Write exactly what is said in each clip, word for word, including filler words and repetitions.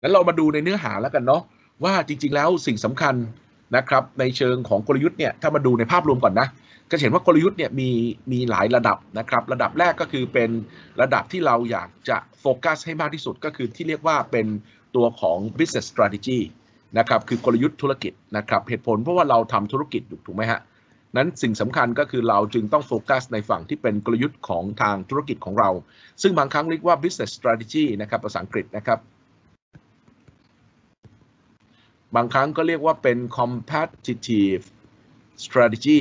งั้นเรามาดูในเนื้อหาแล้วกันเนาะว่าจริงๆแล้วสิ่งสำคัญนะครับในเชิงของกลยุทธ์เนี่ยถ้ามาดูในภาพรวมก่อนนะก็เห็นว่ากลยุทธ์เนี่ยมีมีหลายระดับนะครับระดับแรกก็คือเป็นระดับที่เราอยากจะโฟกัสให้มากที่สุดก็คือที่เรียกว่าเป็นตัวของ business strategy นะครับคือกลยุทธ์ธุรกิจนะครับเหตุผลเพราะว่าเราทำธุรกิจอยู่ถูกไหมฮะนั้นสิ่งสำคัญก็คือเราจึงต้องโฟกัสในฝั่งที่เป็นกลยุทธ์ของทางธุรกิจของเราซึ่งบางครั้งเรียกว่า business strategy นะครับภาษาอังกฤษนะครับบางครั้งก็เรียกว่าเป็น competitive strategy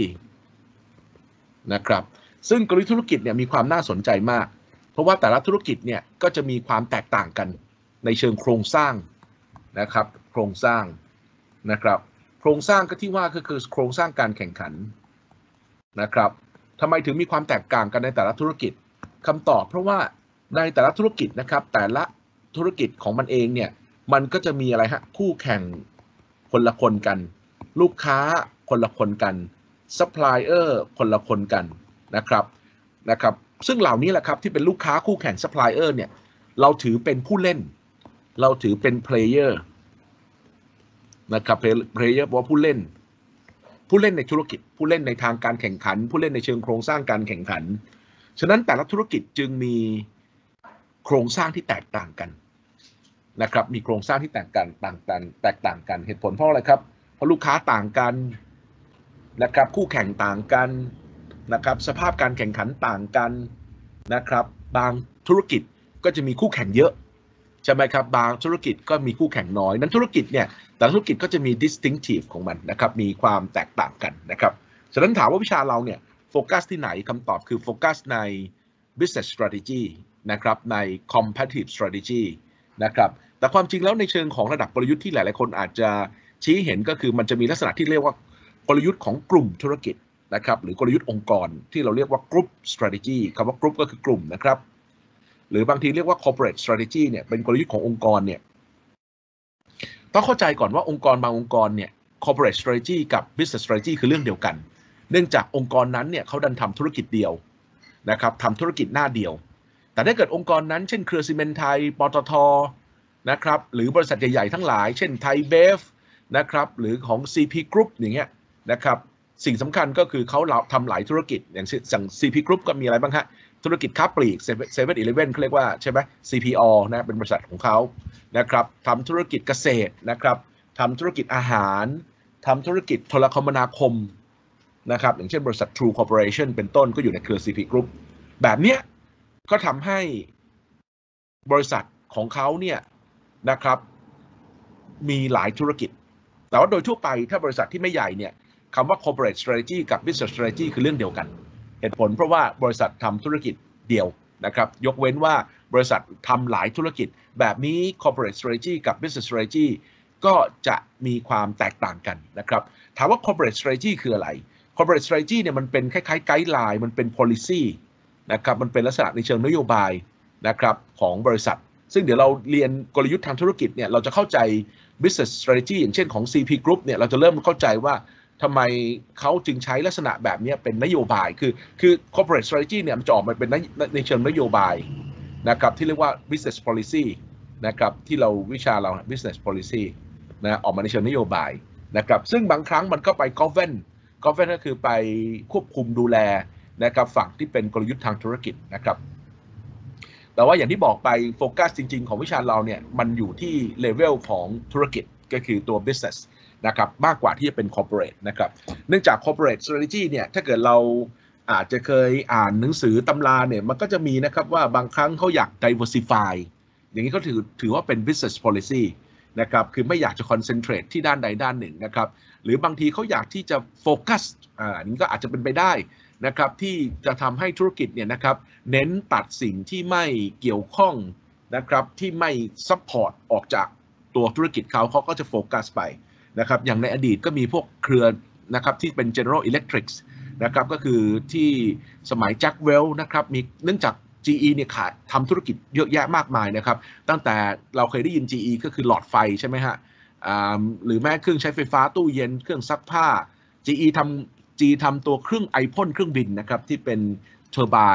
นะครับซึ่งกลยุทธ์ธุรกิจเนี่ยมีความน่าสนใจมากเพราะว่าแต่ละธุรกิจเนี่ยก็จะมีความแตกต่างกันในเชิงโครงสร้างนะครับโครงสร้างนะครับโครงสร้างก็ที่ว่าก็คือโครงสร้างการแข่งขันนะครับทำไมถึงมีความแตกต่างกันในแต่ละธุรกิจคำตอบเพราะว่าในแต่ละธุรกิจนะครับแต่ละธุรกิจของมันเองเนี่ยมันก็จะมีอะไรฮะคู่แข่งคนละคนกันลูกค้าคนละคนกันซัพพลายเออร์คนละคนกันนะครับนะครับซึ่งเหล่านี้แหละครับที่เป็นลูกค้าคู่แข่งซัพพลายเออร์เนี่ยเราถือเป็นผู้เล่นเราถือเป็นเพลเยอร์นะครับเพลเยอร์แปลว่าผู้เล่นผู้เล่นในธุรกิจผู้เล่นในทางการแข่งขันผู้เล่นในเชิงโครงสร้างการแข่งขันฉะนั้นแต่ละธุรกิจจึงมีโครงสร้างที่แตกต่างกันนะครับมีโครงสร้างที่แตกต่างต่างกันแตกต่างกันเหตุผลเพราะอะไรครับเพราะลูกค้าต่างกันนะครับคู่แข่งต่างกันนะครับสภาพการแข่งขันต่างกันนะครับบางธุรกิจก็จะมีคู่แข่งเยอะใช่ไหมครับบางธุรกิจก็มีคู่แข่งน้อยนั้นธุรกิจเนี่ยแต่ธุรกิจก็จะมี distinctive ของมันนะครับมีความแตกต่างกันนะครับฉะนั้นถามว่าวิชาเราเนี่ยโฟกัสที่ไหนคำตอบคือโฟกัสใน business strategy นะครับใน competitive strategy นะครับแต่ความจริงแล้วในเชิงของระดับกลยุทธ์ที่หลายๆคนอาจจะชี้เห็นก็คือมันจะมีลักษณะที่เรียกว่ากลยุทธ์ของกลุ่มธุรกิจนะครับหรือกลยุทธ์องค์กรที่เราเรียกว่า group strategy คำว่า group ก็คือกลุ่มนะครับหรือบางทีเรียกว่า corporate strategy เนี่ยเป็นกลยุทธ์ขององค์กรเนี่ยต้องเข้าใจก่อนว่าองค์กรบางองค์กรเนี่ย corporate strategy กับ business strategy คือเรื่องเดียวกันเนื่องจากองค์กรนั้นเนี่ยเขาดันทำธุรกิจเดียวนะครับทำธุรกิจหน้าเดียวแต่ถ้าเกิดองค์กรนั้นเช่นเครือซีเมนต์ไทยปตท.นะครับหรือบริษัทใหญ่ๆทั้งหลายเช่นไทยเบฟนะครับหรือของ ซี พี Group อย่างเงี้ยนะครับสิ่งสำคัญก็คือเขาทำหลายธุรกิจอย่างอย่าง ซี พี Group ก็มีอะไรบ้างฮะธุรกิจค้าปลีก เซเว่น อีเลฟเว่น เขาเรียกว่าใช่ไหม ซี พี อ นะเป็นบริษัทของเขานะครับทำธุรกิจเกษตรนะครับทำธุรกิจอาหารทำธุรกิจโทรคมนาคมนะครับอย่างเช่นบริษัท True Corporation เป็นต้นก็อยู่ในเครือ ซี พี Group แบบเนี้ยก็ทำให้บริษัทของเขาเนี่ยนะครับมีหลายธุรกิจแต่ว่าโดยทั่วไปถ้าบริษัทที่ไม่ใหญ่เนี่ยคำว่า corporate strategy กับ business strategy คือเรื่องเดียวกันเหตุผลเพราะว่าบริษัททำธุรกิจเดียวนะครับยกเว้นว่าบริษัททำหลายธุรกิจแบบนี้ corporate strategy กับ business strategy ก็จะมีความแตกต่างกันนะครับถามว่า corporate strategy คืออะไร corporate strategy เนี่ยมันเป็นคล้ายๆ guideline มันเป็น policy นะครับมันเป็นลักษณะในเชิงนโยบายนะครับของบริษัทซึ่งเดี๋ยวเราเรียนกลยุทธ์ทางธุรกิจเนี่ยเราจะเข้าใจ business strategy อย่างเช่นของ ซี พี Group เนี่ยเราจะเริ่มเข้าใจว่าทำไมเขาจึงใช้ลักษณะแบบนี้เป็นนโยบายคือคือ corporate strategy เนี่ยมันจะออกมาเป็นในเชิงนโยบายนะครับที่เรียกว่า business policy นะครับที่เราวิชาเรา business policy นะออกมาในเชิงนโยบายนะครับซึ่งบางครั้งมันก็ไป govern govern ก็คือไปควบคุมดูแลนะครับฝั่งที่เป็นกลยุทธ์ทางธุรกิจนะครับแต่ว่าอย่างที่บอกไปโฟกัสจริงๆของวิชาเราเนี่ยมันอยู่ที่เลเวลของธุรกิจก็คือตัว business นะครับมากกว่าที่จะเป็น corporate นะครับเนื่องจาก corporate strategy เนี่ยถ้าเกิดเราอาจจะเคยอ่านหนังสือตำราเนี่ยมันก็จะมีนะครับว่าบางครั้งเขาอยาก diversify อย่างนี้เขาถือถือว่าเป็น business policy นะครับคือไม่อยากจะ concentrate ที่ด้านใดด้านหนึ่งนะครับหรือบางทีเขาอยากที่จะโฟกัสอ่านี้ก็อาจจะเป็นไปได้นะครับที่จะทำให้ธุรกิจเนี่ยนะครับเน้นตัดสิ่งที่ไม่เกี่ยวข้องนะครับที่ไม่ซัพพอร์ตออกจากตัวธุรกิจเขาเขาก็จะโฟกัสไปนะครับอย่างในอดีตก็มีพวกเครือนะครับที่เป็น General Electric นะครับก็คือที่สมัยแจ็คเวลนะครับมีเนื่องจาก จี อี เนี่ยขายทำธุรกิจเยอะแยะมากมายนะครับตั้งแต่เราเคยได้ยิน จี อี ก็คือหลอดไฟใช่ไหมฮะหรือแม้เครื่องใช้ไฟฟ้าตู้เย็นเครื่องซักผ้า จี อี ทำ จี ทำตัวเครื่องไอพ่นเครื่องบินนะครับที่เป็นเทอร์ไบน์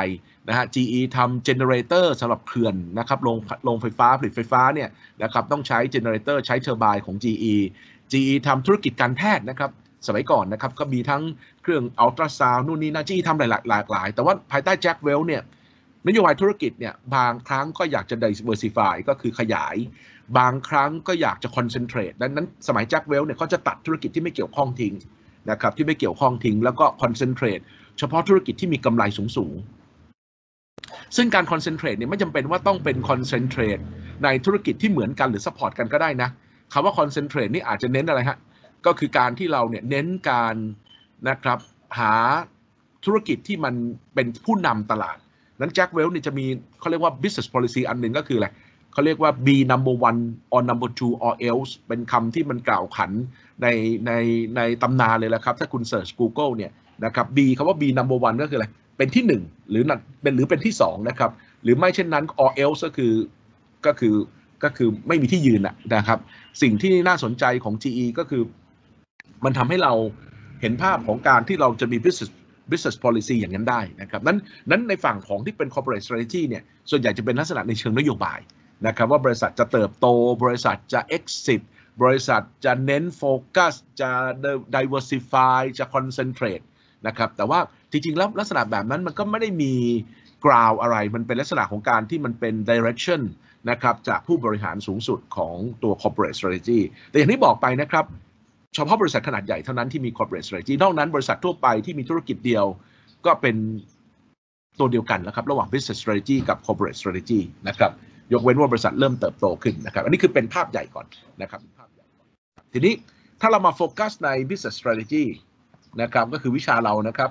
นะฮะ จี อี ทำเจเนเรเตอร์สำหรับเขื่อนนะครับโรงโรงไฟฟ้าผลิตไฟฟ้าเนี่ยนะครับต้องใช้เจเนเรเตอร์ใช้เทอร์ไบน์ของ จี อี จี อี ทำธุรกิจการแพทย์นะครับสมัยก่อนนะครับก็มีทั้งเครื่องอัลตราซาวน์นู่นนี่นะ จี อี ทำหลายหลากหลายแต่ว่าภายใต้แจ็คเวลเนี่ยนโยบายธุรกิจเนี่ยบางครั้งก็อยากจะ diversify ก็คือขยายบางครั้งก็อยากจะ concentrate ดังนั้นสมัยแจ็คเวลเนี่ยเขาจะตัดธุรกิจที่ไม่เกี่ยวข้องทิ้งนะครับที่ไม่เกี่ยวข้องทิ้งแล้วก็ concentrate เฉพาะธุรกิจที่มีกำไรสูงๆซึ่งการ concentrate เนี่ยไม่จำเป็นว่าต้องเป็น concentrate ในธุรกิจที่เหมือนกันหรือ support กันก็ได้นะคำว่า concentrate นี่อาจจะเน้นอะไรฮะก็คือการที่เราเนี่ยเน้นการนะครับหาธุรกิจที่มันเป็นผู้นำตลาดนั้นแจ็คเวลเนี่ยจะมีเขาเรียกว่า business policy อันหนึ่งก็คืออะไรเขาเรียกว่า be number one or number two or else เป็นคำที่มันกล่าวขันในในในตำนานเลยแหละครับถ้าคุณ search Google เนี่ยนะครับ B คำว่า be number one ก็คืออะไรเป็นที่หนึ่งหรือเป็นหรือเป็นที่สองนะครับหรือไม่เช่นนั้น or else ก็คือก็คือก็คือไม่มีที่ยืนนะครับสิ่งที่น่าสนใจของ จี อี ก็คือมันทำให้เราเห็นภาพของการที่เราจะมี business business policy อย่างนั้นได้นะครับนั้นนั้นในฝั่งของที่เป็น corporate strategy เนี่ยส่วนใหญ่จะเป็นลักษณะในเชิงนโยบายนะครับว่าบริษัทจะเติบโตบริษัทจะ exit บริษัทจะเน้นโฟกัสจะ diversify จะ concentrate นะครับแต่ว่าจริงๆแล้วลักษณะแบบนั้นมันก็ไม่ได้มี ground อะไรมันเป็นลักษณะของการที่มันเป็น direction นะครับจากผู้บริหารสูงสุดของตัว corporate strategy แต่อย่างที่บอกไปนะครับเฉพาะบริษัทขนาดใหญ่เท่านั้นที่มี corporate strategy นอกนั้นบริษัททั่วไปที่มีธุรกิจเดียวก็เป็นตัวเดียวกันแล้วครับระหว่าง business strategy กับ corporate strategy นะครับยกเว้นว่าบริษัทเริ่มเติบโตขึ้นนะครับอันนี้คือเป็นภาพใหญ่ก่อนนะครับภาพใหญ่ก่อนทีนี้ถ้าเรามาโฟกัสใน business strategy นะครับก็คือวิชาเรานะครับ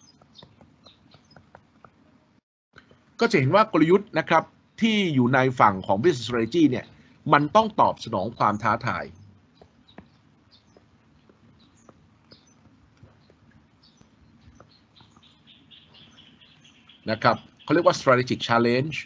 ก็จะเห็นว่ากลยุทธ์นะครับที่อยู่ในฝั่งของ business strategy เนี่ยมันต้องตอบสนองความท้าทายนะครับเขาเรียกว่า strategic challenge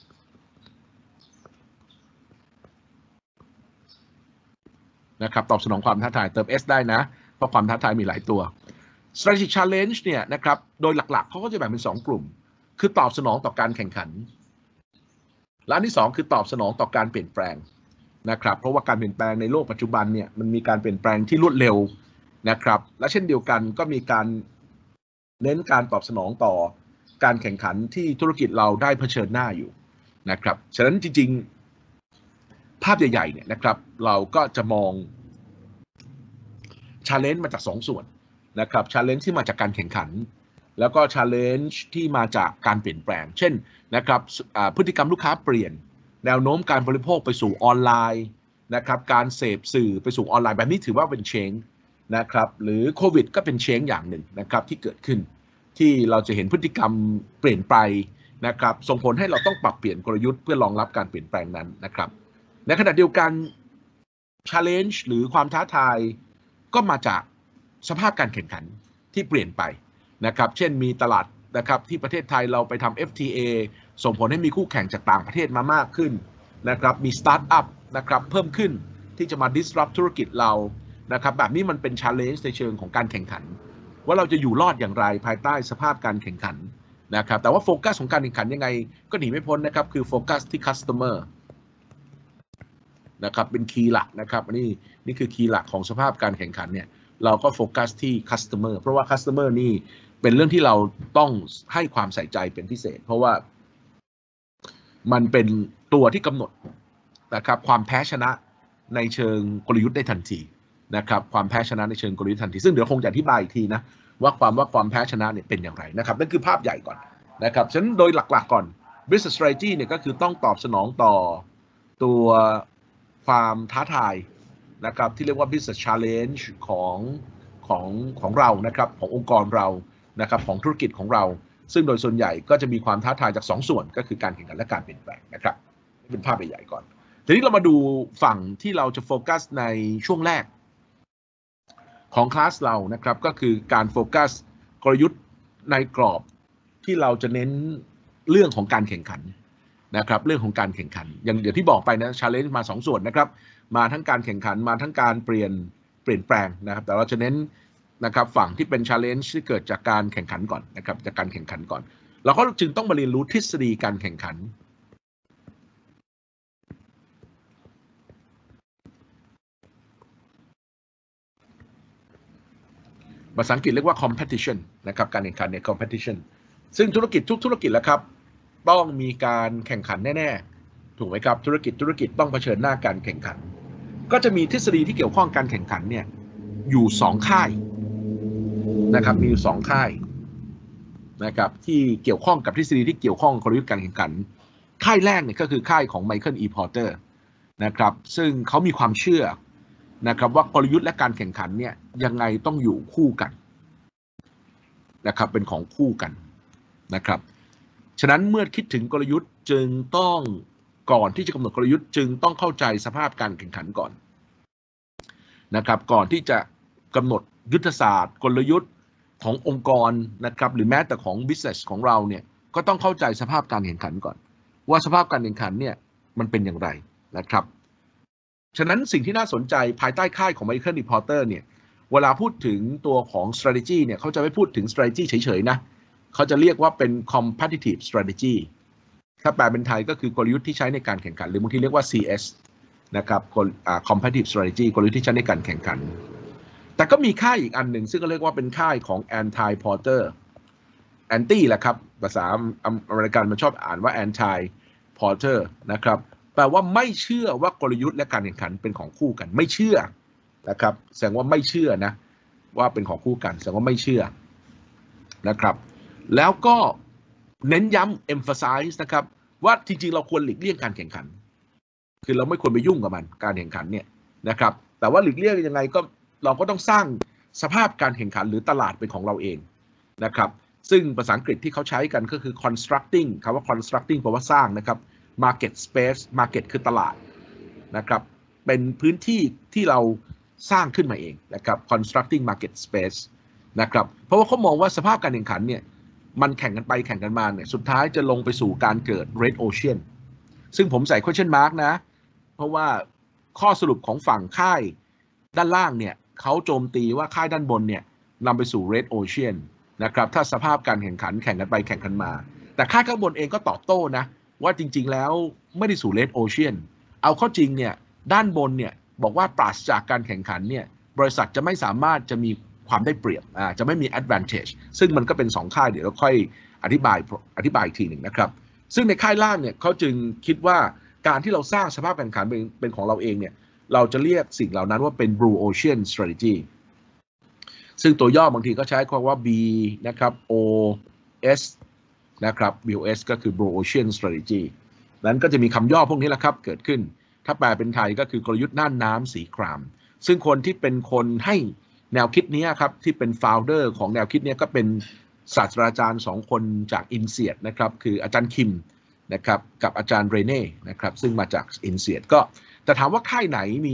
นะครับตอบสนองความท้าทายเติม S ได้นะเพราะความท้าทายมีหลายตัว strategic challenge เนี่ยนะครับโดยหลักๆเขาก็จะแบ่งเป็นสองกลุ่มคือตอบสนองต่อการแข่งขันและอันที่สองคือตอบสนองต่อการเปลี่ยนแปลงนะครับเพราะว่าการเปลี่ยนแปลงในโลกปัจจุบันเนี่ยมันมีการเปลี่ยนแปลงที่รวดเร็วนะครับและเช่นเดียวกันก็มีการเน้นการตอบสนองต่อการแข่งขันที่ธุรกิจเราได้เผชิญหน้าอยู่นะครับฉะนั้นจริงๆภาพใหญ่ๆเนี่ยนะครับเราก็จะมอง challenge มาจากสองส่วนนะครับ challenge ที่มาจากการแข่งขันแล้วก็ challenge ที่มาจากการเปลี่ยนแปลงเช่นนะครับพฤติกรรมลูกค้าเปลี่ยนแนวโน้มการบริโภคไปสู่ออนไลน์นะครับการเสพสื่อไปสู่ออนไลน์แบบนี้ถือว่าเป็น change นะครับหรือโควิดก็เป็น change อย่างหนึ่งนะครับที่เกิดขึ้นที่เราจะเห็นพฤติกรรมเปลี่ยนไปนะครับส่งผลให้เราต้องปรับเปลี่ยนกลยุทธ์เพื่อรองรับการเปลี่ยนแปลงนั้นนะครับในขณะเดียวกัน challenge หรือความท้าทายก็มาจากสภาพการแข่งขันที่เปลี่ยนไปนะครับเช่นมีตลาดนะครับที่ประเทศไทยเราไปทำ เอฟ ที เอ ส่งผลให้มีคู่แข่งจากต่างประเทศมามากขึ้นนะครับมีสตาร์ทอัพนะครับเพิ่มขึ้นที่จะมา disrupt ธุรกิจเรานะครับแบบนี้มันเป็น challenge ในเชิงของการแข่งขันว่าเราจะอยู่รอดอย่างไรภายใต้สภาพการแข่งขันนะครับแต่ว่าโฟกัสของการแข่งขันยังไงก็หนีไม่พ้นนะครับคือโฟกัสที่ customer นะครับเป็นคีย์หลักนะครับนี่นี่คือคีย์หลักของสภาพการแข่งขันเนี่ยเราก็โฟกัสที่ customer เพราะว่า customer นี่เป็นเรื่องที่เราต้องให้ความใส่ใจเป็นพิเศษเพราะว่ามันเป็นตัวที่กำหนดนะครับความแพ้ชนะในเชิงกลยุทธ์ได้ทันทีนะครับความแพ้ชนะในเชิงกลยุทธ์ทันทีซึ่งเดี๋ยวคงจะอธิบายอีกทีนะว่าความว่าความแพ้ชนะเนี่ยเป็นอย่างไรนะครับนั่นคือภาพใหญ่ก่อนนะครับฉะนั้นโดยหลักๆก่อน business strategy เนี่ยก็คือต้องตอบสนองต่อตัวความท้าทายนะครับที่เรียกว่า business challenge ของของของเรานะครับขององค์กรเรานะครับของธุรกิจของเราซึ่งโดยส่วนใหญ่ก็จะมีความท้าทายจากสองส่วนก็คือการแข่งขันและการเปลี่ยนแปลงนะครับนี่เป็นภาพใหญ่ๆก่อนทีนี้เรามาดูฝั่งที่เราจะโฟกัสในช่วงแรกของคลาสเรานะครับก็คือการโฟกัสกลยุทธ์ในกรอบที่เราจะเน้นเรื่องของการแข่งขันนะครับเรื่องของการแข่งขันอย่างเดี๋ยวที่บอกไปนะ challenge มาสองส่วนนะครับมาทั้งการแข่งขันมาทั้งการเปลี่ยนเปลี่ยนแปลงนะครับแต่เราจะเน้นนะครับฝั่งที่เป็น challenge ที่เกิดจากการแข่งขันก่อนนะครับจากการแข่งขันก่อนเราก็จึงต้องมาเรียนรู้ทฤษฎีการแข่งขันภาษาอังกฤษเรียกว่า competition นะครับการแข่งขันเนี่ย competition ซึ่งธุรกิจทุกธุรกิจแล้วครับต้องมีการแข่งขันแน่ๆถูกไหมครับธุรกิจธุรกิจต้องเผชิญหน้าการแข่งขันก็จะมีทฤษฎีที่เกี่ยวข้องการแข่งขันเนี่ยอยู่สองค่ายนะครับมีอยู่สองค่ายนะครับที่เกี่ยวข้องกับทฤษฎีที่เกี่ยวข้องกับกลยุทธ์การแข่งขันค่ายแรกเนี่ยก็คือค่ายของไมเคิล อี พอร์เตอร์นะครับซึ่งเขามีความเชื่อนะครับว่ากลยุทธ์และการแข่งขันเนี่ยยังไงต้องอยู่คู่กันนะครับเป็นของคู่กันนะครับฉะนั้นเมื่อคิดถึงกลยุทธ์จึงต้องก่อนที่จะกำหนดกลยุทธ์จึงต้องเข้าใจสภาพการแข่งขันก่อนนะครับก่อนที่จะกำหนดยุทธศาสตร์กลยุทธ์ขององค์กรนะครับหรือแม้แต่ของ business ของเราเนี่ยก็ต้องเข้าใจสภาพการแข่งขันก่อนว่าสภาพการแข่งขันเนี่ยมันเป็นอย่างไรนะครับฉะนั้นสิ่งที่น่าสนใจภายใต้ค่ายของ Michael อี Porter เนี่ยเวลาพูดถึงตัวของ strategy เนี่ยเขาจะไม่พูดถึง strategy เฉยๆนะเขาจะเรียกว่าเป็น competitive strategy ถ้าแปลเป็นไทยก็คือกลยุทธ์ที่ใช้ในการแข่งขันหรือบางทีเรียกว่า ซี เอส นะครับ competitive strategy กลยุทธ์ที่ใช้ในการแข่งขันแต่ก็มีค่ายอีกอันหนึ่งซึ่งก็เรียกว่าเป็นค่ายของ anti porter anti แหละครับภาษาอเมริกันมันชอบอ่านว่า anti porter นะครับแปลว่าไม่เชื่อว่ากลยุทธ์และการแข่งขันเป็นของคู่กันไม่เชื่อนะครับแสดงว่าไม่เชื่อนะว่าเป็นของคู่กันแสดงว่าไม่เชื่อนะครับแล้วก็เน้นย้ำ emphasize นะครับว่าจริงๆเราควรหลีกเลี่ยงการแข่งขันคือเราไม่ควรไปยุ่งกับมันการแข่งขันเนี่ยนะครับแต่ว่าหลีกเลี่ยงยังไงก็เราก็ต้องสร้างสภาพการแข่งขันหรือตลาดเป็นของเราเองนะครับซึ่งภาษาอังกฤษที่เขาใช้กันก็คือ constructing คำว่า constructing แปลว่าสร้างนะครับ market space market คือตลาดนะครับเป็นพื้นที่ที่เราสร้างขึ้นมาเองนะครับ constructing market space นะครับเพราะว่าเขามองว่าสภาพการแข่งขันเนี่ยมันแข่งกันไปแข่งกันมาเนี่ยสุดท้ายจะลงไปสู่การเกิด red ocean ซึ่งผมใส่ question mark นะเพราะว่าข้อสรุปของฝั่งค่ายด้านล่างเนี่ยเขาโจมตีว่าค่ายด้านบนเนี่ยนำไปสู่ red ocean นะครับถ้าสภาพการแข่งขันแข่งกันไปแข่งกันมาแต่ค่ายข้างบนเองก็ตอบโต้นะว่าจริงๆแล้วไม่ได้สู่ red ocean เอาเข้าจริงเนี่ยด้านบนเนี่ยบอกว่าปราศจากการแข่งขันเนี่ยบริษัทจะไม่สามารถจะมีความได้เปรียบอ่าจะไม่มี advantage ซึ่งมันก็เป็นสองค่ายเดี๋ยวเราค่อยอธิบายอธิบายอีกทีหนึ่งนะครับซึ่งในค่ายล่างเนี่ยเขาจึงคิดว่าการที่เราสร้างสภาพการแข่งขันเป็นเป็นของเราเองเนี่ยเราจะเรียกสิ่งเหล่านั้นว่าเป็น Blue Ocean Strategy ซึ่งตัวย่อบางทีก็ใช้คำว่า B นะครับ O S นะครับ B O S ก็คือ Blue Ocean Strategy นั้นก็จะมีคำย่อพวกนี้แหละครับเกิดขึ้นถ้าแปลเป็นไทยก็คือกลยุทธ์น่านน้ำสีครามซึ่งคนที่เป็นคนให้แนวคิดนี้ครับที่เป็น founder ของแนวคิดนี้ก็เป็นศาสตราจารย์สองคนจากอินเซียดนะครับคืออาจารย์คิมนะครับกับอาจารย์เรเน่นะครับซึ่งมาจากอินเซียดก็แต่ถามว่าค่ายไหนมี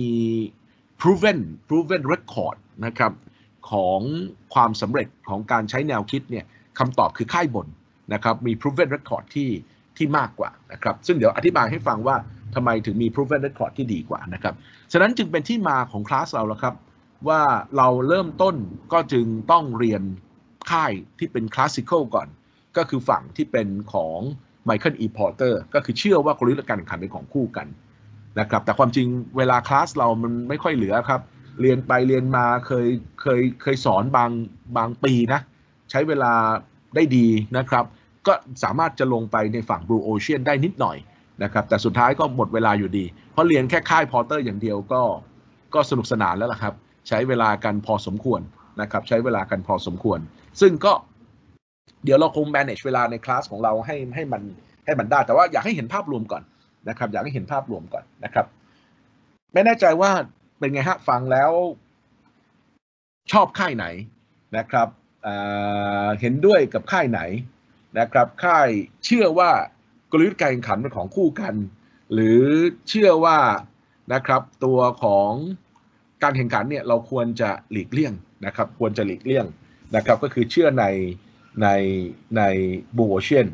proven proven record นะครับของความสำเร็จของการใช้แนวคิดเนี่ยคำตอบคือค่ายบนนะครับมี proven record ที่ที่มากกว่านะครับซึ่งเดี๋ยวอธิบายให้ฟังว่าทำไมถึงมี proven record ที่ดีกว่านะครับฉะนั้นจึงเป็นที่มาของคลาสเราแล้วครับว่าเราเริ่มต้นก็จึงต้องเรียนค่ายที่เป็น classical ก่อนก็คือฝั่งที่เป็นของ Michael E. Porter ก็คือเชื่อว่ากลยุทธ์การแข่งขันเป็นของคู่กันนะครับแต่ความจริงเวลาคลาสเรามันไม่ค่อยเหลือครับเรียนไปเรียนมาเคยเคยเคยสอนบางบางปีนะใช้เวลาได้ดีนะครับก็สามารถจะลงไปในฝั่ง Blue Ocean ได้นิดหน่อยนะครับแต่สุดท้ายก็หมดเวลาอยู่ดีเพราะเรียนแค่ค่าย Porter อย่างเดียวก็ก็สนุกสนานแล้วล่ะครับใช้เวลากันพอสมควรนะครับใช้เวลากันพอสมควรซึ่งก็เดี๋ยวเราคง manage เวลาในคลาสของเราให้ให้มันให้มันได้แต่ว่าอยากให้เห็นภาพรวมก่อนนะครับอยากให้เห็นภาพรวมก่อนนะครับไม่แน่ใจว่าเป็นไงฮะฟังแล้วชอบค่ายไหนนะครับเอ่อเห็นด้วยกับค่ายไหนนะครับค่ายเชื่อว่ากลยุทธ์การแข่งขันเป็นของคู่กันหรือเชื่อว่านะครับตัวของการแข่งขันเนี่ยเราควรจะหลีกเลี่ยงนะครับควรจะหลีกเลี่ยงนะครับก็คือเชื่อในในใน Blue Ocean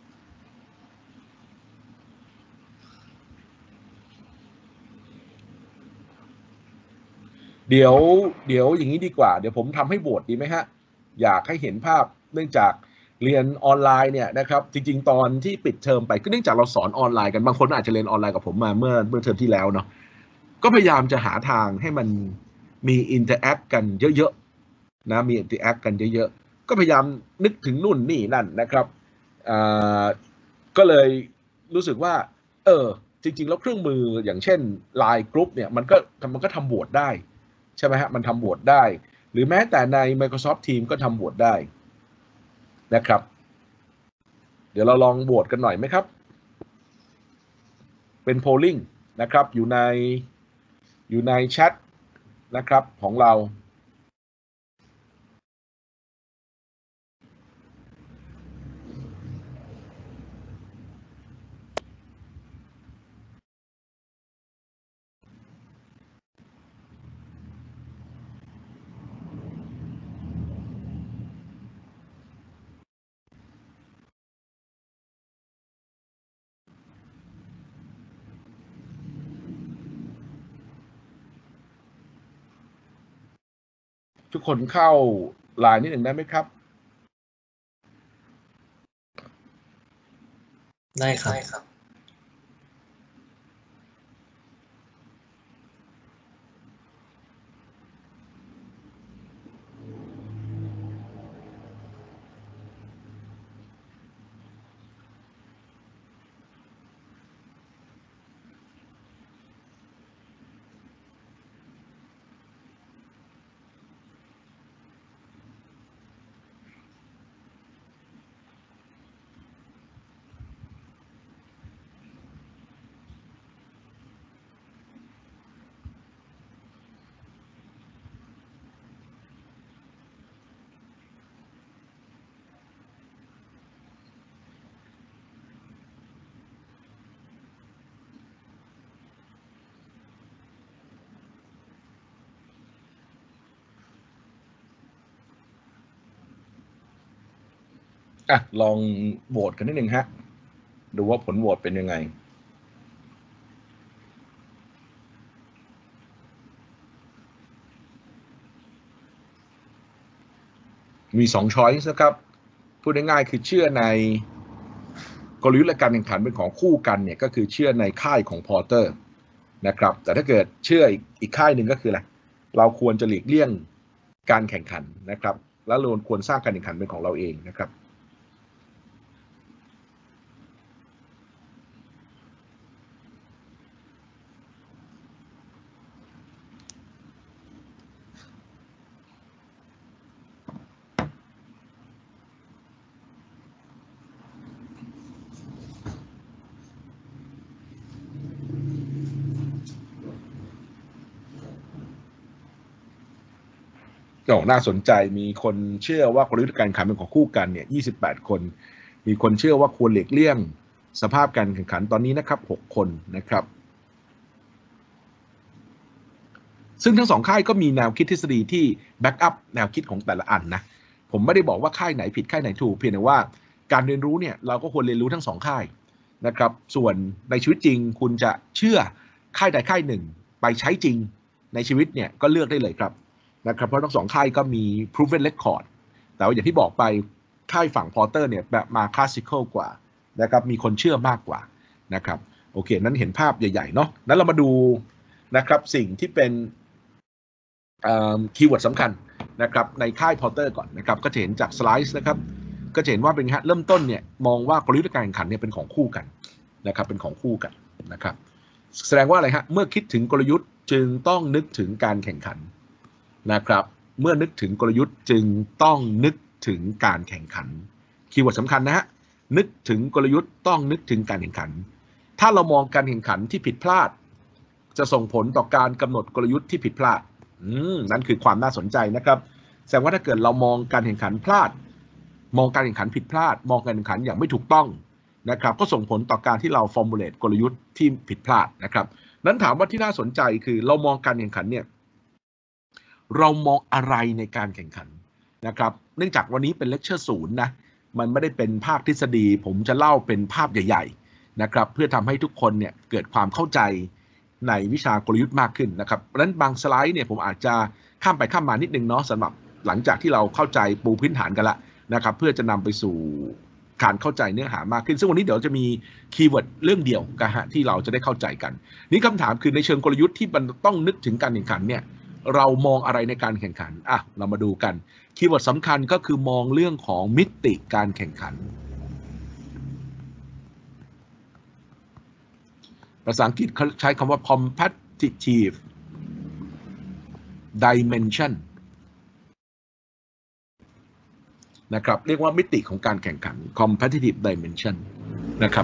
เดี๋ยวเดี๋ยวอย่างนี้ดีกว่าเดี๋ยวผมทำให้โหวตดีไหมฮะอยากให้เห็นภาพเนื่องจากเรียนออนไลน์เนี่ยนะครับจริงๆตอนที่ปิดเทอมไปก็เนื่องจากเราสอนออนไลน์กันบางคนอาจจะเรียนออนไลน์กับผมมาเมื่อเมื่อเทอมที่แล้วเนาะก็พยายามจะหาทางให้มันมีอินเตอร์แอคกันเยอะๆนะมีอินเตอร์แอคกันเยอะๆก็พยายามนึกถึงนู่นนี่นั่นนะครับก็เลยรู้สึกว่าเออจริงๆแล้วเครื่องมืออย่างเช่น ไลน์ Group เนี่ยมันก็มันก็ทำโหวตได้ใช่ไหมฮะมันทำโหวตได้หรือแม้แต่ใน Microsoft Teams ก็ทำโหวตได้นะครับเดี๋ยวเราลองโหวตกันหน่อยไหมครับเป็น polling นะครับอยู่ในอยู่ในแชทนะครับของเราทุกคนเข้าไลน์นิดหนึ่งได้ไหมครับได้ครับอ่ะลองโหวตกันนิดหนึ่งฮะดูว่าผลโหวตเป็นยังไงมีสองช้อยส์นะครับพูดง่ายๆคือเชื่อในกลยุทธ์และการแข่งขันเป็นของคู่กันเนี่ยก็คือเชื่อในค่ายของพอร์เตอร์นะครับแต่ถ้าเกิดเชื่ออีกอีกค่ายหนึ่งก็คืออะไรเราควรจะหลีกเลี่ยงการแข่งขันนะครับแล้วเราควรสร้างการแข่งขันเป็นของเราเองนะครับโอ้น่าสนใจมีคนเชื่อว่ากลยุทธ์การแข่งขันเป็นของคู่กันเนี่ยยี่สิบแปดคนมีคนเชื่อว่าควรหลีกเลี่ยงสภาพการแข่งขันตอนนี้นะครับหกคนนะครับซึ่งทั้งสองค่ายก็มีแนวคิดทฤษฎีที่แบ็กอัพแนวคิดของแต่ละอันนะผมไม่ได้บอกว่าค่ายไหนผิดค่ายไหนถูกเพียงแต่ว่าการเรียนรู้เนี่ยเราก็ควรเรียนรู้ทั้งสองค่ายนะครับส่วนในชีวิตจริงคุณจะเชื่อค่ายใดค่ายหนึ่งไปใช้จริงในชีวิตเนี่ยก็เลือกได้เลยครับนะครับเพราะทั้งสองค่ายก็มี proven record แต่ว่าอย่างที่บอกไปค่ายฝั่งพอร์เตอร์เนี่ยแบบมาคลาสสิคอลกว่านะครับมีคนเชื่อมากกว่านะครับโอเคนั้นเห็นภาพใหญ่ๆเนาะนั้นเรามาดูนะครับสิ่งที่เป็นคีย์เวิร์ดสำคัญนะครับในค่ายพอร์เตอร์ก่อนนะครับก็จะเห็นจากสไลด์นะครับก็จะเห็นว่าเป็นฮะเริ่มต้นเนี่ยมองว่ากลยุทธ์การแข่งขันเนี่ยเป็นของคู่กันนะครับเป็นของคู่กันนะครับแสดงว่าอะไรฮะเมื่อคิดถึงกลยุทธ์จึงต้องนึกถึงการแข่งขันนะครับเมื่อนึกถึงกลยุทธ์จึงต้องนึกถึงการแข่งขันคีย์เวิร์ดสำคัญนะฮะนึกถึงกลยุทธ์ต้องนึกถึงการแข่งขันถ้าเรามองการแข่งขันที่ผิดพลาดจะส่งผลต่อการกำหนดกลยุทธ์ที่ผิดพลาดอืมนั่นคือความน่าสนใจนะครับแสดงว่าถ้าเกิดเรามองการแข่งขันพลาดมองการแข่งขันผิดพลาดมองการแข่งขันอย่างไม่ถูกต้องนะครับก็ส่งผลต่อการที่เรา formulate กลยุทธ์ที่ผิดพลาดนะครับนั้นถามว่าที่น่าสนใจคือเรามองการแข่งขันเนี่ยเรามองอะไรในการแข่งขันนะครับเนื่องจากวันนี้เป็นเลคเชอร์ศูนย์นะมันไม่ได้เป็นภาคทฤษฎีผมจะเล่าเป็นภาพใหญ่ๆนะครับเพื่อทำให้ทุกคนเนี่ยเกิดความเข้าใจในวิชากลยุทธ์มากขึ้นนะครับเพราะฉะนั้นบางสไลด์เนี่ยผมอาจจะข้ามไปข้ามมานิดนึงเนาะสำหรับหลังจากที่เราเข้าใจปูพื้นฐานกันละนะครับเพื่อจะนำไปสู่การเข้าใจเนื้อหามากขึ้นซึ่งวันนี้เดี๋ยวจะมีคีย์เวิร์ดเรื่องเดียวกันฮะที่เราจะได้เข้าใจกันนี่คำถามคือในเชิงกลยุทธ์ที่มันต้องนึกถึงการแข่งขันเนี่ยเรามองอะไรในการแข่งขันอ่ะเรามาดูกันคีย์เวิร์ดสำคัญก็คือมองเรื่องของมิติการแข่งขันภาษาอังกฤษเขาใช้คำว่า competitive dimension นะครับเรียกว่ามิติของการแข่งขัน competitive dimension นะครับ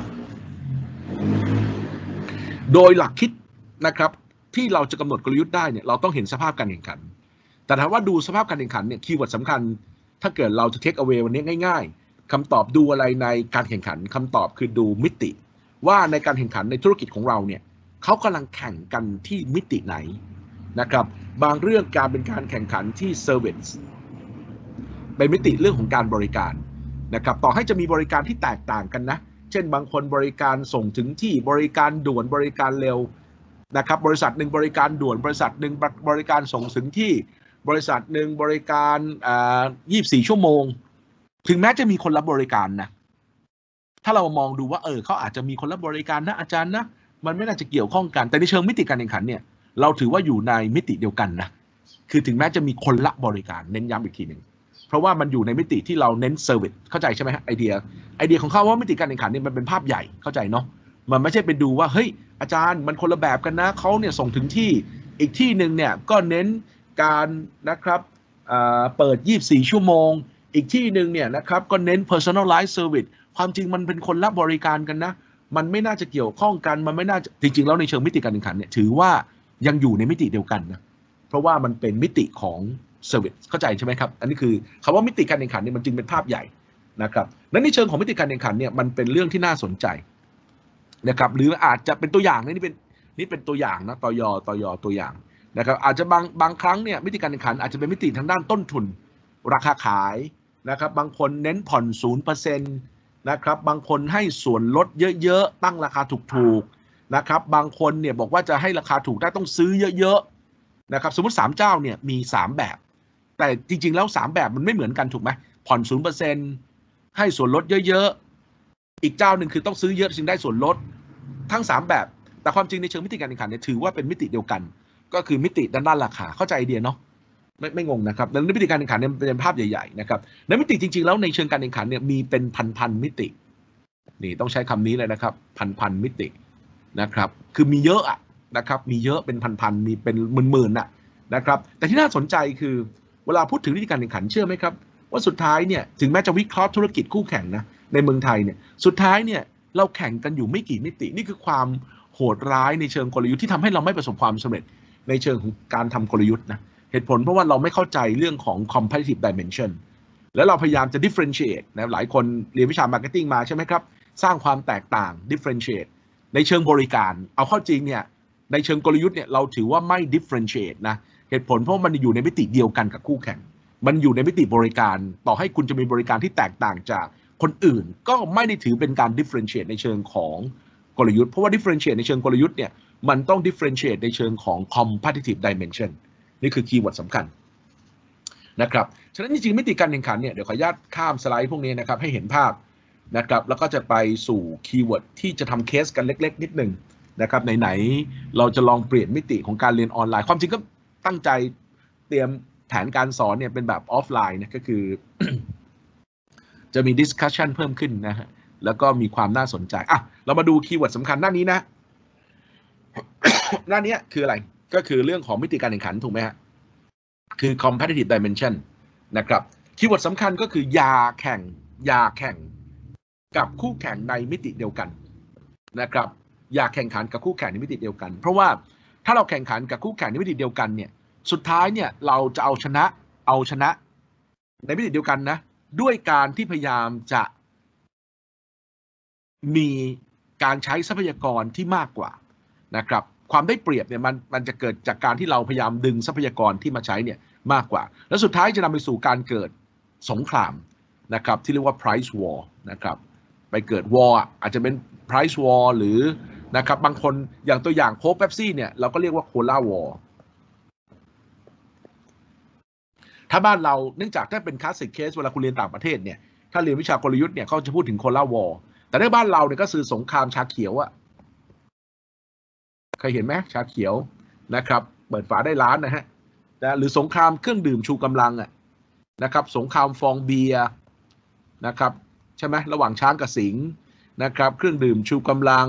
โดยหลักคิดนะครับที่เราจะกำหนดกลยุทธ์ได้เนี่ยเราต้องเห็นสภาพการแข่งขันแต่ถ้าว่าดูสภาพการแข่งขันเนี่ยคีย์เวิร์ดสำคัญถ้าเกิดเราจะ take away วันนี้ง่ายๆคำตอบดูอะไรในการแข่งขันคำตอบคือดูมิติว่าในการแข่งขันในธุรกิจของเราเนี่ยเขากำลังแข่งกันที่มิติไหนนะครับบางเรื่องการเป็นการแข่งขันที่ service เป็นมิติเรื่องของการบริการนะครับต่อให้จะมีบริการที่แตกต่างกันนะเช่นบางคนบริการส่งถึงที่บริการด่วนบริการเร็วนะครับบริษัทหนึ่งบริการด่วนบริษัทหนึ่งบริการส่งถึงที่บริษัทหนึ่งบริการยี่สิบสี่ชั่วโมงถึงแม้จะมีคนรับบริการนะถ้าเรามองดูว่าเออเขาอาจจะมีคนรับบริการนะอาจารย์นะมันไม่น่าจะเกี่ยวข้องกันแต่ในเชิงมิติการแข่งขันเนี่ยเราถือว่าอยู่ในมิติเดียวกันนะคือถึงแม้จะมีคนละบริการเน้นย้ำอีกทีหนึ่งเพราะว่ามันอยู่ในมิติที่เราเน้นเซอร์วิสเข้าใจใช่ไหมฮะไอเดียไอเดียของเขาว่ามิติการแข่งขันเนี่ยมันเป็นภาพใหญ่เข้าใจเนาะมันไม่ใช่ไปดูว่าเฮ้ยอาจารย์มันคนละแบบกันนะเขาเนี่ยส่งถึงที่อีกที่หนึ่งเนี่ยก็เน้นการนะครับเปิดยี่สิบสี่ชั่วโมงอีกที่หนึ่งเนี่ยนะครับก็เน้น personalized service ความจริงมันเป็นคนละบริการกันนะมันไม่น่าจะเกี่ยวข้องกันมันไม่น่าจะจริงๆแล้วในเชิงมิติการแข่งขันเนี่ยถือว่ายังอยู่ในมิติเดียวกันนะเพราะว่ามันเป็นมิติของ service เข้าใจใช่ไหมครับอันนี้คือคำว่ามิติการแข่งขันเนี่ยมันจึงเป็นภาพใหญ่นะครับและในเชิงของมิติการแข่งขันเนี่ยมันเป็นเรื่องที่น่าสนใจนะครับหรืออาจจะเป็นตัวอย่างนี่เป็นนี่เป็นตัวอย่างนะตยตยตัวอย่างนะครับอาจจะบางบางครั้งเนี่ยมิติการแข่งขันอาจจะเป็นมิติทางด้านต้นทุนราคาขายนะครับบางคนเน้นผ่อน ศูนย์เปอร์เซ็นต์ นะครับบางคนให้ส่วนลดเยอะๆตั้งราคาถูกๆนะครับบางคนเนี่ยบอกว่าจะให้ราคาถูกได้ต้องซื้อเยอะๆนะครับสมมุติสามเจ้าเนี่ยมีสามแบบแต่จริงๆแล้วสามแบบมันไม่เหมือนกันถูกไหมผ่อน ศูนย์เปอร์เซ็นต์ ให้ส่วนลดเยอะๆอีกเจ้าหนึ่งคือต้องซื้อเยอะจึงได้ส่วนลดทั้งสามแบบแต่ความจริงในเชิงมิติการแข่งขันเนี่ยถือว่าเป็นมิติเดียวกันก็คือมิติด้านด้านราคาเข้าใจไอเดียเนาะไม่ไม่งงนะครับในมิติการแข่งขันเนี่ยเป็นภาพใหญ่ๆนะครับในมิติจริงๆแล้วในเชิงการแข่งขันเนี่ยมีเป็นพันๆมิตินี่ต้องใช้คำนี้เลยนะครับพันๆมิตินะครับคือมีเยอะอะนะครับมีเยอะเป็นพันๆมีเป็นหมื่นๆน่ะนะครับแต่ที่น่าสนใจคือเวลาพูดถึงวิธีการแข่งขันเชื่อไหมครับว่าสุดท้ายเนี่ยถึงแม้จะวิเคราะห์ธุรกิจคู่แข่งนะในเมืองไทยเนี่ยสุดท้ายเนี่ยเราแข่งกันอยู่ไม่กี่มิตินี่คือความโหดร้ายในเชิงกลยุทธ์ที่ทำให้เราไม่ประสบความสำเร็จในเชิงของการทำกลยุทธ์นะเหตุผลเพราะว่าเราไม่เข้าใจเรื่องของ competitive dimension แล้วเราพยายามจะ differentiate นะหลายคนเรียนวิชา marketing มาใช่ไหมครับสร้างความแตกต่าง differentiate ในเชิงบริการเอาเข้าจริงเนี่ยในเชิงกลยุทธ์เนี่ยเราถือว่าไม่ differentiate นะเหตุผลเพราะมันอยู่ในมิติเดียวกันกับคู่แข่งมันอยู่ในมิติบริการต่อให้คุณจะมีบริการที่แตกต่างจากคนอื่นก็ไม่ได้ถือเป็นการ differentiate ในเชิงของกลยุทธ์เพราะว่า differentiate ในเชิงกลยุทธ์เนี่ยมันต้อง differentiate ในเชิงของ competitive dimension นี่คือคีย์เวิร์ดสำคัญนะครับฉะนั้นจริงๆมิติการแข่งขันเนี่ยเดี๋ยวขออนุญาตข้ามสไลด์พวกนี้นะครับให้เห็นภาพนะครับแล้วก็จะไปสู่คีย์เวิร์ดที่จะทำเคสกันเล็กๆนิดหนึ่งนะครับไหนๆเราจะลองเปลี่ยนมิติของการเรียนออนไลน์ความจริงก็ตั้งใจเตรียมแผนการสอนเนี่ยเป็นแบบออฟไลน์นะก็คือ จะมี discussion เพิ่มขึ้นนะฮะแล้วก็มีความน่าสนใจอ่ะเรามาดูคีย์เวิร์ดสำคัญหน้านี้นะ หน้านี้คืออะไรก็คือเรื่องของมิติการแข่งขันถูกไหมฮะคือ competitive dimension นะครับคีย์เวิร์ดสำคัญก็คืออย่าแข่งอย่าแข่งกับคู่แข่งในมิติเดียวกันนะครับอย่าแข่งขันกับคู่แข่งในมิติเดียวกันเพราะว่าถ้าเราแข่งขันกับคู่แข่งในมิติเดียวกันเนี่ยสุดท้ายเนี่ยเราจะเอาชนะเอาชนะในมิติเดียวกันนะด้วยการที่พยายามจะมีการใช้ทรัพยากรที่มากกว่านะครับความได้เปรียบเนี่ยมันมันจะเกิดจากการที่เราพยายามดึงทรัพยากรที่มาใช้เนี่ยมากกว่าแล้วสุดท้ายจะนำไปสู่การเกิดสงครามนะครับที่เรียกว่า price war นะครับไปเกิด war อาจจะเป็น price war หรือนะครับบางคนอย่างตัวอย่างโค้กเป๊ปซี่เนี่ยเราก็เรียกว่า cola war ถ้าบ้านเราเนื่องจากถ้าเป็นคลาสสิกเคสเวลาคุณเรียนต่างประเทศเนี่ยถ้าเรียนวิชากลยุทธ์เนี่ยเขาจะพูดถึงคนล่าวอร์แต่ในบ้านเราเนี่ยก็คือสงครามชาเขียวอะเคยเห็นไหมชาเขียวนะครับเปิดฝาได้ล้านนะฮะหรือสงครามเครื่องดื่มชูกำลังอะนะครับสงครามฟองเบียร์นะครับใช่ไหมระหว่างช้างกับสิงห์นะครับเครื่องดื่มชูกำลัง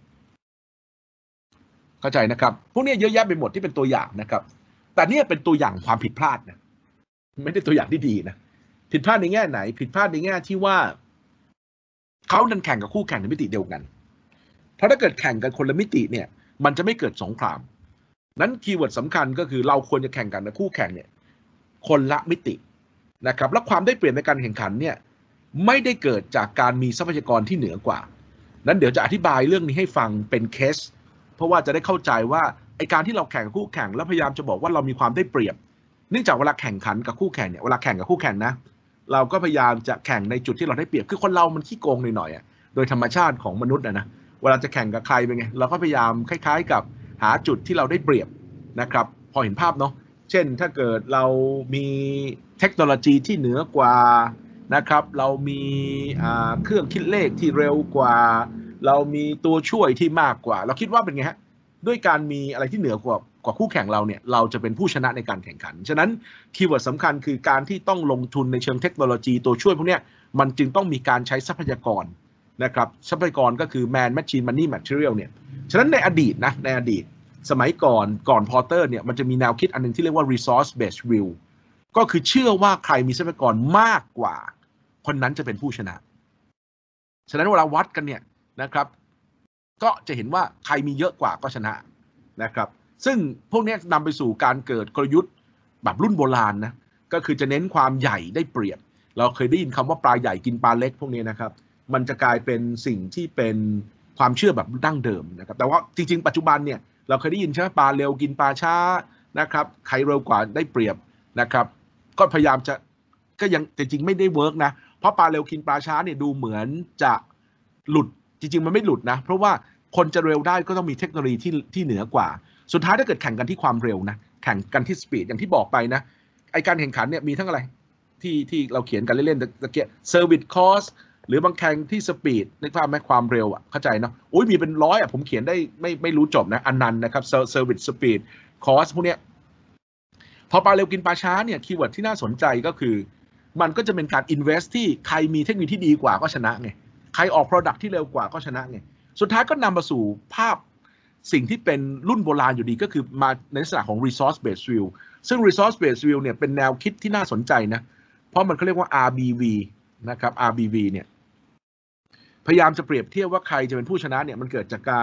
เข้าใจนะครับพวกนี้เยอะแยะไปหมดที่เป็นตัวอย่างนะครับแต่เนี่ยเป็นตัวอย่างความผิดพลาดนะไม่ได้ตัวอย่างที่ดีนะผิดพลาดในแง่ไหนผิดพลาดในแง่ที่ว่าเขาดันแข่งกับคู่แข่งในมิติเดียวกันเพราะถ้าเกิดแข่งกันคนละมิติเนี่ยมันจะไม่เกิดสงครามนั้นคีย์เวิร์ดสำคัญก็คือเราควรจะแข่งกันในคู่แข่งเนี่ยคนละมิตินะครับและความได้เปรียบในการแข่งขันเนี่ยไม่ได้เกิดจากการมีทรัพยากรที่เหนือกว่านั้นเดี๋ยวจะอธิบายเรื่องนี้ให้ฟังเป็นเคสเพราะว่าจะได้เข้าใจว่าไอการที่เราแข่งกับคู่แข่งแล้วพยายามจะบอกว่าเรามีความได้เปรียบเนื่องจากเวลาแข่งขันกับคู่แข่งเนี่ยเวลาแข่งกับคู่แข่งนะเราก็พยายามจะแข่งในจุดที่เราได้เปรียบคือคนเรามันขี้โกงหน่อยๆอ่ะโดยธรรมชาติของมนุษย์นะนะเวลาจะแข่งกับใครเป็นไงเราก็พยายามคล้ายๆกับหาจุดที่เราได้เปรียบนะครับพอเห็นภาพเนาะเช่นถ้าเกิดเรามีเทคโนโลยีที่เหนือกว่านะครับเรามีเครื่องคิดเลขที่เร็วกว่าเรามีตัวช่วยที่มากกว่าเราคิดว่าเป็นไงฮะด้วยการมีอะไรที่เหนือกว่ากว่าคู่แข่งเราเนี่ยเราจะเป็นผู้ชนะในการแข่งขันฉะนั้นคีย์เวิร์ดสำคัญคือการที่ต้องลงทุนในเชิงเทคโนโลยีตัวช่วยพวกนี้มันจึงต้องมีการใช้ทรัพยากรนะครับทรัพยากรก็คือ man machine money material เนี่ยฉะนั้นในอดีตนะในอดีตสมัยก่อนก่อนพอร์เตอร์เนี่ยมันจะมีแนวคิดอันนึงที่เรียกว่า resource based view ก็คือเชื่อว่าใครมีทรัพยากรมากกว่าคนนั้นจะเป็นผู้ชนะฉะนั้นเวลาวัดกันเนี่ยนะครับก็จะเห็นว่าใครมีเยอะกว่าก็ชนะนะครับซึ่งพวกนี้นำไปสู่การเกิดกลยุทธ์แบบรุ่นโบราณนะก็คือจะเน้นความใหญ่ได้เปรียบเราเคยได้ยินคำว่าปลาใหญ่กินปลาเล็กพวกนี้นะครับมันจะกลายเป็นสิ่งที่เป็นความเชื่อแบบดั้งเดิมนะครับแต่ว่าจริงๆปัจจุบันเนี่ยเราเคยได้ยินใช่ไหมปลาเร็วกินปลาช้านะครับใครเร็วกว่าได้เปรียบนะครับก็พยายามจะก็ยังแต่จริงไม่ได้เวิร์กนะเพราะปลาเร็วกินปลาช้าเนี่ยดูเหมือนจะหลุดจริงๆมันไม่หลุดนะเพราะว่าคนจะเร็วได้ก็ต้องมีเทคโนโลยีที่ที่เหนือกว่าสุดท้ายถ้าเกิดแข่งกันที่ความเร็วนะแข่งกันที่สปีดอย่างที่บอกไปนะไอการแข่งขันเนี่ยมีทั้งอะไรที่ที่เราเขียนกันเล่นๆตะเกียบเซอร์วิสคอสหรือบางแข่งที่สปีดในความแม้ความเร็วอ่ะเข้าใจเนาะอุ้ยมีเป็นร้อยอ่ะผมเขียนได้ไม่ไม่รู้จบนะอันนั้นนะครับเซอร์วิสสปีดคอสพวกเนี้ยพอปลาเร็วกินปลาช้าเนี่ยคีย์เวิร์ดที่น่าสนใจก็คือมันก็จะเป็นการ invest ที่ใครมีเทคโนโลยีที่ดีกว่าก็ชนะไงใครออก product ที่เร็วกว่าก็ชนะไงสุดท้ายก็นำมาสู่ภาพสิ่งที่เป็นรุ่นโบราณอยู่ดีก็คือมาในลักษณะของ resource based view ซึ่ง resource based view เนี่ยเป็นแนวคิดที่น่าสนใจนะเพราะมันเขาเรียกว่า อาร์ บี วี นะครับ อาร์ บี วี เนี่ยพยายามจะเปรียบเทียบว่าใครจะเป็นผู้ชนะเนี่ยมันเกิดจากการ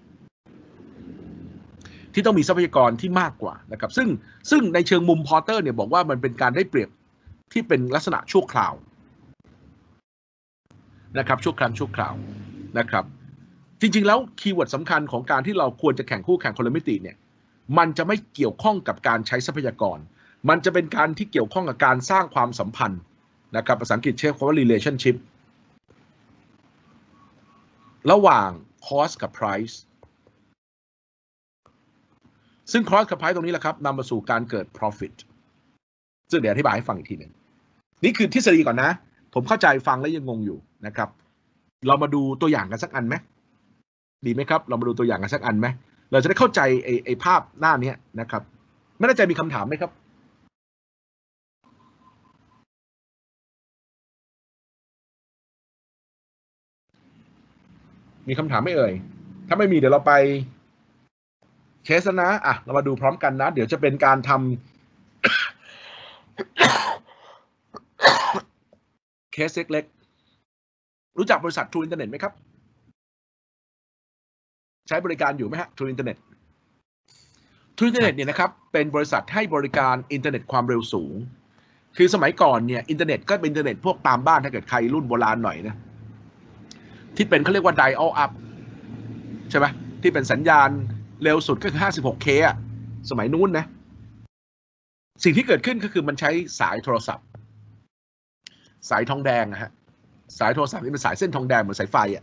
ที่ต้องมีทรัพยากรที่มากกว่านะครับซึ่งซึ่งในเชิงมุมพอร์เตอร์เนี่ยบอกว่ามันเป็นการได้เปรียบที่เป็นลักษณะชั่วคราวนะครับชั่วครั้งชั่วคราวนะครับจริงๆแล้วคีย์เวิร์ดสำคัญของการที่เราควรจะแข่งคู่แข่งคนละมิติเนี่ยมันจะไม่เกี่ยวข้องกับการใช้ทรัพยากรมันจะเป็นการที่เกี่ยวข้องกับการสร้างความสัมพันธ์นะครับภาษาอังกฤษใช้คำว่า relationship ระหว่าง cost กับ price ซึ่ง cost กับ price ตรงนี้แหละครับนำมาสู่การเกิด profit ซึ่งเดี๋ยวอธิบายให้ฟังอีกทีหนึ่งนี่คือทฤษฎีก่อนนะผมเข้าใจฟังแล้วยังงงอยู่นะครับเรามาดูตัวอย่างกันสักอันไหมดีไหมครับเรามาดูตัวอย่างกันสักอันไหมเราจะได้เข้าใจไอ้ไอ้ภาพหน้านี้นะครับไม่แน่ใจมีคำถามไหมครับมีคำถามไหมเอ่ยถ้าไม่มีเดี๋ยวเราไปเคสนะอ่ะเรามาดูพร้อมกันนะเดี๋ยวจะเป็นการทำ เคสเล็กๆรู้จักบริษัท True Internet ไหมครับใช้บริการอยู่ไหมฮะ True Internet True Internet เนี่ยนะครับเป็นบริษัทให้บริการอินเทอร์เน็ตความเร็วสูงคือสมัยก่อนเนี่ยอินเทอร์เน็ตก็เป็นอินเทอร์เน็ตพวกตามบ้านถ้าเกิดใครรุ่นโบราณหน่อยนะที่เป็นเขาเรียกว่า dial up ใช่ไหมที่เป็นสัญญาณเร็วสุดก็คือ ห้าสิบหกเค อ่ะสมัยนู้นนะสิ่งที่เกิดขึ้นก็คือมันใช้สายโทรศัพท์สายทองแดงนะฮะสายโทรศัพท์นี่เป็นสายเส้นทองแดงเหมือนสายไฟอ่ะ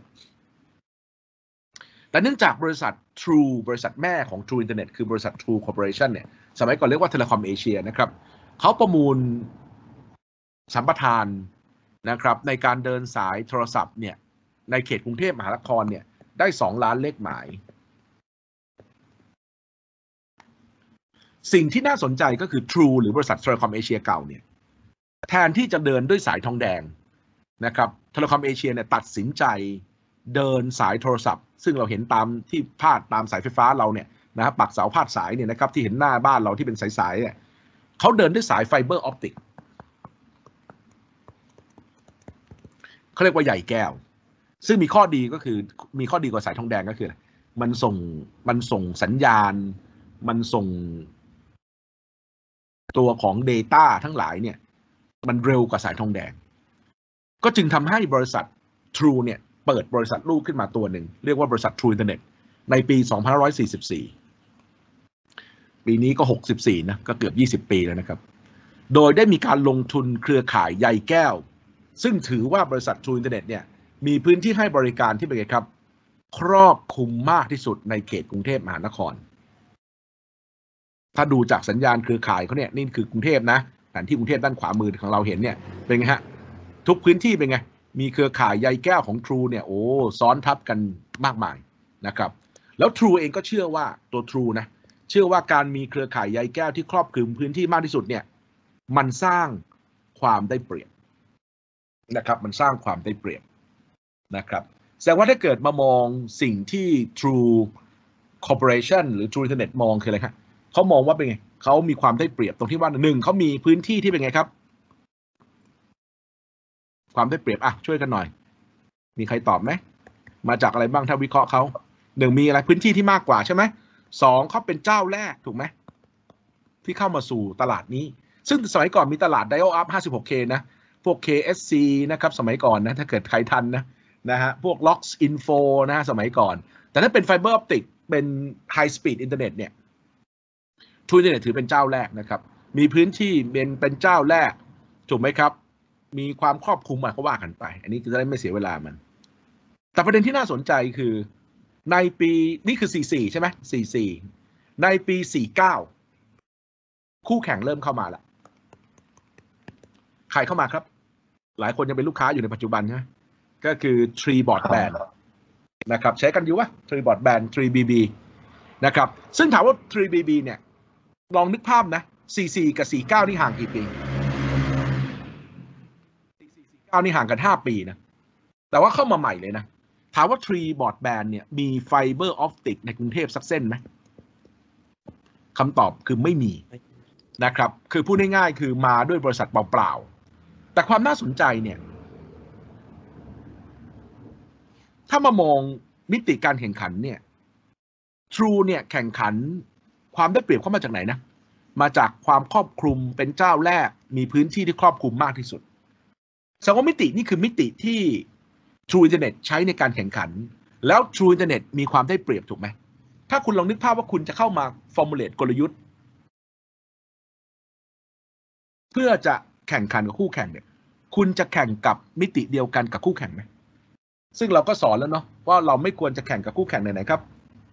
แต่เนื่องจากบริษัท True บริษัทแม่ของ True Internet คือบริษัท True Corporation เนี่ยสมัยก่อนเรียกว่า Telecom Asia นะครับเขาประมูลสัมปทานนะครับในการเดินสายโทรศัพท์เนี่ยในเขตกรุงเทพมหานครเนี่ยได้สองล้านเลขหมายสิ่งที่น่าสนใจก็คือ True หรือบริษัท Telecom Asia เก่าเนี่ยแทนที่จะเดินด้วยสายทองแดงนะครับ Telecom Asia เนี่ยตัดสินใจเดินสายโทรศัพท์ซึ่งเราเห็นตามที่พาดตามสายไฟฟ้าเราเนี่ยนะปักเสาพาดสายเนี่ยนะครับที่เห็นหน้าบ้านเราที่เป็นสายๆเนี่ยเขาเดินด้วยสายไฟเบอร์ออปติกเขาเรียกว่าใหญ่แก้วซึ่งมีข้อดีก็คือมีข้อดีกว่าสายทองแดงก็คือมันส่งมันส่งสัญญาณมันส่งตัวของ Data ทั้งหลายเนี่ยมันเร็วกว่าสายทองแดงก็จึงทำให้บริษัท True เนี่ยเปิดบริษัทลูกขึ้นมาตัวหนึ่งเรียกว่าบริษัท True Internet ในปีสองพันห้าร้อยสี่สิบสี่ปีนี้ก็หกสิบสี่นะก็เกือบยี่สิบปีแล้วนะครับโดยได้มีการลงทุนเครือข่ายใยแก้วซึ่งถือว่าบริษัท True Internet เนี่ยมีพื้นที่ให้บริการที่เป็นไงครับครอบคลุมมากที่สุดในเขตกรุงเทพมหานครถ้าดูจากสัญญาณเครือข่ายเขาเนี่ยนี่คือกรุงเทพนะแผนที่กรุงเทพด้านขวามือของเราเห็นเนี่ยเป็นไงฮะทุกพื้นที่เป็นไงมีเครือข่ายใยแก้วของ True เนี่ยโอ้ซ้อนทับกันมากมายนะครับแล้ว True เองก็เชื่อว่าตัว True นะเชื่อว่าการมีเครือข่ายใยแก้วที่ครอบคลุมพื้นที่มากที่สุดเนี่ยมันสร้างความได้เปรียบนะครับมันสร้างความได้เปรียบนะครับแสดงว่าถ้าเกิดมามองสิ่งที่ True Corporation หรือ True Internet มองคืออะไรครับเขามองว่าเป็นไงเขามีความได้เปรียบตรงที่ว่าหนึ่งเขามีพื้นที่ที่เป็นไงครับความได้เปรียบอ่ะช่วยกันหน่อยมีใครตอบไหมมาจากอะไรบ้างถ้าวิเคราะห์เขาหนึ่งมีอะไรพื้นที่ที่มากกว่าใช่ไหมสองเขาเป็นเจ้าแรกถูกไหมที่เข้ามาสู่ตลาดนี้ซึ่งสมัยก่อนมีตลาด Dial Up ห้าสิบหกเค นะพวก เค เอส ซี นะครับสมัยก่อนนะถ้าเกิดใครทันนะนะฮะพวก Lox Info นะสมัยก่อนแต่ถ้าเป็นไฟเบอร์ออปติกเป็น High Speed Internet เนี่ย True Internet ถือเป็นเจ้าแรกนะครับมีพื้นที่เป็นเป็นเจ้าแรกถูกไหมครับมีความครอบคลุมอะไรก็ว่ากันไปอันนี้จะได้ไม่เสียเวลามันแต่ประเด็นที่น่าสนใจคือในปีนี่คือสี่สิบสี่ใช่ไหมสี่สิบสี่ในปีสี่สิบเก้าคู่แข่งเริ่มเข้ามาแล้วใครเข้ามาครับหลายคนยังเป็นลูกค้าอยู่ในปัจจุบันใช่ไหมก็คือ Tree Broadband นะครับใช้กันอยู่วะ Tree Broadband ทรี บี บี นะครับซึ่งถามว่า ทรี บี บี เนี่ยลองนึกภาพนะสี่สิบสี่กับสี่สิบเก้านี่ห่างกี่ปีสี่สิบสี่ สี่สิบเก้านี่ห่างกันห้าปีนะแต่ว่าเข้ามาใหม่เลยนะถามว่า Tree Broadband เนี่ยมีไฟเบอร์ออปติกในกรุงเทพสักเส้นไหมคำตอบคือไม่มีนะครับคือพูดง่ายๆคือมาด้วยบริษัทเปล่าๆแต่ความน่าสนใจเนี่ยถ้ามามองมิติการแข่งขันเนี่ย True เนี่ยแข่งขันความได้เปรียบเข้ามาจากไหนนะมาจากความครอบคลุมเป็นเจ้าแรกมีพื้นที่ที่ครอบคลุมมากที่สุดแสดงว่ามิตินี่คือมิติที่ True Internet ใช้ในการแข่งขันแล้ว True Internet มีความได้เปรียบถูกไหมถ้าคุณลองนึกภาพว่าคุณจะเข้ามา formulate กลยุทธ์เพื่อจะแข่งขันกับคู่แข่งเนี่ยคุณจะแข่งกับมิติเดียวกันกับคู่แข่งไหมซึ่งเราก็สอนแล้วเนาะว่าเราไม่ควรจะแข่งกับคู่แข่งไหนๆครับ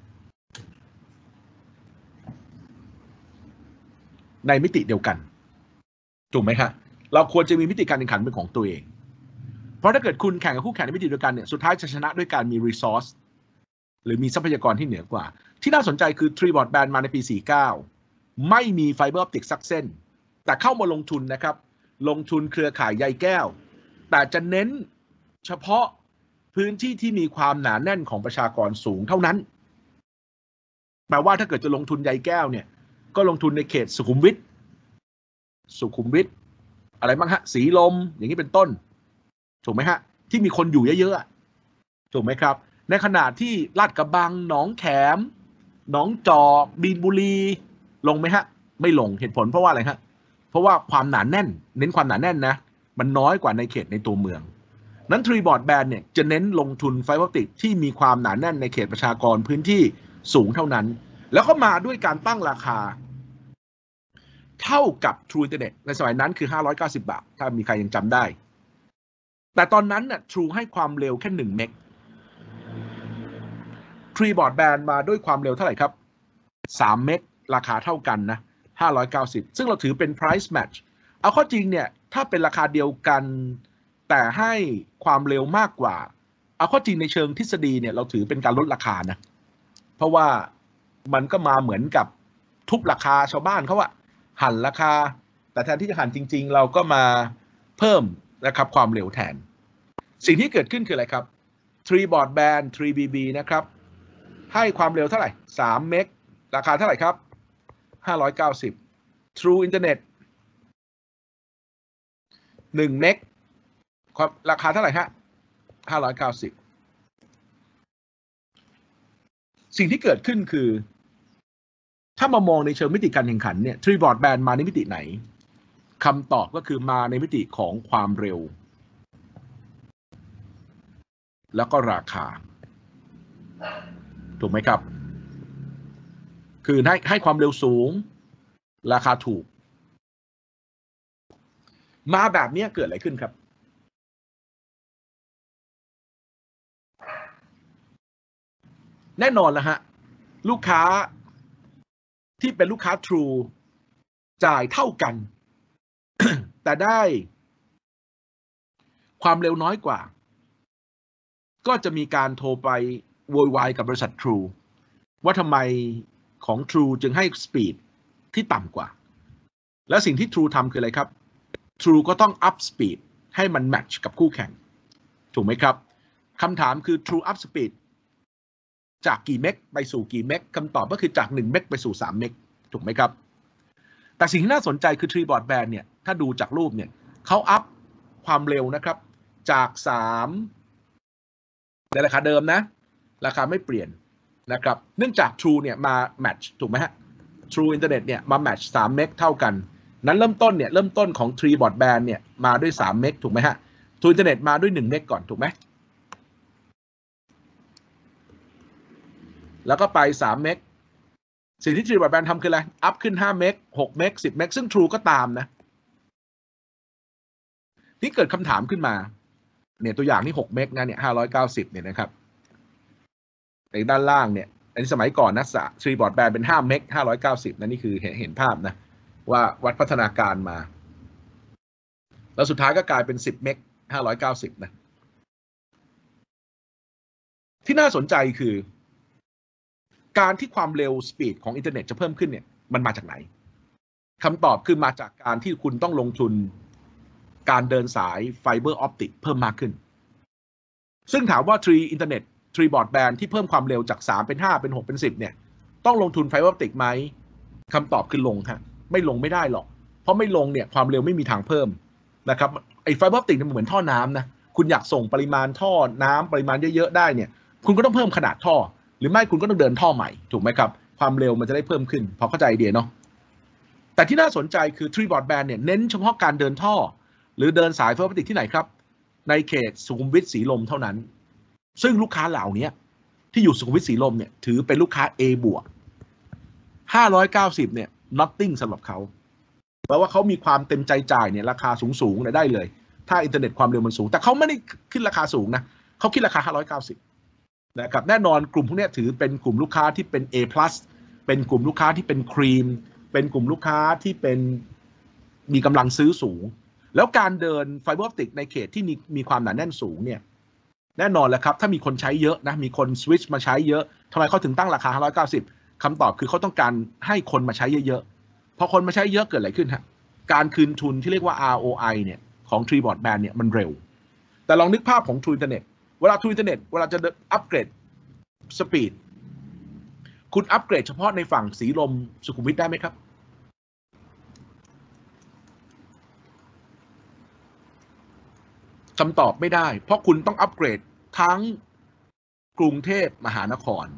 ในมิติเดียวกันถูกไหมครับเราควรจะมีมิติการแข่งขันเป็นของตัวเองเพราะถ้าเกิดคุณแข่งกับคู่แข่งในมิติเดียวกันเนี่ยสุดท้ายจะชนะด้วยการมี resource หรือมีทรัพยากรที่เหนือกว่าที่น่าสนใจคือ Tree Broadband มาในปีสี่สิบเก้าไม่มีไฟเบอร์ออปติกสักเส้นแต่เข้ามาลงทุนนะครับลงทุนเครือข่ายใยแก้วแต่จะเน้นเฉพาะพื้นที่ที่มีความหนาแน่นของประชากรสูงเท่านั้นแปลว่าถ้าเกิดจะลงทุนใยแก้วเนี่ยก็ลงทุนในเขตสุขุมวิทสุขุมวิทอะไรบ้างฮะสีลมอย่างนี้เป็นต้นถูกไหมฮะที่มีคนอยู่เยอะๆถูกไหมครับในขณะที่ลาดกระบังหนองแขมหนองจอกบีนบุรีลงไหมฮะไม่ลงเหตุผลเพราะว่าอะไรฮะเพราะว่าความหนาแน่นเน้นความหนาแน่นนะมันน้อยกว่าในเขตในตัวเมืองนั้น Tree Broadband เนี่ยจะเน้นลงทุนไฟเบอร์ออปติกที่มีความหนาแน่นในเขตประชากรพื้นที่สูงเท่านั้นแล้วก็มาด้วยการตั้งราคาเท่ากับ True Internet ในสมัยนั้นคือห้าร้อยเก้าสิบบาทถ้ามีใครยังจำได้แต่ตอนนั้นน่ะ True ให้ความเร็วแค่หนึ่งเมก Tree Broadband มาด้วยความเร็วเท่าไหร่ครับสามเมกราคาเท่ากันนะห้าร้อยเก้าสิบซึ่งเราถือเป็น price match เอาข้อจริงเนี่ยถ้าเป็นราคาเดียวกันแต่ให้ความเร็วมากกว่าเอาข้อจริงในเชิงทฤษฎีเนี่ยเราถือเป็นการลดราคานะเพราะว่ามันก็มาเหมือนกับทุบราคาชาวบ้านเขาอะหั่นราคาแต่แทนที่จะหั่นจริงๆเราก็มาเพิ่มนะครับความเร็วแทนสิ่งที่เกิดขึ้นคืออะไรครับทรี Broadband ทรี บี บี นะครับให้ความเร็วเท่าไหร่สามเมกราคาเท่าไหร่ครับห้าร้อยเก้าสิบ True Internet หนึ่งเมกราคาเท่าไหร่ฮะห้าร้อยเก้าสิบสิ่งที่เกิดขึ้นคือถ้ามามองในเชิงมิติการแข่งขันเนี่ย Tree Broadband มาในมิติไหนคำตอบก็คือมาในมิติของความเร็วแล้วก็ราคาถูกไหมครับคือให้ให้ความเร็วสูงราคาถูกมาแบบนี้เกิดอะไรขึ้นครับแน่นอนแล้วฮะลูกค้าที่เป็นลูกค้า True จ่ายเท่ากัน แต่ได้ความเร็วน้อยกว่าก็จะมีการโทรไปโวยวายกับบริษัท True ว่าทำไมของ True จึงให้สปีดที่ต่ำกว่าและสิ่งที่ True ทำคืออะไรครับ True ก็ต้อง up speed ให้มันแมทช์กับคู่แข่งถูกไหมครับคำถามคือ True up speed จากกี่เมกไปสู่กี่เมกคำตอบก็คือจากหนึ่งเมกไปสู่สามเมกถูกไหมครับแต่สิ่งที่น่าสนใจคือ Tree Broadband เนี่ยถ้าดูจากรูปเนี่ยเขาอัพความเร็วนะครับจากสามในราคาเดิมนะราคาไม่เปลี่ยนนะครับเนื่องจาก True เนี่ยมาแมทช์ถูกไหมฮะ True Internet เนี่ยมาแมทช์สามเมกเท่ากันนั้นเริ่มต้นเนี่ยเริ่มต้นของ Tree Broadband เนี่ยมาด้วยสามเมกถูกไหมฮะ True Internet มาด้วยหนึ่งเมกก่อนถูกไหมแล้วก็ไปสามเมกสิ่งที่ Tree Broadband ทำคืออะไรอัพขึ้นห้าเมกหกเมกสิบเมกซึ่ง True ก็ตามนะที่เกิดคำถามขึ้นมาเนี่ยตัวอย่างที่หกเมกนะเนี่ยห้าร้อยเก้าสิบเนี่ยนะครับในด้านล่างเนี่ยอันนี้สมัยก่อนนะ Tree Broadband เป็นห้าเมกห้าร้อยเก้าสิบนะนี่คือเห็นเห็นภาพนะว่าวัดพัฒนาการมาแล้วสุดท้ายก็กลายเป็นสิบเมกห้าร้อยเก้าสิบนะที่น่าสนใจคือการที่ความเร็วสปีดของอินเทอร์เน็ตจะเพิ่มขึ้นเนี่ยมันมาจากไหนคำตอบคือมาจากการที่คุณต้องลงทุนการเดินสายไฟเบอร์ออปติกเพิ่มมากขึ้นซึ่งถามว่า Tree Internet Tree Broadband ที่เพิ่มความเร็วจากสามเป็นห้าเป็นหกเป็นสิบเนี่ยต้องลงทุนไฟเบอร์ออปติกไหมคำตอบคือลงฮะไม่ลงไม่ได้หรอกเพราะไม่ลงเนี่ยความเร็วไม่มีทางเพิ่มนะครับไอ้ไฟเบอร์ออปติกมันเหมือนท่อน้ำนะคุณอยากส่งปริมาณท่อน้ำปริมาณเยอะๆได้เนี่ยคุณก็ต้องเพิ่มขนาดท่อหรือไม่คุณก็ต้องเดินท่อใหม่ถูกไหมครับความเร็วมันจะได้เพิ่มขึ้นพอเข้าใจไอเดียเนาะแต่ที่น่าสนใจคือ Tree Broadband เนี่ยเน้นเฉพาะการเดินท่อหรือเดินสายไฟเบอร์ออปติกที่ไหนครับในเขตสุขุมวิทสีลมเท่านั้นซึ่งลูกค้าเหล่านี้ที่อยู่สุขุมวิทสีลมเนี่ยถือเป็นลูกค้า A บวกห้าร้อยเก้าสิบเนี่ย nothing สำหรับเขาแปลว่าเขามีความเต็มใจจ่ายเนี่ยราคาสูงๆได้เลยถ้าอินเทอร์เน็ตความเร็วมันสูงแต่เขาไม่ได้ขึ้นราคาสูงนะเขาคิดราคาห้าร้อยเก้าสิบนะครับแน่นอนกลุ่มพวกนี้ถือเป็นกลุ่มลูกค้าที่เป็น A+ เป็นกลุ่มลูกค้าที่เป็นครีมเป็นกลุ่มลูกค้าที่เป็นมีกำลังซื้อสูงแล้วการเดินไฟเบอร์ออปติกในเขตที่มีมีความหนาแน่นสูงเนี่ยแน่นอนแหละครับถ้ามีคนใช้เยอะนะมีคนสวิตช์มาใช้เยอะทำไมเขาถึงตั้งราคาห้าร้อยเก้าสิบคำตอบคือเขาต้องการให้คนมาใช้เยอะๆพอคนมาใช้เยอะเกิดอะไรขึ้นฮะการคืนทุนที่เรียกว่า อาร์ โอ ไอ เนี่ยของ Tree Broadband เนี่ยมันเร็วแต่ลองนึกภาพของ True Internet เวลา True Internet เวลาจะอัปเกรดสปีดคุณอัปเกรดเฉพาะในฝั่งสีลมสุขุมวิทได้ไหมครับคำตอบไม่ได้เพราะคุณต้องอัปเกรดทั้งกรุงเทพมหานคร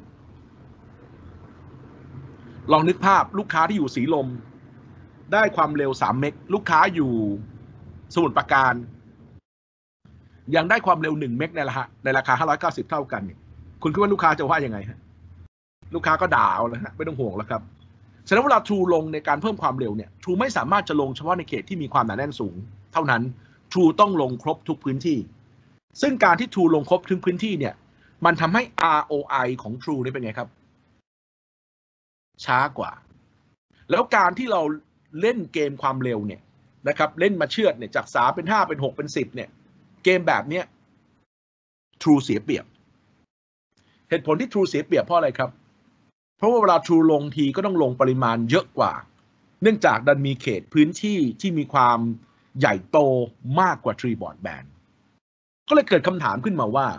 ลองนึกภาพลูกค้าที่อยู่สีลมได้ความเร็วสามเมกลูกค้าอยู่สมุทรปราการยังได้ความเร็วหนึ่งเมกในราคาในราคาห้าร้อยเก้าสิบเท่ากันเนี่ยคุณคิดว่าลูกค้าจะว่ายังไงฮะลูกค้าก็ด่าเอาเลยฮะไม่ต้องห่วงแล้วครับฉะนั้นเวลา True ลงในการเพิ่มความเร็วเนี่ย True ไม่สามารถจะลงเฉพาะในเขตที่มีความหนาแน่นสูงเท่านั้น True ต้องลงครบทุกพื้นที่ซึ่งการที่ True ลงครบทุกพื้นที่เนี่ยมันทำให้ อาร์ โอ ไอ ของ True นี่เป็นไงครับช้ากว่าแล้วการที่เราเล่นเกมความเร็วเนี่ยนะครับเล่นมาเชือดเนี่ยจากสามเป็นห้าเป็นหกเป็นสิบเนี่ยเกมแบบเนี้ย True เสียเปรียบเหตุผลที่ True เสียเปรียบเพราะอะไรครับเพราะว่าเวลา True ลงทีก็ต้องลงปริมาณเยอะกว่าเนื่องจากดันมีเขตพื้นที่ที่มีความใหญ่โตมากกว่า Tree Broadband ก็เลยเกิดคำถามขึ้นมาว่า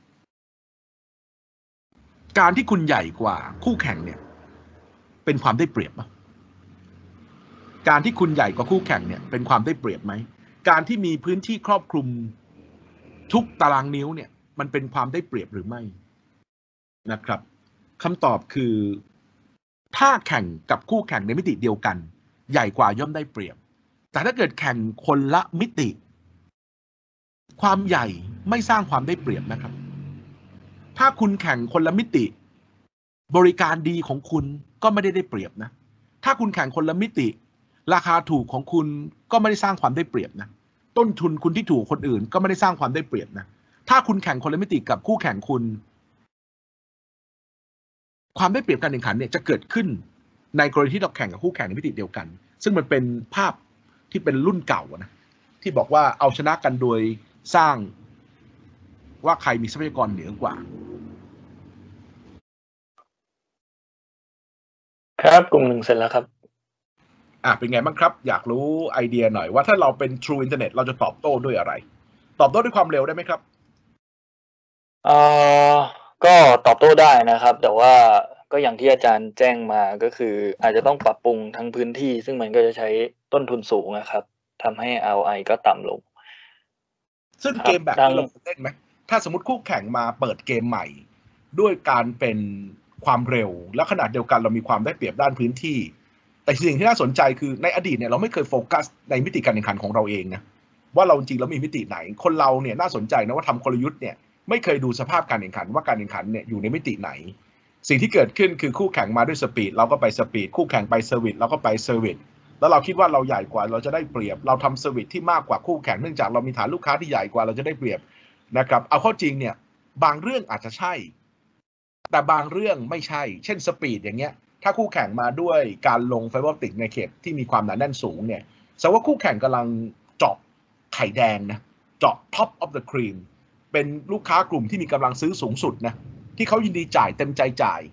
การที่คุณใหญ่กว่าคู่แข่งเนี่ยเป็นความได้เปรียบไหมการที่คุณใหญ่กว่าคู่แข่งเนี่ยเป็นความได้เปรียบไหมการที่มีพื้นที่ครอบคลุมทุกตารางนิ้วเนี่ยมันเป็นความได้เปรียบหรือไม่นะครับคำตอบคือถ้าแข่งกับคู่แข่งในมิติเดียวกันใหญ่กว่าย่อมได้เปรียบแต่ถ้าเกิดแข่งคนละมิติความใหญ่ไม่สร้างความได้เปรียบนะครับถ้าคุณแข่งคนละมิติบริการดีของคุณก็ไม่ได้ได้เปรียบนะถ้าคุณแข่งคนละมิติราคาถูกของคุณก็ไม่ได้สร้างความได้เปรียบนะต้นทุนคุณที่ถูกคนอื่นก็ไม่ได้สร้างความได้เปรียบนะถ้าคุณแข่งคนละมิติกับคู่แข่งคุณความได้เปรียบการแข่งขันเนี่ยจะเกิดขึ้นในกรณีที่เราแข่งกับคู่แข่งในมิติเดียวกันซึ่งมันเป็นภาพที่เป็นรุ่นเก่านะที่บอกว่าเอาชนะกันโดยสร้างว่าใครมีทรัพยากรเหนือกว่าครับกลุ่มหนึ่งเสร็จแล้วครับอ่ะเป็นไงบ้างครับอยากรู้ไอเดียหน่อยว่าถ้าเราเป็น True Internet เราจะตอบโต้ด้วยอะไรตอบโต้ด้วยความเร็วได้ไหมครับเอ่อก็ตอบโต้ได้นะครับแต่ว่าก็อย่างที่อาจารย์แจ้งมาก็คืออาจจะต้องปรับปรุงทั้งพื้นที่ซึ่งมันก็จะใช้ต้นทุนสูงนะครับทำให้ อาร์ โอ ไอ ก็ต่ำลงซึ่งเกมแบบนี้เราเล่นไหมถ้าสมมติคู่แข่งมาเปิดเกมใหม่ด้วยการเป็นความเร็วและขนาดเดียวกันเรามีความได้เปรียบด้านพื้นที่แต่สิ่งที่น่าสนใจคือในอดีตเนี่ยเราไม่เคยโฟกัสในมิติการแข่งขันของเราเองนะว่าเราจริงแล้วมีมิติไหนคนเราเนี่ยน่าสนใจนะว่าทำกลยุทธ์เนี่ยไม่เคยดูสภาพการแข่งขันว่าการแข่งขันเนี่ยอยู่ในมิติไหนสิ่งที่เกิดขึ้นคือคู่แข่งมาด้วยสปีดเราก็ไปสปีดคู่แข่งไปเซอร์วิสเราก็ไปเซอร์วิสแล้วเราคิดว่าเราใหญ่กว่าเราจะได้เปรียบเราทำเซอร์วิสที่มากกว่าคู่แข่งเนื่องจากเรามีฐานลูกค้าที่ใหญ่กว่าเราจะได้เปรียบนะครับเอาเข้าจริงเนี่ยบางเรื่องอาจจะใช่แต่บางเรื่องไม่ใช่เช่นสปีดอย่างเงี้ยถ้าคู่แข่งมาด้วยการลงไฟเบอร์ออปติกในเขตที่มีความหนาแน่นสูงเนี่ยแสดงว่าคู่แข่งกำลังเจาะไข่แดงนะเจาะ top of the cream เป็นลูกค้ากลุ่มที่มีกำลังซื้อสูงสุดนะที่เขายินดีจ่ายเต็มใจจ่าย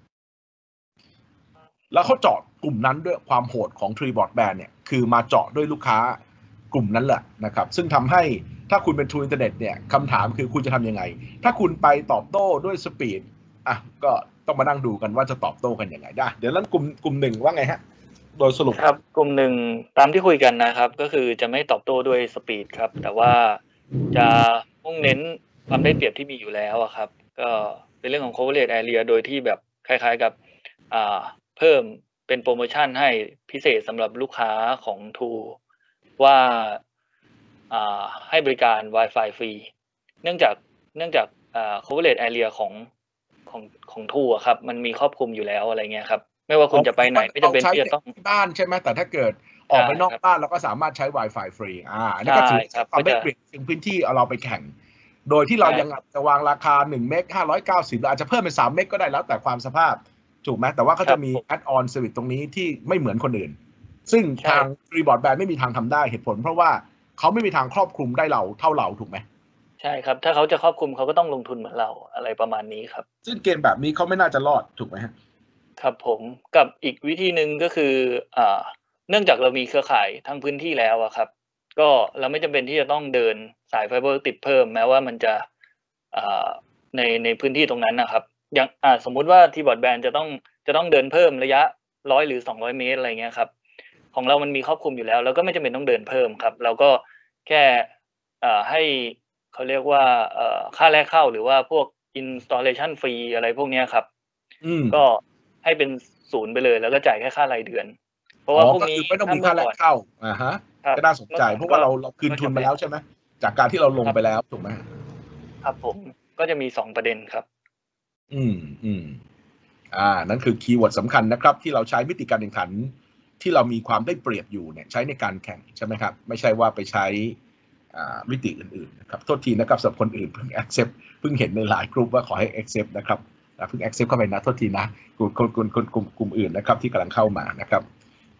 แล้วเขาเจาะกลุ่มนั้นด้วยความโหดของ Tree Broadband เนี่ยคือมาเจาะด้วยลูกค้ากลุ่มนั้นแหละนะครับซึ่งทำให้ถ้าคุณเป็น True Internet เนี่ยคำถามคือคุณจะทำยังไงถ้าคุณไปตอบโต้ด้วยสปีดอ่ะก็ต้องมานั่งดูกันว่าจะตอบโต้กันยังไงได้เดี๋ยวนั้นกลุ่มกลุ่มหนึ่งว่าไงฮะโดยสรุปครับกลุ่มหนึ่งตามที่คุยกันนะครับก็คือจะไม่ตอบโต้ด้วยสปีดครับแต่ว่าจะมุ่งเน้นความได้เปรียบที่มีอยู่แล้วอะครับก็เป็นเรื่องของ coverage area โดยที่แบบคล้ายๆกับอ่าเพิ่มเป็นโปรโมชั่นให้พิเศษสำหรับลูกค้าของ True ว่าอ่าให้บริการ Wi-Fi ฟรีเนื่องจากเนื่องจากอ่า coverage area ของของของ True อะครับมันมีครอบคลุมอยู่แล้วอะไรเงี้ยครับไม่ว่าคุณจะไปไหนไม่จำเป็นที่จะต้องที่บ้านใช่ไหมแต่ถ้าเกิดออกไปนอกบ้านเราก็สามารถใช้ Wi-Fi ฟรีอ่าอันนี้ก็ถือความได้เปรียบถึงพื้นที่เอาเราไปแข่งโดยที่เรายังจะวางราคาหนึ่งเมกห้าร้อยเก้าสิบอาจจะเพิ่มเป็นสามเมกก็ได้แล้วแต่ความสภาพถูกไหมแต่ว่าเขาจะมี add on service ตรงนี้ที่ไม่เหมือนคนอื่นซึ่งทาง Tree Broadband ไม่มีทางทำได้เหตุผลเพราะว่าเขาไม่มีทางครอบคลุมได้เราเท่าเราถูกไหมใช่ครับถ้าเขาจะครอบคลุมเขาก็ต้องลงทุนเหมือนเราอะไรประมาณนี้ครับซึ่งเกมแบบนี้เขาไม่น่าจะรอดถูกไหมฮะครับผมกับอีกวิธีหนึ่งก็คืออ่าเนื่องจากเรามีเครือข่ายทั้งพื้นที่แล้วอะครับก็เราไม่จำเป็นที่จะต้องเดินสายไฟเบอร์ติดเพิ่มแม้ว่ามันจะอ่าในในพื้นที่ตรงนั้นนะครับอย่างอ่าสมมุติว่าที่บอร์ดแบนด์จะต้องจะต้องเดินเพิ่มระยะร้อยหรือสองร้อยเมตรอะไรเงี้ยครับของเรามันมีครอบคลุมอยู่แล้วแล้วก็ไม่จำเป็นต้องเดินเพิ่มครับเราก็แค่อ่าให้เขาเรียกว่าเอ่อค่าแรกเข้าหรือว่าพวก installation ฟรีอะไรพวกนี้ครับก็ให้เป็นศูนย์ไปเลยแล้วก็จ่ายแค่ค่ารายเดือนเพราะว่าพวกนี้ไม่ต้องมีค่าแรกเข้าอ่าฮะก็น่าสนใจเพราะว่าเราเราคืนทุนมาแล้วใช่ไหมจากการที่เราลงไปแล้วถูกไหมครับผมก็จะมีสองประเด็นครับอืมอืมอ่านั่นคือคีย์เวิร์ดสำคัญนะครับที่เราใช้มิติการแข่งขันที่เรามีความได้เปรียบอยู่เนี่ยใช้ในการแข่งใช่ไหมครับไม่ใช่ว่าไปใช้อ่ามิติอื่นๆนะครับโทษทีนะครับสำหรับคนอื่นเพิ่ง accept เพิ่งเห็นในหลายกลุ่มว่าขอให้ accept นะครับเพิ่ง accept เข้าไปนะโทษทีนะกลุ่มคนกลุ่มกลุ่มกลุ่มอื่นนะครับที่กำลังเข้ามานะครับ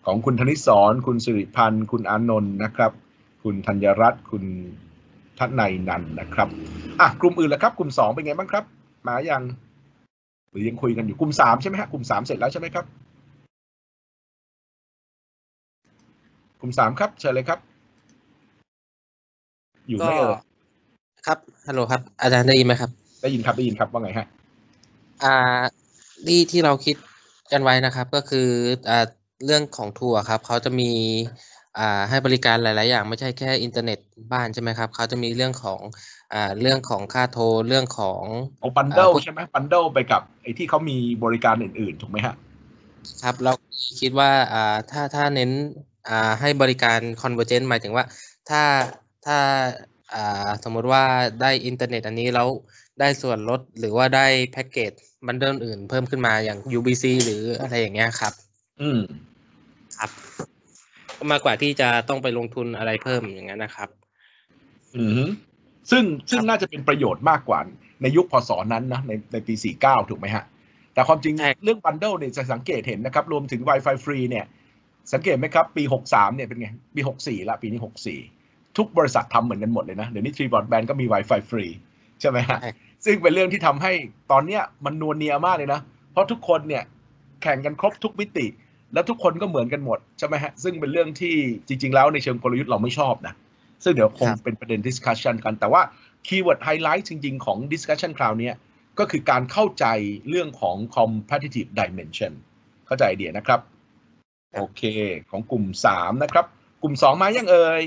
ของคุณธนิศรคุณสิริพันธ์คุณอานนท์นะครับคุณธัญรัตน์คุณทนายนันท์นะครับอ่ะกลุ่มอื่นแล้วครับกลุ่มสองเป็นไงบ้างครับมายังหรือยังคุยกันอยู่กลุ่มสามใช่ไหมฮะกลุ่มสามเสร็จแล้วใช่ไหมครับกลุ่มสามครับเชิญเลยครับอยู่ไม่เอ่ยครับฮัลโหลครับอาจารย์ได้ยินไหมครับได้ยินครับได้ยินครับว่าไงฮะอ่าที่ที่เราคิดกันไว้นะครับก็คืออ่าเรื่องของทัวร์ครับเขาจะมีอ่าให้บริการหลายๆอย่างไม่ใช่แค่อินเทอร์เน็ตบ้านใช่ไหมครับเขาจะมีเรื่องของอ่าเรื่องของค่าโทรเรื่องของโอ้บันเดิลใช่ไหมบันเดิลไปกับไอ้ที่เขามีบริการอื่นๆถูกไหมฮะครับเราคิดว่าอ่าถ้าถ้าเน้นอ่าให้บริการ Convergent หมายถึงว่าถ้าถ้าอ่าสมมุติว่าได้อินเทอร์เน็ตอันนี้แล้วได้ส่วนลดหรือว่าได้แพ็กเกจบันเดิลอื่นเพิ่มขึ้นมาอย่าง ยู บี ซี หรืออะไรอย่างเงี้ยครับอืมครับมากกว่าที่จะต้องไปลงทุนอะไรเพิ่มอย่างนั้นนะครับอืมซึ่งซึ่งน่าจะเป็นประโยชน์มากกว่าในยุคพศนั้นนะในในปีสี่สิบเก้าถูกไหมฮะแต่ความจริงเรื่องบันเดิลเนี่ยจะสังเกตเห็นนะครับรวมถึง Wi-Fi ฟรีเนี่ยสังเกตไหมครับปีหกสามเนี่ยเป็นไงปีหกสี่ละปีนี้หกสี่ทุกบริษัททำเหมือนกันหมดเลยนะเดี๋ยวนี้ Tree Broadband ก็มี Wi-Fi ฟรีใช่ไหมฮะซึ่งเป็นเรื่องที่ทำให้ตอนเนี้ยมันนัวเนียมากเลยนะเพราะทุกคนเนี่ยแข่งกันครบทุกมิติแล้วทุกคนก็เหมือนกันหมดใช่ไหมฮะซึ่งเป็นเรื่องที่จริงๆแล้วในเชิงกลยุทธ์เราไม่ชอบนะซึ่งเดี๋ยวคงเป็นประเด็น discussion กันแต่ว่าคีย์เวิร์ดไฮไลท์จริงๆของ discussion คราวนี้ก็คือการเข้าใจเรื่องของ competitive dimension เข้าใจไอเดียนะครับโอเคของกลุ่มสามนะครับกลุ่มสองมายังเอ่ย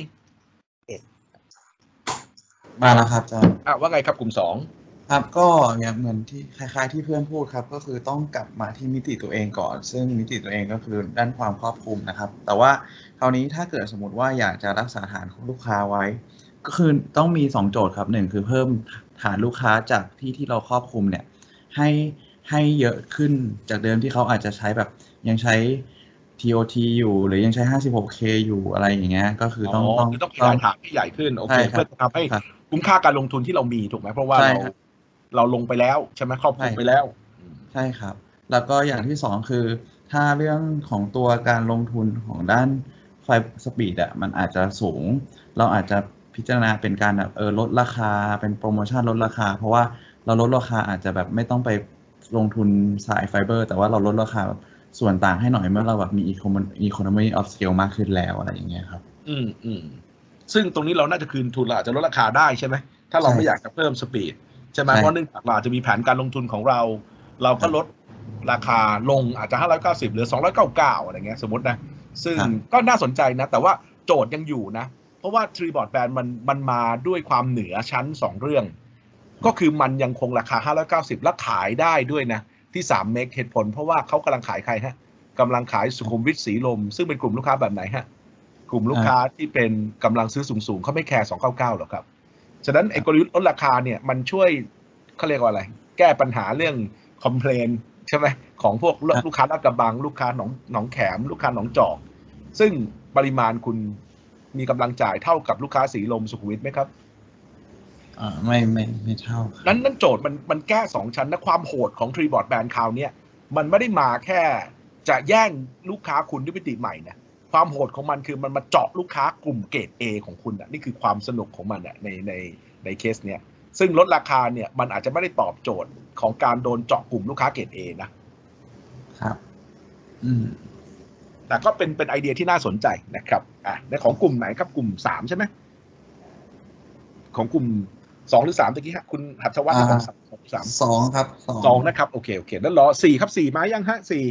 มาแล้วครับอาจารย์อ่ะว่าไงครับกลุ่มสองครับก็เนี่ยเหมือนที่คล้ายๆที่เพื่อนพูดครับก็คือต้องกลับมาที่มิติตัวเองก่อนซึ่งมิติตัวเองก็คือด้านความครอบคลุมนะครับแต่ว่าคราวนี้ถ้าเกิดสมมติว่าอยากจะรักษาฐานของลูกค้าไว้ก็คือต้องมีสองโจทย์ครับหนึ่งคือเพิ่มฐานลูกค้าจากที่ที่เราครอบคลุมเนี่ยให้ให้เยอะขึ้นจากเดิมที่เขาอาจจะใช้แบบยังใช้ ที โอ ที อยู่หรือยังใช้ ห้าสิบหกเค อยู่อะไรอย่างเงี้ยก็คือต้องต้องต้องขยายฐานที่ใหญ่ขึ้นโอเคเพื่อทำให้คุ้มค่าการลงทุนที่เรามีถูกไหมเพราะว่าเราเราลงไปแล้วใช่ไหมครอบคลุมไปแล้วใช่ครับแล้วก็อย่างที่สองคือถ้าเรื่องของตัวการลงทุนของด้านไฟสปีดอ่ะมันอาจจะสูงเราอาจจะพิจารณาเป็นการแบบเออลดราคาเป็นโปรโมชั่นลดราคาเพราะว่าเราลดราคาอาจจะแบบไม่ต้องไปลงทุนสายไฟเบอร์แต่ว่าเราลดราคาแบบส่วนต่างให้หน่อยเมื่อเราแบบมี economy of scale มากขึ้นแล้วอะไรอย่างเงี้ยครับอืมอืมซึ่งตรงนี้เราน่าจะคืนทุนเราอาจจะลดราคาได้ใช่ไหมถ้าเราไม่อยากจะเพิ่มสปีดใช่ไหมเพราะเนื่องจากเราจะมีแผนการลงทุนของเราเราก็ลดราคาลงอาจจะห้าร้อยเก้าสิบเหลือสองร้อยเก้าสิบเก้าอะไรเงี้ยสมมตินะซึ่งก็น่าสนใจนะแต่ว่าโจทย์ยังอยู่นะเพราะว่า Tree Broadband มันมันมาด้วยความเหนือชั้นสองเรื่องก็คือมันยังคงราคาห้าร้อยเก้าสิบและขายได้ด้วยนะที่สามเมกเหตุผลเพราะว่าเขากำลังขายใครฮะกำลังขายสุขุมวิทสีลมซึ่งเป็นกลุ่มลูกค้าแบบไหนฮะกลุ่มลูกค้าที่เป็นกำลังซื้อสูงๆเขาไม่แคร์สองร้อยเก้าสิบเก้าหรอกครับฉะนั้นไอ้กลยุทธ์ลดราคาเนี่ยมันช่วยเขาเรียกว่าอะไรแก้ปัญหาเรื่องคอมเพลนใช่ไหมของพวกลูกค้าลาดกระบังลูกค้าหนองหนองแขมลูกค้าหนองจอกซึ่งปริมาณคุณมีกำลังจ่ายเท่ากับลูกค้าสีลมสุขุมวิทไหมครับอ่าไม่ไม่ไม่เท่านั้นนั่นโจทย์มันมันแก้สองชั้นนะความโหดของ Tree Broadband คราวนี้มันไม่ได้มาแค่จะแย่งลูกค้าคุณด้วยมิติใหม่นะความโหดของมันคือมันมาเจาะลูกค้ากลุ่มเกรด A ของคุณอ่ะนี่คือความสนุกของมันอ่ะในในในเคสเนี้ยซึ่งลดราคาเนี่ยมันอาจจะไม่ได้ตอบโจทย์ของการโดนเจาะกลุ่มลูกค้าเกรด A นะครับอืมแต่ก็เป็นเป็นไอเดียที่น่าสนใจนะครับอ่ะในของกลุ่มไหนครับกลุ่มสามใช่ไหมของกลุ่มสองหรือสามตะกี้ฮะคุณหัตถวัฒน์ของสามสองครับสองนะครับโอเคโอเคแล้วรอสี่ครับสี่มายังฮะสี่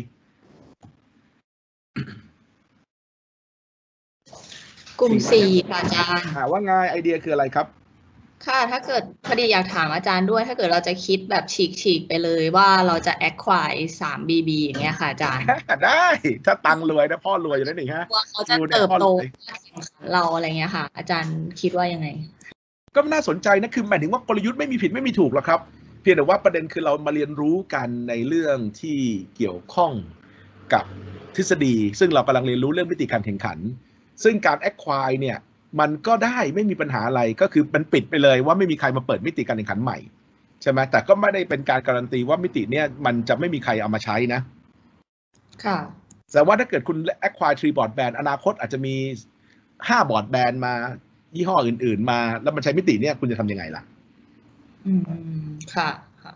กลุ่มสี่ค่ะอาจารย์ว่าไงไอเดียคืออะไรครับค่ะถ้าเกิดพอดีอยากถามอาจารย์ด้วยถ้าเกิดเราจะคิดแบบฉีกๆไปเลยว่าเราจะ acquire สาม บี บี อย่างเงี้ยค่ะอาจารย์ได้ถ้าตังรวยนะพ่อรวยอยู่แล้วนี่ฮะว่าเขาจะเติบโตเราอะไรเงี้ยค่ะอาจารย์คิดว่ายังไงก็น่าสนใจนะคือหมายถึงว่ากลยุทธ์ไม่มีผิดไม่มีถูกหรอกครับเพียงแต่ว่าประเด็นคือเรามาเรียนรู้กันในเรื่องที่เกี่ยวข้องกับทฤษฎีซึ่งเรากำลังเรียนรู้เรื่องมิติการแข่งขันซึ่งการ acquire เนี่ยมันก็ได้ไม่มีปัญหาอะไรก็คือมันปิดไปเลยว่าไม่มีใครมาเปิดมิติการแข่งขันใหม่ใช่ไหมแต่ก็ไม่ได้เป็นการการันตีว่ามิติเนี้ยมันจะไม่มีใครเอามาใช้นะค่ะแต่ว่าถ้าเกิดคุณ acquire three broadband อนาคตอาจจะมีห้า broadband มายี่ห้ออื่นๆมาแล้วมันใช้มิติเนี่ยคุณจะทำยังไงล่ะอืมค่ะค่ะ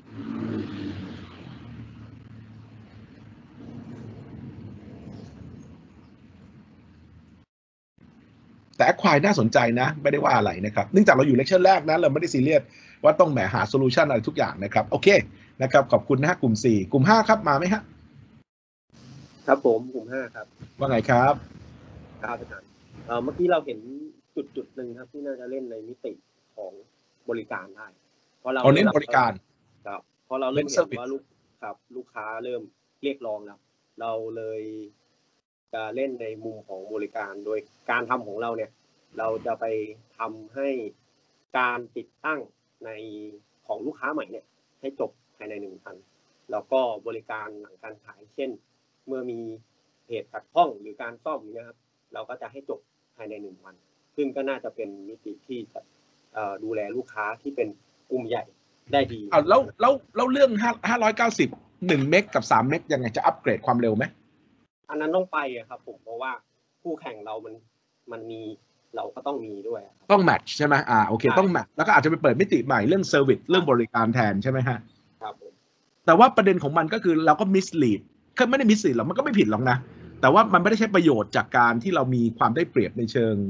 แต่ acquire น่าสนใจนะไม่ได้ว่าอะไรนะครับเนื่องจากเราอยู่เลคเชอร์แรกนะเราไม่ได้ซีเรียสว่าต้องแหมหาโซลูชันอะไรทุกอย่างนะครับโอเคนะครับขอบคุณนะฮะกลุ่มสี่กลุ่มห้าครับมาไหมฮะครับผมกลุ่มห้าครับว่าไงครับครับอาจารย์เอ่อเมื่อกี้เราเห็นจุดจุดหนึ่งครับที่น่าจะเล่นในมิติของบริการได้เพราะเราเน้นบริการครับเพราะเราเริ่มเห็นว่าลูกครับลูกค้าเริ่มเรียกร้องแล้วเราเลยจะเล่นในมุมของบริการโดยการทำของเราเนี่ยเราจะไปทำให้การติดตั้งในของลูกค้าใหม่เนี่ยให้จบภายในหนึ่งพันแล้วก็บริการหลังการขายเช่นเมื่อมีเหตุขัดข้องหรือการซ่อมเนี่ยครับเราก็จะให้จบภายในหนึ่งวันซึ่งก็น่าจะเป็นมิติที่จะดูแลลูกค้าที่เป็นกลุ่มใหญ่ได้ดีอ่าแล้วแล้วแล้วเรื่องห้าร้อยเก้าสิบ หนึ่งเมกกับสามเมกยังไงจะอัปเกรดความเร็วไหมอันนั้นต้องไปอะครับผมเพราะว่าคู่แข่งเรามันมันมีเราก็ต้องมีด้วยต้องแมทช์ใช่ไหมอ่าโอเคต้องแมทช์แล้วก็อาจจะไปเปิดมิติใหม่เรื่องเซอร์วิสเรื่องบริการแทนใช่ไหมฮะครับผมแต่ว่าประเด็นของมันก็คือเราก็มิสลีดคือไม่ได้มิสลีดหรอกมันก็ไม่ผิดหรอกนะแต่ว่ามันไม่ได้ใช้ประโยชน์จากการที่เรามีความได้เปรียบในเชิง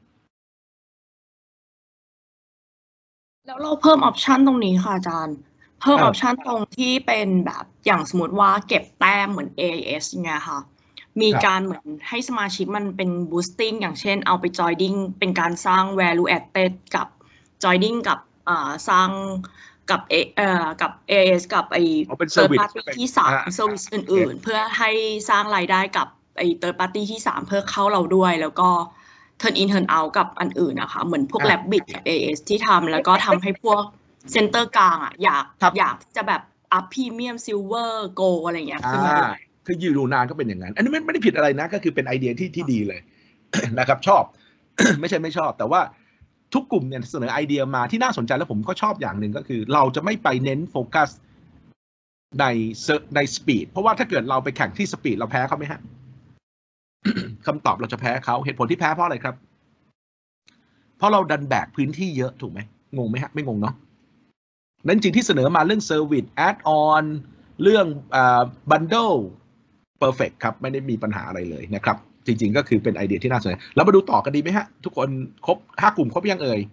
แล้วเราเพิ่มออปชันตรงนี้ค่ะอาจารย์เพิ่มออปชันตรงที่เป็นแบบอย่างสมมติว่าเก็บแต้มเหมือน เอ เอส เงี้ยค่ะมีการเหมือนให้สมาชิกมันเป็น boosting อย่างเช่นเอาไป joining เป็นการสร้าง value added กับ joining กับอ่าสร้างกับเอ่อกับ เอ เอ เอส กับไอ้ third party ที่สาม service อื่นๆเพื่อให้สร้างรายได้กับไอ้ third party ที่สามเพื่อเข้าเราด้วยแล้วก็ turn in turn out กับอันอื่นนะคะเหมือนพวก Rabbit กับ เอ เอ เอส ที่ทำแล้วก็ทำให้พวกเซ็นเตอร์กลางอ่ะอยากอยากจะแบบ up premium silver gold อะไรอย่างเงี้ยขึ้นมาด้วยคืออยู่ดูนานก็เป็นอย่างนั้นอันนี้ไม่ได้ผิดอะไรนะก็คือเป็นไอเดียที่ที่ดีเลย นะครับชอบ ไม่ใช่ไม่ชอบแต่ว่าทุกกลุ่มเนี่ยเสนอไอเดียมาที่น่าสนใจแล้วผมก็ชอบอย่างหนึ่งก็คือเราจะไม่ไปเน้นโฟกัสในในสปีดเพราะว่าถ้าเกิดเราไปแข่งที่สปีดเราแพ้เขาไหมฮะ คำตอบเราจะแพ้เขาเหตุผลที่แพ้เพราะอะไรครับเพราะเราดันแบกพื้นที่เยอะถูกไหมงงไหมฮะไม่งงเนาะนั้นจริงที่เสนอมาเรื่อง Service Add-on เรื่องอ่า Bundle Perfect ครับไม่ได้มีปัญหาอะไรเลยนะครับจริงๆก็คือเป็นไอเดียที่น่าสนใจแล้วมาดูต่อกันดีไหมฮะทุกคนครบห้ากลุ่มครบยังเอ่ย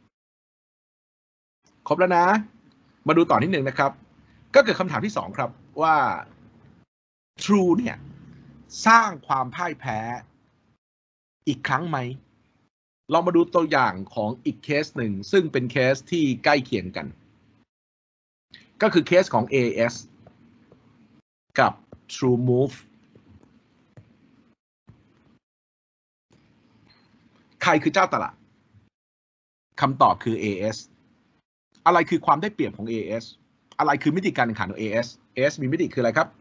ครบแล้วนะมาดูต่อนิดนึงนะครับก็เกิดคำถามที่สองครับว่า True เนี่ยสร้างความพ่ายแพ้อีกครั้งไหมลองมาดูตัวอย่างของอีกเคสหนึ่งซึ่งเป็นเคสที่ใกล้เคียงกันก็คือเคสของ เอ เอ เอส กับ TrueMove ใครคือเจ้าตลาดคำตอบคือ เอ เอ เอส อะไรคือความได้เปรียบของ เอ เอ เอส อะไรคือมิติการแข่งขันของ เอ เอ เอส เอ เอ เอส มีมิติคืออะไรครับ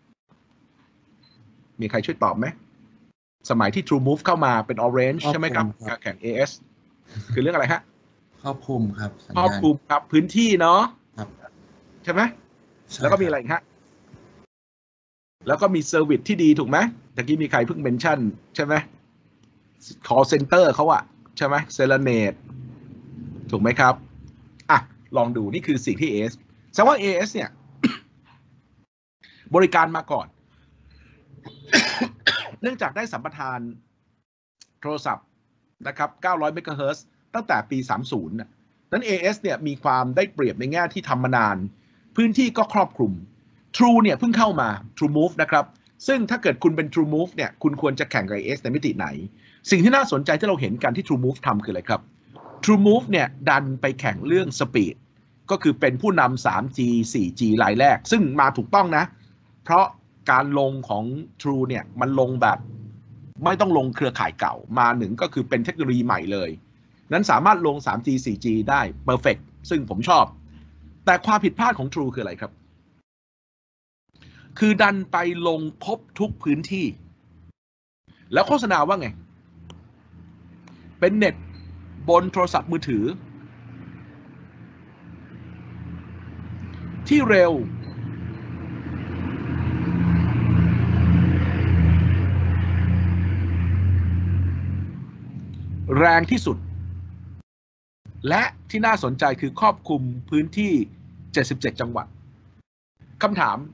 มีใครช่วยตอบไหมสมัยที่ TrueMove เข้ามาเป็น Orange ใช่ไหมครับการแข่ง เอ เอ เอส คือเรื่องอะไรฮะครอบคลุมครับครอบคลุมครับพื้นที่เนาะใช่ไหมแล้วก็มีอะไรฮะแล้วก็มีเซอร์วิสที่ดีถูกไหมตะกี้มีใครเพิ่งเมนชั่นใช่ไหม call center เขาอะใช่ไหมเซเลเนตถูกไหมครับอ่ะลองดูนี่คือสิ่งที่ เอ เอ เอส แสดงว่า เอ เอ เอส เนี่ย บริการมาก่อน เนื่องจากได้สัมปทานโทรศัพท์นะครับเก้าร้อยเมกะเฮิรตซ์ตั้งแต่ปีสามสิบน่ะนั้น เอ เอ เอส เนี่ยมีความได้เปรียบในแง่ที่ทำมานานพื้นที่ก็ครอบคลุม True เนี่ยเพิ่งเข้ามา TrueMove นะครับซึ่งถ้าเกิดคุณเป็น TrueMove เนี่ยคุณควรจะแข่งกับ เอ เอ เอส ในมิติไหนสิ่งที่น่าสนใจที่เราเห็นกันที่ TrueMove ทำคืออะไรครับ TrueMove เนี่ยดันไปแข่งเรื่อง Speed ก็คือเป็นผู้นำ สามจี สี่จี รายแรกซึ่งมาถูกต้องนะเพราะการลงของ True เนี่ยมันลงแบบไม่ต้องลงเครือข่ายเก่ามาหนึ่งก็คือเป็นเทคโนโลยีใหม่เลยนั้นสามารถลง สามจี สี่จี ได้ Perfect ซึ่งผมชอบแต่ความผิดพลาดของ True คืออะไรครับคือดันไปลงครบทุกพื้นที่แล้วโฆษณาว่าไงเป็นเน็ตบนโทรศัพท์มือถือที่เร็วรงที่สุดและที่น่าสนใจคือครอบคลุมพื้นที่เจ็ดสิบเจ็ดจังหวัดคำถาม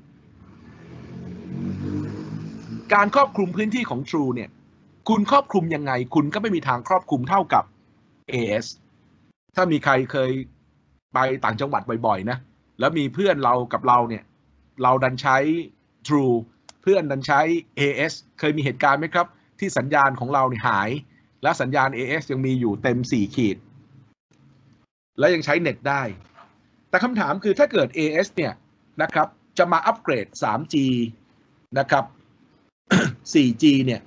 การครอบคลุมพื้นที่ของ True เนี่ยคุณครอบคลุมยังไงคุณก็ไม่มีทางครอบคลุมเท่ากับ เอ เอส ถ้ามีใครเคยไปต่างจังหวัดบ่อยๆนะแล้วมีเพื่อนเรากับเราเนี่ยเราดันใช้ True เพื่อนดันใช้ เอ เอส เคยมีเหตุการณ์ไหมครับที่สัญญาณของเราเนี่ยหายและสัญญาณ เอ เอส ยังมีอยู่เต็มสี่ขีดและยังใช้เน็ตได้แต่คำถามคือถ้าเกิด เอ เอส เนี่ยนะครับจะมาอัปเกรด ทรีจี นะครับ โฟร์จี เนี่ย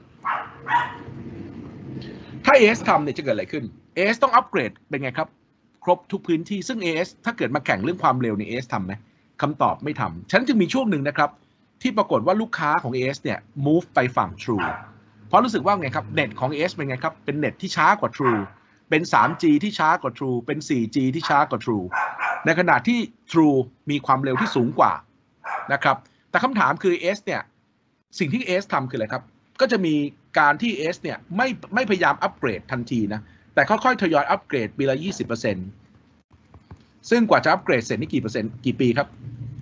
ถ้า เอ เอส ทำเนี่ยจะเกิดอะไรขึ้น เอ เอส ต้องอัปเกรดเป็นไงครับครบทุกพื้นที่ซึ่ง เอ เอส ถ้าเกิดมาแข่งเรื่องความเร็วใน เอ เอส ทำไหมคำตอบไม่ทำฉะนั้นจึงมีช่วงหนึ่งนะครับที่ปรากฏว่าลูกค้าของ เอ เอส เนี่ย move ไปฝั่ง True เพราะรู้สึกว่าไงครับเน็ตของ เอ เอส เป็นไงครับเป็นเน็ตที่ช้ากว่า True เป็น ทรีจี ที่ช้ากว่า True เป็น โฟร์จี ที่ช้ากว่า True ในขณะที่ True มีความเร็วที่สูงกว่านะครับแต่คำถามคือ เอ เอส เนี่ยสิ่งที่ เอ เอส ทำคืออะไรครับก็จะมีการที่ เอ เอส เนี่ยไม่ไม่พยายามอัปเกรดทันทีนะแต่ค่อยๆทยอยอัปเกรดปีละ ยี่สิบเปอร์เซ็นต์ ซึ่งกว่าจะอัปเกรดเสร็จนี่กี่เปอร์เซ็นต์กี่ปีครับ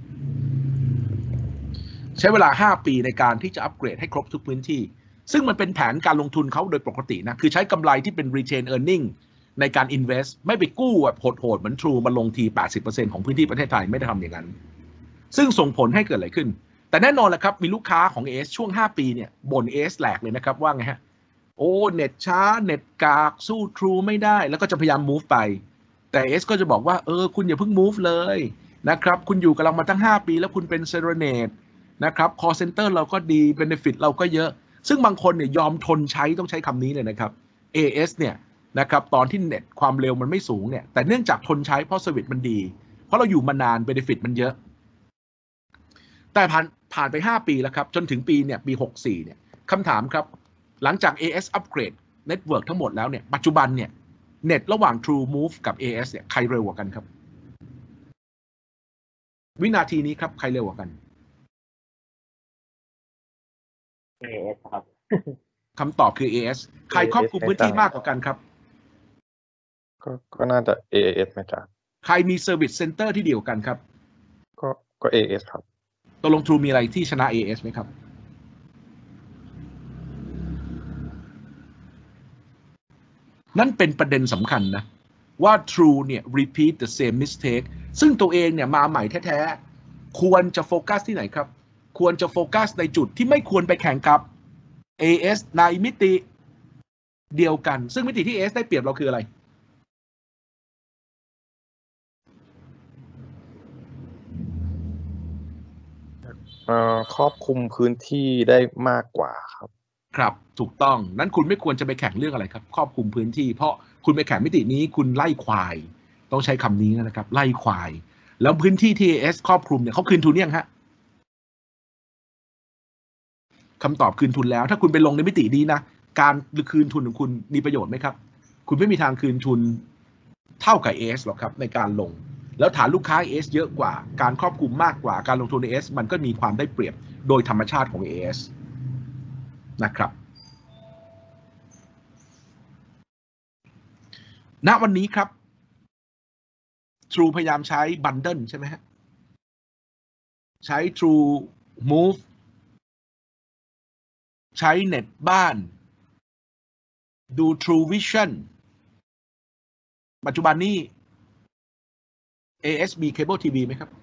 ใช้เวลาห้าปีในการที่จะอัปเกรดให้ครบทุกพื้นที่ซึ่งมันเป็นแผนการลงทุนเขาโดยปกตินะคือใช้กำไรที่เป็น retain earning ในการ invest ไม่ไปกู้แบบโหดๆเหมือน True มาลงที แปดสิบเปอร์เซ็นต์ ของพื้นที่ประเทศไทยไม่ได้ทำอย่างนั้นซึ่งส่งผลให้เกิดอะไรขึ้นแต่แน่นอนแหละครับมีลูกค้าของ เอ เอส ช่วงห้าปีเนี่ยบ่น เอ เอส แหลกเลยนะครับว่าไงฮะโอ้เน็ตช้าเน็ตกากสู้ True ไม่ได้แล้วก็จะพยายาม move ไปแต่ เอ เอส ก็จะบอกว่าเออคุณอย่าเพิ่ง move เลยนะครับคุณอยู่กับเรามาตั้งห้าปีแล้วคุณเป็น Serenade นะครับ call center เราก็ดี benefit เราก็เยอะซึ่งบางคนเนี่ยยอมทนใช้ต้องใช้คำนี้เลยนะครับ เอ เอส เนี่ยนะครับตอนที่เน็ตความเร็วมันไม่สูงเนี่ยแต่เนื่องจากทนใช้เพราะ service มันดีเพราะเราอยู่มานาน benefit มันเยอะแต่ผ่านผ่านไปห้าปีแล้วครับจนถึงปีเนี่ยปีหกสิบสี่เนี่ยคำถามครับหลังจาก เอ เอส upgrade network ทั้งหมดแล้วเนี่ยปัจจุบันเนี่ยเน็ตระหว่าง True Move กับ เอ เอส เนี่ยใครเร็วกว่ากันครับวินาทีนี้ครับใครเร็วกว่ากันเอ เอส ครับคำตอบคือ เอ เอส ใครครอบคลุมพื้นที่มากกว่ากันครับก็ก็น่าจะ เอ เอส ไหมจ๊ะใครมี Service Center ที่ดีกว่ากันครับก็ก็ เอ เอส ครับตกลง True มีอะไรที่ชนะ เอ เอส ไหมครับนั่นเป็นประเด็นสำคัญนะว่า True เนี่ย repeat the same mistake ซึ่งตัวเองเนี่ยมาใหม่แท้ๆควรจะโฟกัสที่ไหนครับควรจะโฟกัสในจุดที่ไม่ควรไปแข่งกับ เอ เอส ในมิติเดียวกันซึ่งมิติที่ เอ เอส ได้เปรียบเราคืออะไรเอ่อครอบคลุมพื้นที่ได้มากกว่าครับครับถูกต้องนั้นคุณไม่ควรจะไปแข่งเรื่องอะไรครับครอบคลุมพื้นที่เพราะคุณไปแข่งมิตินี้คุณไล่ควายต้องใช้คำนี้นะครับไล่ควายแล้วพื้นที่ที่ เอ เอส ครอบคลุมเนี่ยเขาคืนทุนยังฮะคำตอบคืนทุนแล้วถ้าคุณไปลงในมิตินี้นะการคืนทุนของคุณมีประโยชน์ไหมครับคุณไม่มีทางคืนทุนเท่ากับ เอ เอส หรอกครับในการลงแล้วฐานลูกค้า เอ เอส เยอะกว่าการครอบคลุมมากกว่าการลงทุน เอ เอส มันก็มีความได้เปรียบโดยธรรมชาติของ เอ เอส นะครับณวันนี้ครับ True พยายามใช้ Bundle ใช่ไหมฮะใช้ True Move ใช้เน็ตบ้านดู True Vision ปัจจุบันนี้ เอ เอส มี Cable ที วี ไหมครับ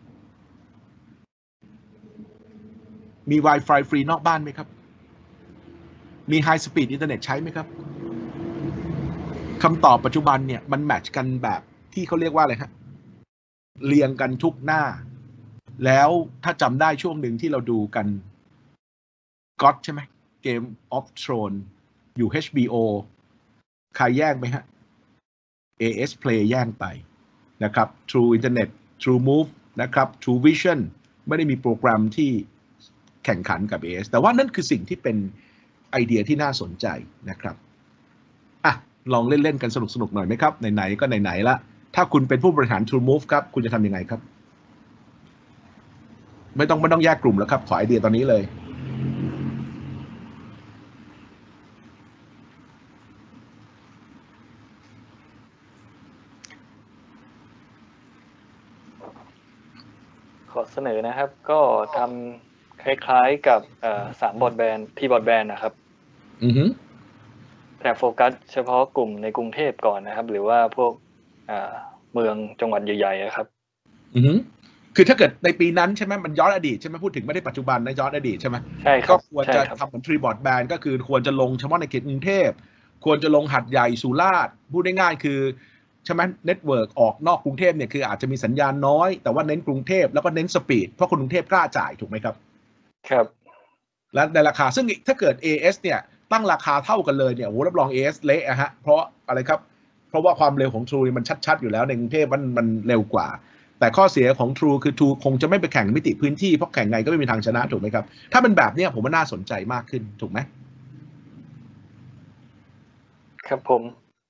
มี Wi-Fi ฟรีนอกบ้านไหมครับมี High Speed อินเทอร์เน็ตใช้ไหมครับคำตอบปัจจุบันเนี่ยมันแมทช์กันแบบที่เขาเรียกว่าอะไรฮะเรียงกันทุกหน้าแล้วถ้าจำได้ช่วงหนึ่งที่เราดูกัน God ใช่ไหม Game of Thrones อยู่ เอช บี โอ ใครแย่งไหมฮะ เอ เอส Play แย่งไปนะครับ True Internet True Move นะครับ True Vision ไม่ได้มีโปรแกรมที่แข่งขันกับ เอ เอส แต่ว่านั่นคือสิ่งที่เป็นไอเดียที่น่าสนใจนะครับอ่ะลองเล่นๆกันสนุกๆหน่อยไหมครับไหนๆก็ไหนๆละถ้าคุณเป็นผู้บริหาร True Move ครับคุณจะทำยังไงครับไม่ต้องไม่ต้องแยกกลุ่มแล้วครับขอไอเดียตอนนี้เลยเสนอนะครับ ก็ทำคล้ายๆกับเอ่อสามบอร์ดแบนด์ทีบอร์ดแบนด์นะครับอือฮึแต่โฟกัสเฉพาะกลุ่มในกรุงเทพก่อนนะครับ หรือว่าพวกเอ่อเมืองจังหวัดใหญ่ๆอะครับอือฮึคือถ้าเกิดในปีนั้นใช่ไหมมันย้อนอดีตใช่ไหมพูดถึงไม่ได้ปัจจุบันนะย้อนอดีตใช่ไหมใช่ครัก็บควรใช่จะครับทำเหมือนทรีบอร์ดแบนด์ก็คือควรจะลงเฉพาะในเขตกรุงเทพควรจะลงหัดใหญ่สุราษฎร์พูดง่ายๆคือใช่ไหมเน็ตเวิร์กออกนอกกรุงเทพเนี่ยคืออาจจะมีสัญญาณน้อยแต่ว่าเน้นกรุงเทพแล้วก็เน้นสปีดเพราะคนกรุงเทพกล้าจ่ายถูกไหมครับครับและในราคาซึ่งถ้าเกิด เอ เอส เนี่ยตั้งราคาเท่ากันเลยเนี่ยโอ้โหรับรอง เอ เอส เละอะฮะเพราะอะไรครับเพราะว่าความเร็วของ True มันชัดๆอยู่แล้วในกรุงเทพมันมันเร็วกว่าแต่ข้อเสียของ True คือ True คงจะไม่ไปแข่งมิติพื้นที่เพราะแข่งไงก็ไม่มีทางชนะถูกไหมครับถ้าเป็นแบบนี้ผมว่าน่าสนใจมากขึ้นถูกไหมครับผม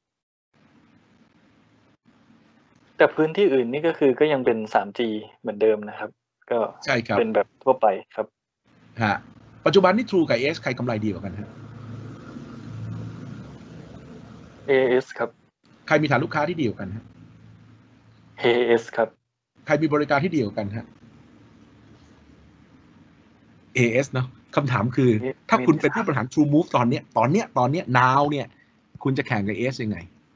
แต่พื้นที่อื่นนี่ก็คือก็ยังเป็น ทรีจี เหมือนเดิมนะครับ ก็ใช่ครับเป็นแบบทั่วไปครับฮะปัจจุบันนี่ True กับ เอ เอส ใครกำไรดีกว่ากันฮะเอ เอส ครับใครมีฐานลูกค้าที่ดีกว่ากันฮะเอ เอส ครับใครมีบริการที่ดีกว่ากันฮะ เอ เอส เนาะคำถามคือมีถ้ามีคุณเป็นผู้บริหาร True Move ตอนเนี้ยตอนเนี้ยตอนเนี้ย now เนี่ยคุณจะแข่งกับ เอ เอส ยังไง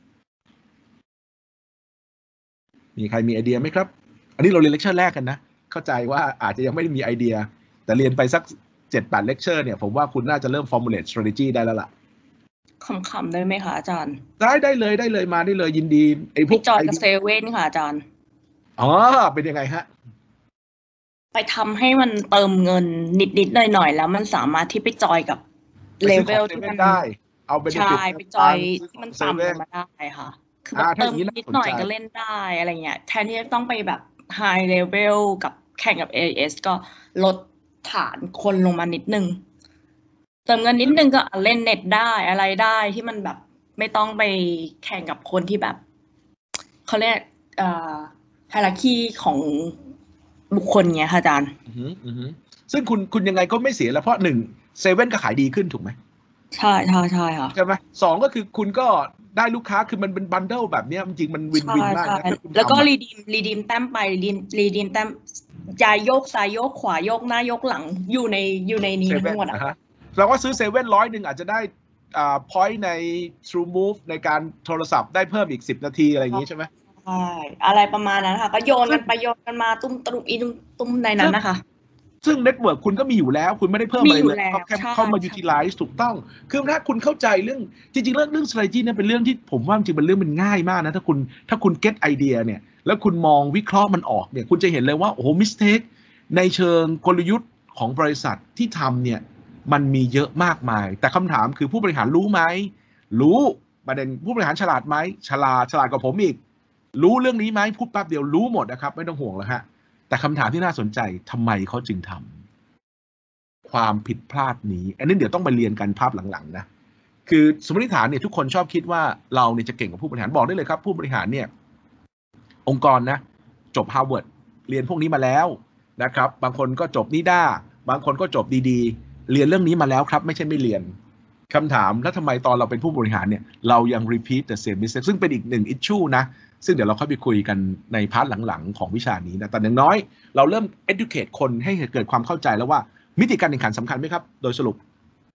มีใครมีไอเดียไหมครับอันนี้เราเรียนเลคเชอร์แรกกันนะเข้าใจว่าอาจจะยังไม่ได้มีไอเดียแต่เรียนไปสัก เจ็ดแปด เลคเชอร์เนี่ยผมว่าคุณน่าจะเริ่ม formulate strategy ได้แล้วล่ะขำๆได้ไหมคะอาจารย์ได้ได้เลยได้เลยมาได้เลยยินดีไอ้พวพี่กจอยไอกับเดีเซเว่นค่ะอาจารย์อ๋อเป็นยังไงฮะไปทำให้มันเติมเงินนิดๆหน่อยๆแล้วมันสามารถที่ไปจอยกับไปเลซื้อเวของลเซที่เว่มัน นได้เอาเบนฟิตใช่ไปจอยที่มันเซต่ำลเว่นงมาได้ค่ะ คือแบอ่าบถ้าเติอมย่างนี้น่านิดสนหน่อยใจก็เล่นได้อะไรเงี้ยแทนที่จะต้องไปแบบไฮเลเวลกับแข่งกับ เอ เอส ก็ลดฐานคนลงมานิดนึง เติมเงินนิดนึงก็เล่นเน็ตได้อะไรได้ที่มันแบบไม่ต้องไปแข่งกับคนที่แบบเขาเรียกเอ่อไฮรักีของบุคคลเงี้ยค่ะอาจารย์อือหืออือหือซึ่งคุณคุณยังไงก็ไม่เสียแล้วเพราะหนึ่งเซเว่นก็ขายดีขึ้นถูกไหมใช่ใช่ใช่ค่ะใช่ไหมสองก็คือคุณก็ได้ลูกค้าคือมันเป็นบันเดิลแบบเนี้ยจริงๆมันวินใช่วินมากใช่นะถ้าคุณแล้วก็ทำอะรีดีมรีดีมแต้มไปรีดีมรีดีมแต้มย้ายโยกซ้ายโยกขวาโยกหน้าโยกหลังอยู่ในอยู่ในนี้เซทั้เว่งนหมดอ่ะนะฮะเราก็ซื้อเซเว่นร้อยหนึ่งอาจจะได้อ่า point ใน True Move ในการโทรศัพท์ได้เพิ่มอีกสิบนาทีอะไรอย่างงี้ใช่ไหมใช่อะไรประมาณนั้นค่ะ ก็โยนกันไปโยนกันมาตุ้มตุ้มอีตุ้มตุ้มในนั้นนะคะซึ่งเน็ตเวิร์กคุณก็มีอยู่แล้วคุณไม่ได้เพิ่มมีอะไรอยู่เลยแล้วก็แค่ใช่เข้ามาใช่ utilize ถูกต้องคือถ้าคุณเข้าใจเรื่องจริงๆเรื่องเรื่อง strategy เนี่ยเป็นเรื่องที่ผมว่าจริงๆเป็นเรื่องมันง่ายมากนะถ้าคุณถ้าคุณ get idea เนี่ยแล้วคุณมองวิเคราะห์มันออกเนี่ยคุณจะเห็นเลยว่าโอ้โห mistake ในเชิงกลยุทธ์ของบริษัทที่ทำเนี่ยมันมีเยอะมากมายแต่คำถามคือผู้บริหารรู้ไหมรู้ประเด็นผู้บริหารฉลาดไหมฉลาดฉลาดกว่าผมอีกรู้เรื่องนี้ไหมพูดแป๊บเดียวรู้หมดนะครับไม่ต้องห่วงแล้วฮะแต่คำถามที่น่าสนใจทำไมเขาจึงทำความผิดพลาดนี้อันนี้เดี๋ยวต้องไปเรียนกันภาพหลังๆนะคือสมมติฐานเนี่ยทุกคนชอบคิดว่าเราเนี่ยจะเก่งกว่าผู้บริหารบอกได้เลยครับผู้บริหารเนี่ยองค์กรนะจบฮาร์วาร์ดเรียนพวกนี้มาแล้วนะครับบางคนก็จบนิด้าบางคนก็จบดีๆเรียนเรื่องนี้มาแล้วครับไม่ใช่ไม่เรียนคำถามแล้วทำไมตอนเราเป็นผู้บริหารเนี่ยเรายัง repeat the same mistake ซึ่งเป็นอีกหนึ่ง issue นะซึ่งเดี๋ยวเราค่อยไปคุยกันในพาร์ทหลังๆของวิชานี้นะแต่อย่างน้อยเราเริ่ม educate คนให้เกิดความเข้าใจแล้วว่ามิติการแข่งขันสำคัญไหมครับโดยสรุป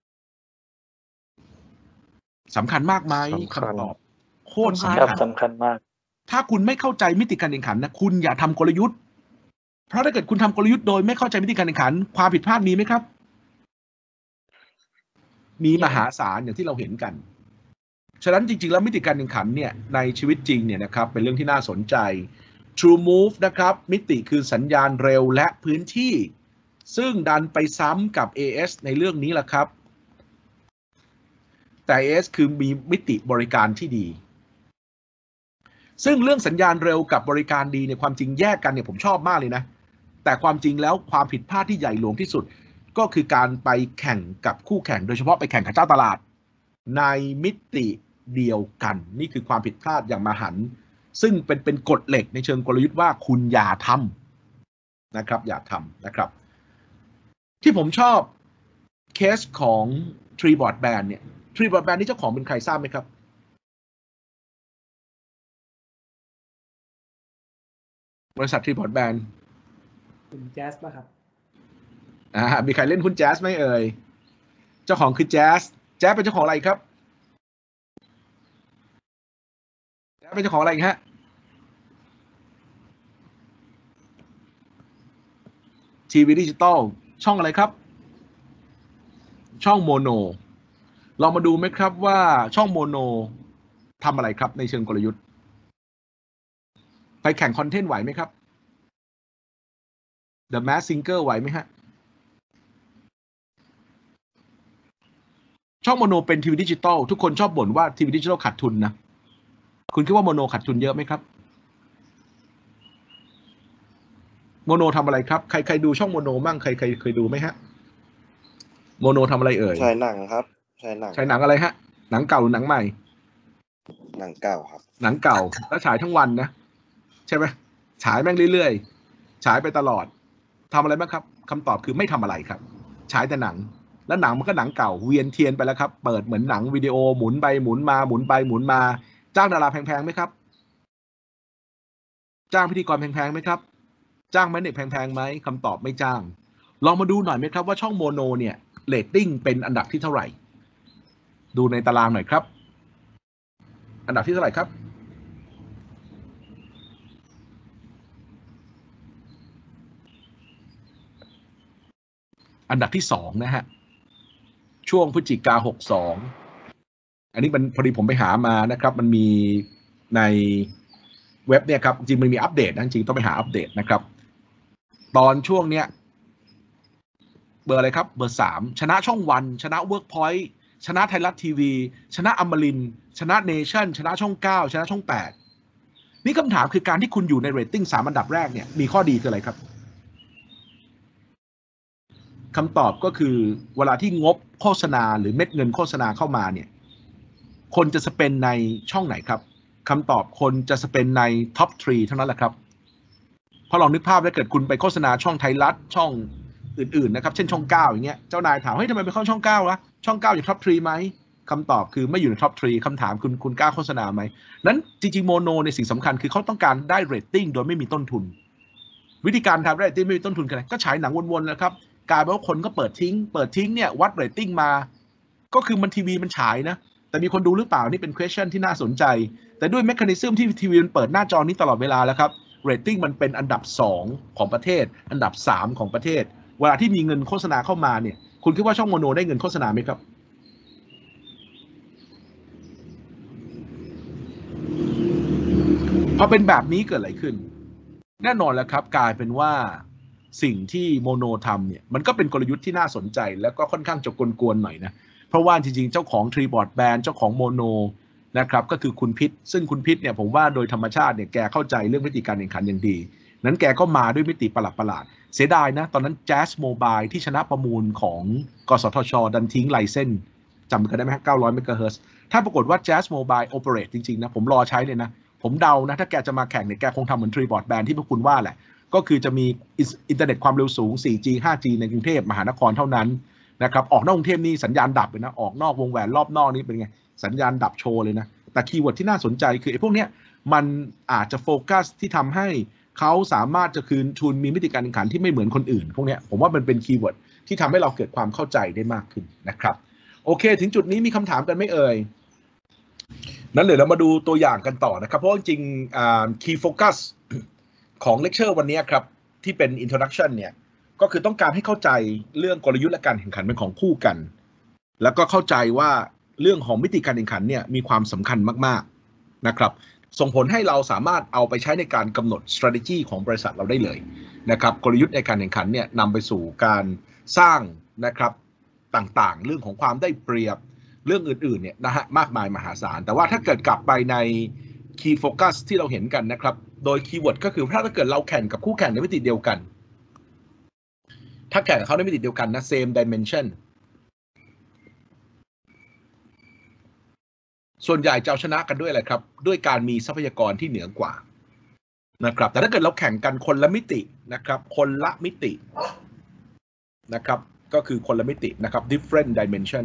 สำคัญมากไหมคำตอบโคตรสำครับคัญสำคัญมากถ้าคุณไม่เข้าใจมิติการแข่งขันนะคุณอย่าทำกลยุทธ์เพราะถ้าเกิดคุณทำกลยุทธ์โดยไม่เข้าใจมิติการแข่งขันความผิดพลาดมีไหมครับมีมหาศาลอย่างที่เราเห็นกันฉะนั้นจริงๆแล้วมิติการแข่งขันเนี่ยในชีวิตจริงเนี่ยนะครับเป็นเรื่องที่น่าสนใจ True Move นะครับมิติคือสัญญาณเร็วและพื้นที่ซึ่งดันไปซ้ำกับ เอ เอส ในเรื่องนี้แหละครับแต่ เอ เอส คือมีมิติบริการที่ดีซึ่งเรื่องสัญญาณเร็วกับบริการดีเนี่ยความจริงแยกกันเนี่ยผมชอบมากเลยนะแต่ความจริงแล้วความผิดพลาดที่ใหญ่หลวงที่สุดก็คือการไปแข่งกับคู่แข่งโดยเฉพาะไปแข่งกับเจ้าตลาดในมิติเดียวกันนี่คือความผิดพลาดอย่างมหันต์ซึ่งเป็นเป็นกฎเหล็กในเชิงกลยุทธ์ว่าคุณอย่าทำนะครับอย่าทำนะครับที่ผมชอบเคสของ Tree Broadband เนี่ย Tree Broadband นี่เจ้าของเป็นใครทราบไหมครับบริษัท Tree Broadband คุณแจ๊สป่ะครับอ่ามีใครเล่นหุ้นแจ๊สไหมเอ่ยเจ้าของคือแจ๊สแจ๊สเป็นเจ้าของอะไรครับแจ๊สเป็นเจ้าของอะไรฮะทีวีดิจิตอลช่องอะไรครับช่องโมโนเรามาดูไหมครับว่าช่องโมโนทำอะไรครับในเชิงกลยุทธ์ไปแข่งคอนเทนต์ไหวไหมครับ The Mask Singer ไหวไหมฮะช่องโมโนเป็นทีวีดิจิตอลทุกคนชอบบ่นว่าทีวีดิจิตอลขาดทุนนะคุณคิดว่าโมโนขาดทุนเยอะไหมครับโมโนทำอะไรครับใครใครดูช่องโมโนมั่งใครใครเคยดูไหมฮะโมโนทำอะไรเอ่ยใช่หนังครับใช่หนังใช่หนังอะไรฮะหนังเก่าหรือหนังใหม่หนังเก่าครับหนังเก่าแล้วฉายทั้งวันนะใช่ไหมฉายแม่งเรื่อยๆฉายไปตลอดทำอะไรบ้างครับคำตอบคือไม่ทำอะไรครับฉายแต่หนังแล้วหนังมันก็หนังเก่าเวียนเทียนไปแล้วครับเปิดเหมือนหนังวิดีโอหมุนไปหมุนมาหมุนไปหมุนมาจ้างดาราแพงๆไหมครับจ้างพิธีกรแพงๆไหมครับจ้างแมเนจแพงๆไหมคำตอบไม่จ้างลองมาดูหน่อยไหมครับว่าช่องโมโนเนี่ยเรตติ้งเป็นอันดับที่เท่าไหร่ดูในตารางหน่อยครับอันดับที่เท่าไหร่ครับอันดับที่สองนะฮะช่วงพฤศจิกาหกสองอันนี้มันพอดีผมไปหามานะครับมันมีในเว็บเนี่ยครับจริงมันมีอัปเดตนะจริงต้องไปหาอัปเดตนะครับตอนช่วงเนี้ยเบอร์อะไรครับเบอร์สามชนะช่องวันชนะเวิร์กพอยต์ชนะไทยรัฐทีวีชนะอมรินทร์ชนะเนชั่นชนะช่องเก้าชนะช่องแปดนี่คำถามคือการที่คุณอยู่ในเรตติ้งสามอันดับแรกเนี่ยมีข้อดีคืออะไรครับคำตอบก็คือเวลาที่งบโฆษณาหรือเม็ดเงินโฆษณาเข้ามาเนี่ยคนจะสเปนในช่องไหนครับคำตอบคนจะสเปนในท็อปสามเท่านั้นแหละครับพอลองนึกภาพถ้าเกิดคุณไปโฆษณาช่องไทยรัฐช่องอื่นๆนะครับเช่นช่องเก้าอย่างเงี้ยเจ้านายถามเฮ้ยทำไมไปเข้าช่องเก้าวะช่องเก้าอยู่ท็อปสามไหมคำตอบคือไม่อยู่ในท็อปสามคำถามคุณคุณกล้าโฆษณาไหมนั้นจริงๆโมโนในสิ่งสำคัญคือเขาต้องการได้เรตติ้งโดยไม่มีต้นทุนวิธีการทำเรตติ้งไม่มีต้นทุนคืออะไรก็ฉายหนังวนๆนะครับกลายเป็นว่าคนก็เปิดทิ้งเปิดทิ้งเนี่ยวัดเรตติ้งมาก็คือมันทีวีมันฉายนะแต่มีคนดูหรือเปล่านี่เป็น question ที่น่าสนใจแต่ด้วยเมคานิซึมที่ทีวีมันเปิดหน้าจอนี้ตลอดเวลาแล้วครับเรตติ้งมันเป็นอันดับสองของประเทศอันดับสามของประเทศเวลาที่มีเงินโฆษณาเข้ามาเนี่ยคุณคิดว่าช่องโมโนได้เงินโฆษณาไหมครับพอเป็นแบบนี้เกิดอะไรขึ้นแน่นอนแล้วครับกลายเป็นว่าสิ่งที่โมโนทำเนี่ยมันก็เป็นกลยุทธ์ที่น่าสนใจแล้วก็ค่อนข้างจะกวนๆหน่อยนะเพราะว่าจริงๆเจ้าของทรีบอร์ดแบนด์เจ้าของโมโนนะครับก็คือคุณพิษซึ่งคุณพิษเนี่ยผมว่าโดยธรรมชาติเนี่ยแกเข้าใจเรื่องวิธีการแข่งขันอย่างดีนั้นแกก็มาด้วยมิติประหลาดๆเสียดายนะตอนนั้น Jazz Mobile ที่ชนะประมูลของกสทช.ดันทิ้งไลเซนส์จำกันได้ไหมครับเก้าร้อยเมกะเฮิรตซ์ถ้าปรากฏว่า Jazz Mobile Operate จริงๆนะผมรอใช้เลยนะผมเดานะถ้าแกจะมาแข่งเนี่ยแกคงทำเหมือนทรีบอร์ดแบนด์ที่พวกคุณว่าแหละก็คือจะมีอินเทอร์เน็ตความเร็วสูง โฟร์จี ไฟว์จี ในกรุงเทพมหานครเท่านั้นนะครับออกนอกกรุงเทพนี่สัญญาณดับเลยนะออกนอกวงแหวนรอบนอกนี่เป็นไงสัญญาณดับโชว์เลยนะแต่คีย์เวิร์ดที่น่าสนใจคือไอ้พวกเนี้ยมันอาจจะโฟกัสที่ทำให้เขาสามารถจะคืนทุนมีมิติการแข่งขันที่ไม่เหมือนคนอื่นพวกเนี้ยผมว่ามันเป็นคีย์เวิร์ดที่ทำให้เราเกิดความเข้าใจได้มากขึ้นนะครับโอเคถึงจุดนี้มีคำถามกันไหมเอ่ยนั้นเดี๋ยวเรามาดูตัวอย่างกันต่อนะครับเพราะจริงๆ key focus ของเลคเชอร์วันนี้ครับที่เป็น introduction เนี่ยก็คือต้องการให้เข้าใจเรื่องกลยุทธ์และการแข่งขันเป็นของคู่กันแล้วก็เข้าใจว่าเรื่องของมิติการแข่งขันเนี่ยมีความสำคัญมากๆนะครับส่งผลให้เราสามารถเอาไปใช้ในการกำหนด strategy ของบริษัทเราได้เลยนะครับกลยุทธ์ในการแข่งขันเนี่ยนำไปสู่การสร้างนะครับต่างๆเรื่องของความได้เปรียบเรื่องอื่นๆเนี่ยนะฮะมากมายมหาศาลแต่ว่าถ้าเกิดกลับไปใน key focus ที่เราเห็นกันนะครับโดยคีย์เวิร์ดก็คือถ้าเกิดเราแข่งกับคู่แข่งในมิติเดียวกันถ้าแข่งกับเขาในมิติเดียวกันนะ same dimension ส่วนใหญ่จะเอาชนะกันด้วยอะไรครับด้วยการมีทรัพยากรที่เหนือกว่านะครับแต่ถ้าเกิดเราแข่งกันคนละมิตินะครับคนละมิตินะครับก็คือคนละมิตินะครับ different dimension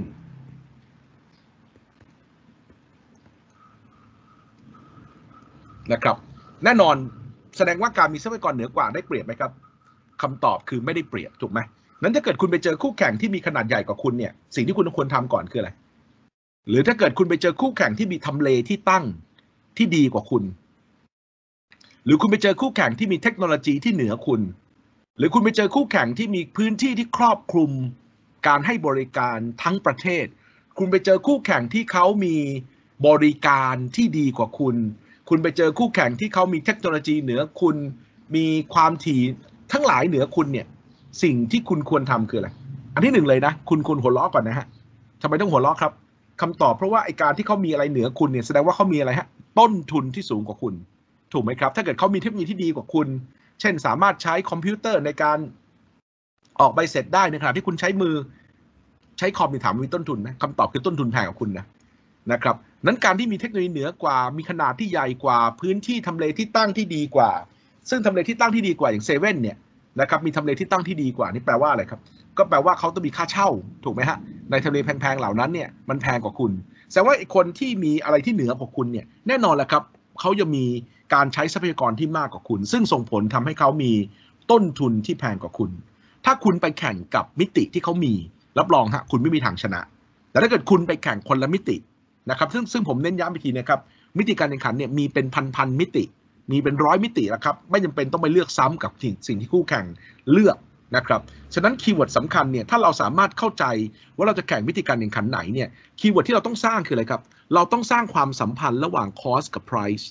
นะครับแน่นอนแสดงว่าการมีทรัพยากรเหนือกว่าได้เปรียบไหมครับคำตอบคือไม่ได้เปรียบถูกไหมนั้นถ้าเกิดคุณไปเจอคู่แข่งที่มีขนาดใหญ่กว่าคุณเนี่ยสิ่งที่คุณควรทำก่อนคืออะไรหรือถ้าเกิดคุณไปเจอคู่แข่งที่มีทำเลที่ตั้งที่ดีกว่าคุณหรือคุณไปเจอคู่แข่งที่มีเทคโนโลยีที่เหนือคุณหรือคุณไปเจอคู่แข่งที่มีพื้นที่ที่ครอบคลุมการให้บริการทั้งประเทศคุณไปเจอคู่แข่งที่เขามีบริการที่ดีกว่าคุณคุณไปเจอคู่แข่งที่เขามีเทคโนโลยีเหนือคุณมีความถี่ทั้งหลายเหนือคุณเนี่ยสิ่งที่คุณควรทำคืออะไรอันที่หนึ่งเลยนะคุณควรหัวเราะก่อนนะฮะทำไมต้องหัวเราะครับคำตอบเพราะว่าไอการที่เขามีอะไรเหนือคุณเนี่ยแสดงว่าเขามีอะไรฮะต้นทุนที่สูงกว่าคุณถูกไหมครับถ้าเกิดเขามีเทคโนโลยีที่ดีกว่าคุณเช่นสามารถใช้คอมพิวเตอร์ในการออกใบเสร็จได้ในขณะที่คุณใช้มือใช้คอมมีถามมีต้นทุนนะคำตอบคือต้นทุนแพงกว่าคุณนะนะครับนั้นการที่มีเทคโนโลยีเหนือกว่ามีขนาดที่ใหญ่กว่าพื้นที่ทำเลที่ตั้งที่ดีกว่าซึ่งทำเลที่ตั้งที่ดีกว่าอย่างเซเว่นเนี่ยนะครับมีทำเลที่ตั้งที่ดีกว่านี่แปลว่าอะไรครับก็แปลว่าเขาต้องมีค่าเช่าถูกไหมฮะในทำเลแพงๆเหล่านั้นเนี่ยมันแพงกว่าคุณแสดงว่าไอ้คนที่มีอะไรที่เหนือกว่าคุณเนี่ยแน่นอนแหละครับเขาจะมีการใช้ทรัพยากรที่มากกว่าคุณซึ่งส่งผลทำให้เขามีต้นทุนที่แพงกว่าคุณถ้าคุณไปแข่งกับมิติที่เขามีรับรองฮะคุณไม่มีทางชนะแต่ถ้าเกิดคุณไปแข่งคนละมิตินะครับซึ่งซึ่งผมเน้นย้ำอีกทีนะครับมิติการแข่งขันเนี่ยมีเป็นพันๆมิติมีเป็นร้อยมิติแล้วครับไม่จำเป็นต้องไปเลือกซ้ำกับสิ่งสิ่งที่คู่แข่งเลือกนะครับฉะนั้นคีย์เวิร์ดสำคัญเนี่ยถ้าเราสามารถเข้าใจว่าเราจะแข่งมิติการแข่งขันไหนเนี่ยคีย์เวิร์ดที่เราต้องสร้างคืออะไรครับเราต้องสร้างความสัมพันธ์ระหว่าง cost กับ price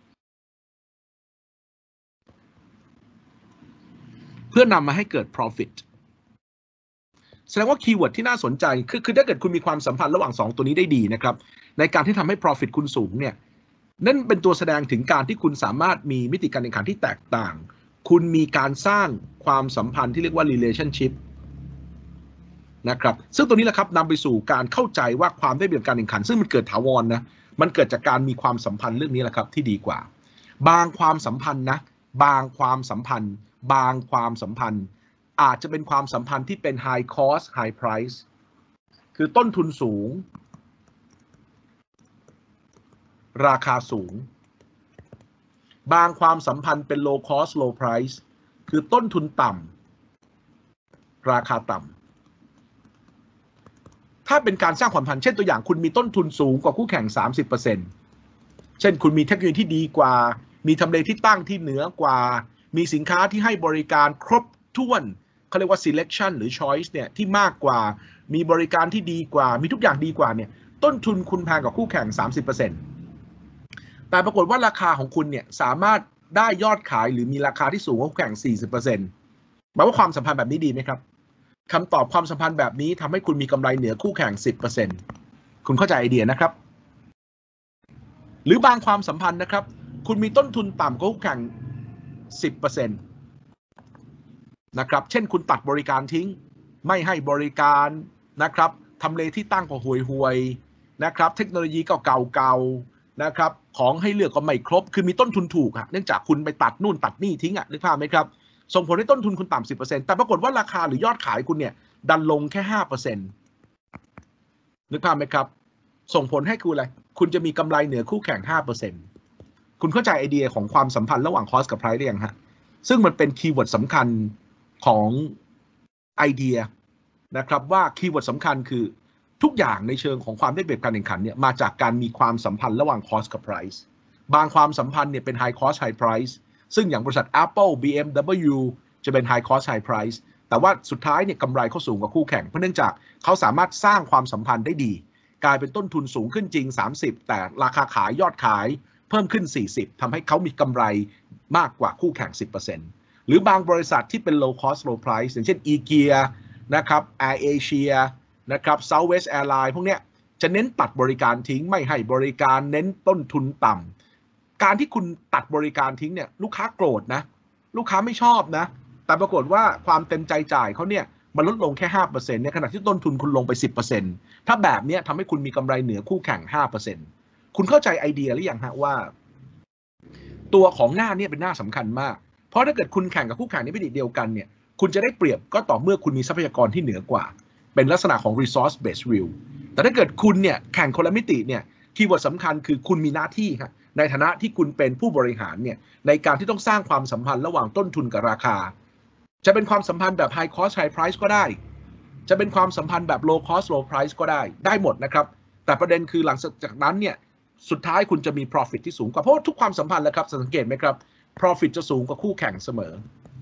เพื่อนำมาให้เกิด profit แสดงว่าคีย์เวิร์ดที่น่าสนใจคือคือถ้าเกิดคุณมีความสัมพันธ์ระหว่างสองตัวนี้ได้ดีนะครับในการที่ทำให้ profit คุณสูงเนี่ยนั่นเป็นตัวแสดงถึงการที่คุณสามารถมีมิติการแข่งขันที่แตกต่างคุณมีการสร้างความสัมพันธ์ที่เรียกว่า relationship นะครับซึ่งตัวนี้แหละครับนำไปสู่การเข้าใจว่าความได้เปรียบการแข่งขันซึ่งมันเกิดถาวรนะมันเกิดจากการมีความสัมพันธ์เรื่องนี้แหละครับที่ดีกว่าบางความสัมพันธ์นะบางความสัมพันธ์บางความสัมพันธ์อาจจะเป็นความสัมพันธ์ที่เป็น high cost high price คือต้นทุนสูงราคาสูงบางความสัมพันธ์เป็น low cost low price คือต้นทุนต่ำราคาต่ำถ้าเป็นการสร้างความสัมพันธ์เช่นตัวอย่างคุณมีต้นทุนสูงกว่าคู่แข่ง สามสิบเปอร์เซ็นต์ เช่นคุณมีเทคโนโลยีที่ดีกว่ามีทำเลที่ตั้งที่เหนือกว่ามีสินค้าที่ให้บริการครบถ้วนเขาเรียกว่า selection หรือ choice เนี่ยที่มากกว่ามีบริการที่ดีกว่ามีทุกอย่างดีกว่าเนี่ยต้นทุนคุณแพงกว่าคู่แข่ง สามสิบเปอร์เซ็นต์ แต่ปรากฏว่าราคาของคุณเนี่ยสามารถได้ยอดขายหรือมีราคาที่สูงกว่าคู่แข่ง สี่สิบเปอร์เซ็นต์ หมายว่าความสัมพันธ์แบบนี้ดีไหมครับคำตอบความสัมพันธ์แบบนี้ทำให้คุณมีกำไรเหนือคู่แข่ง สิบเปอร์เซ็นต์ คุณเข้าใจไอเดียนะครับหรือบางความสัมพันธ์นะครับคุณมีต้นทุนต่ำกว่าคู่แข่ง สิบเปอร์เซ็นต์ นะครับเช่นคุณตัดบริการทิ้งไม่ให้บริการนะครับทำเลที่ตั้งก็ห่วยๆนะครับเทคโนโลยีก็เก่าๆนะครับของให้เลือกก็ไม่ครบคือมีต้นทุนถูกอะเนื่องจากคุณไปตัดนู่นตัดนี่ทิ้งอะนึกภาพไหมครับส่งผลให้ต้นทุนคุณต่ำ สิบเปอร์เซ็นต์ แต่ปรากฏว่าราคาหรือยอดขายคุณเนี่ยดันลงแค่ ห้าเปอร์เซ็นต์ นึกภาพไหมครับส่งผลให้คุณอะไรคุณจะมีกำไรเหนือคู่แข่ง ห้าเปอร์เซ็นต์ คุณเข้าใจไอเดียของความสัมพันธ์ระหว่าง cost กับ price ได้ยังฮะซึ่งมันเป็นคีย์เวิร์ดสำคัญของไอเดียนะครับว่าคีย์เวิร์ดสำคัญคือทุกอย่างในเชิงของความได้เปรียบการแข่งขันเนี่ยมาจากการมีความสัมพันธ์ระหว่าง cost กับ price บางความสัมพันธ์เนี่ยเป็น high cost high price ซึ่งอย่างบริษัท Apple บี เอ็ม ดับเบิลยู จะเป็น high cost high price แต่ว่าสุดท้ายเนี่ยกำไรเขาสูงกว่าคู่แข่งเพราะเนื่องจากเขาสามารถสร้างความสัมพันธ์ได้ดีกลายเป็นต้นทุนสูงขึ้นจริงสามสิบแต่ราคาขายยอดขายเพิ่มขึ้นสี่สิบทำให้เขามีกำไรมากกว่าคู่แข่ง สิบเปอร์เซ็นต์ หรือบางบริษัทที่เป็น low cost low price อย่างเช่น IKEA นะครับ Air Asia นะครับ Southwest Airlines พวกเนี้ยจะเน้นตัดบริการทิ้งไม่ให้บริการเน้นต้นทุนต่ำการที่คุณตัดบริการทิ้งเนี่ยลูกค้าโกรธนะลูกค้าไม่ชอบนะแต่ปรากฏว่าความเต็มใจจ่ายเขาเนี่ยมันลดลงแค่ ห้าเปอร์เซ็นต์ ในขณะที่ต้นทุนคุณลงไป สิบเปอร์เซ็นต์ ถ้าแบบนี้ทำให้คุณมีกำไรเหนือคู่แข่ง ห้าเปอร์เซ็นต์ คุณเข้าใจไอเดียหรือยังฮะว่าตัวของหน้าเนี่ยเป็นหน้าสำคัญมากเพราะถ้าเกิดคุณแข่งกับคู่แข่งในมิติเดียวกันเนี่ยคุณจะได้เปรียบก็ต่อเมื่อคุณมีทรัพยากรที่เหนือกว่าเป็นลักษณะของ resource based view แต่ถ้าเกิดคุณเนี่ยแข่งคนละมิติเนี่ยคีย์เวิร์ดสำคัญคือคุณมีหน้าที่ครับในฐานะที่คุณเป็นผู้บริหารเนี่ยในการที่ต้องสร้างความสัมพันธ์ระหว่างต้นทุนกับราคาจะเป็นความสัมพันธ์แบบ high cost high price ก็ได้จะเป็นความสัมพันธ์แบบ low cost low price ก็ได้ได้หมดนะครับแต่ประเด็นคือหลังจากนั้นเนี่ยสุดท้ายคุณจะมี profit ที่สูงกว่าเพราะทุกความสัมพันธ์แล้วครับสังเกตไหมครับ profit จะสูงกว่าคู่แข่งเสมอ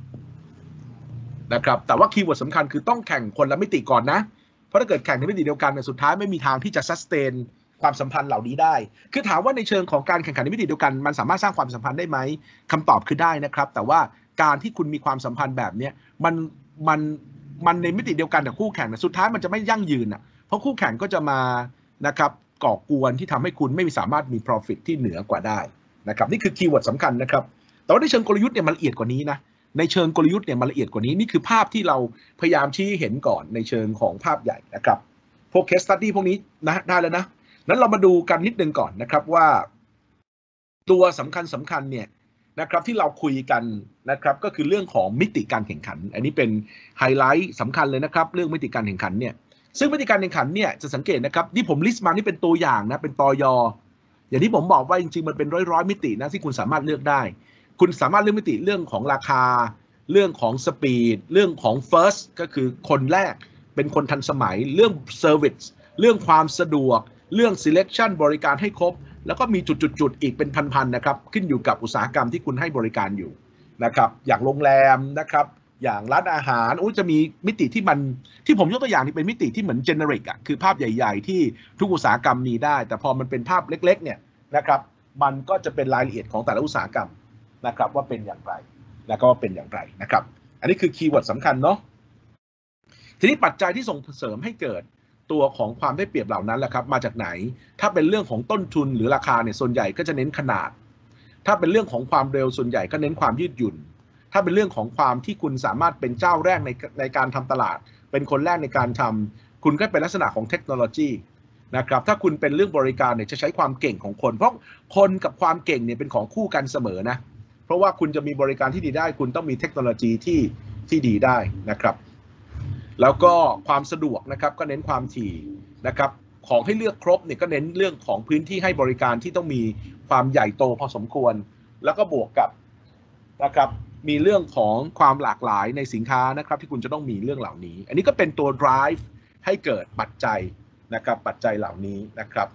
นะครับแต่ว่าคีย์เวิร์ดสำคัญคือต้องแข่งคนละมิติก่อนนะเพราะถ้าเกิดแข่งในมิติเดียวกันเนี่ยสุดท้ายไม่มีทางที่จะ sustain ความสัมพันธ์เหล่านี้ได้คือถามว่าในเชิงของการแข่งขันในมิติเดียวกันมันสามารถสร้างความสัมพันธ์ได้ไหมคำตอบคือได้นะครับแต่ว่าการที่คุณมีความสัมพันธ์แบบนี้มันมันมันในมิติเดียวกันกับคู่แข่งสุดท้ายมันจะไม่ยั่งยืนอ่ะเพราะคู่แข่งก็จะมานะครับก่อกวนที่ทำให้คุณไม่สามารถมี profit ที่เหนือกว่าได้นะครับนี่คือคีย์เวิร์ดสำคัญนะครับแต่ว่าในเชิงกลยุทธ์เนี่ยมันละเอียดกว่านี้นะในเชิงกลยุทธ์เนี่ยมันละเอียดกว่านี้นี่คือภาพที่เราพยายามชี้เห็นก่อนในเชิงของภาพใหญ่นะครับพวก case study พวกนี้นะได้แล้วนะนั้นเรามาดูกันนิดนึงก่อนนะครับว่าตัวสำคัญสำคัญเนี่ยนะครับที่เราคุยกันนะครับก็คือเรื่องของมิติการแข่งขันอันนี้เป็นไฮไลท์สำคัญเลยนะครับเรื่องมิติการแข่งขันเนี่ยซึ่งมิติการแข่งขันเนี่ยจะสังเกตนะครับที่ผมลิสต์มานี่เป็นตัวอย่างนะเป็นตยอย่างที่ผมบอกว่าจริงๆมันเป็นร้อยๆมิตินะที่คุณสามารถเลือกได้คุณสามารถเลือกมิติเรื่องของราคาเรื่องของสปีดเรื่องของ first ก็คือคนแรกเป็นคนทันสมัยเรื่อง service เรื่องความสะดวกเรื่อง selection บริการให้ครบแล้วก็มีจุดๆๆอีกเป็นพันๆนะครับขึ้นอยู่กับอุตสาหกรรมที่คุณให้บริการอยู่นะครับอย่างโรงแรมนะครับอย่างร้านอาหารจะมีมิติที่มันที่ผมยกตัวอย่างที่เป็นมิติที่เหมือน generic อ่ะคือภาพใหญ่ๆที่ทุกอุตสาหกรรมมีได้แต่พอมันเป็นภาพเล็กๆเนี่ยนะครับมันก็จะเป็นรายละเอียดของแต่ละอุตสาหกรรมนะครับว่าเป็นอย่างไรแล้วก็เป็นอย่างไรนะครับอันนี้คือคีย์เวิร์ดสำคัญเนาะทีนี้ปัจจัยที่ส่งเสริมให้เกิดตัวของความได้เปรียบเหล่านั้นแหละครับมาจากไหนถ้าเป็นเรื่องของต้นทุนหรือราคาเนี่ยส่วนใหญ่ก็จะเน้นขนาดถ้าเป็นเรื่องของความเร็วส่วนใหญ่ก็เน้นความยืดหยุ่นถ้าเป็นเรื่องของความที่คุณสามารถเป็นเจ้าแรกในในการทำตลาดเป็นคนแรกในการทำคุณก็เป็นลักษณะของเทคโนโลยีนะครับถ้าคุณเป็นเรื่องบริการเนี่ยจะใช้ความเก่งของคนเพราะคนกับความเก่งเนี่ยเป็นของคู่กันเสมอนะเพราะว่าคุณจะมีบริการที่ดีได้คุณต้องมีเทคโนโลยีที่ที่ดีได้นะครับแล้วก็ความสะดวกนะครับก็เน้นความถี่นะครับของให้เลือกครบเนี่ยก็เน้นเรื่องของพื้นที่ให้บริการที่ต้องมีความใหญ่โตพอสมควรแล้วก็บวกกับนะครับมีเรื่องของความหลากหลายในสินค้านะครับที่คุณจะต้องมีเรื่องเหล่านี้อันนี้ก็เป็นตัว drive ให้เกิดปัจจัยนะครับปัจจัยเหล่านี้นะครับ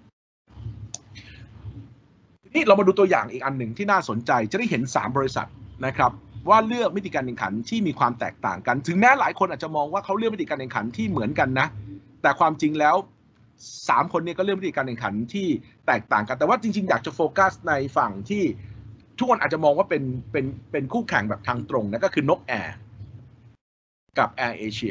นี่เรามาดูตัวอย่างอีกอันหนึ่งที่น่าสนใจจะได้เห็นสามบริษัทนะครับว่าเลือกมิติการแข่งขันที่มีความแตกต่างกันถึงแม้หลายคนอาจจะมองว่าเขาเลือกมิติการแข่งขันที่เหมือนกันนะแต่ความจริงแล้วสามคนนี้ก็เลือกมิติการแข่งขันที่แตกต่างกันแต่ว่าจริงๆอยากจะโฟกัสในฝั่งที่ทุกคนอาจจะมองว่าเป็นเป็นเป็นคู่แข่งแบบทางตรงนะก็คือนกแอร์กับแอร์เอเชีย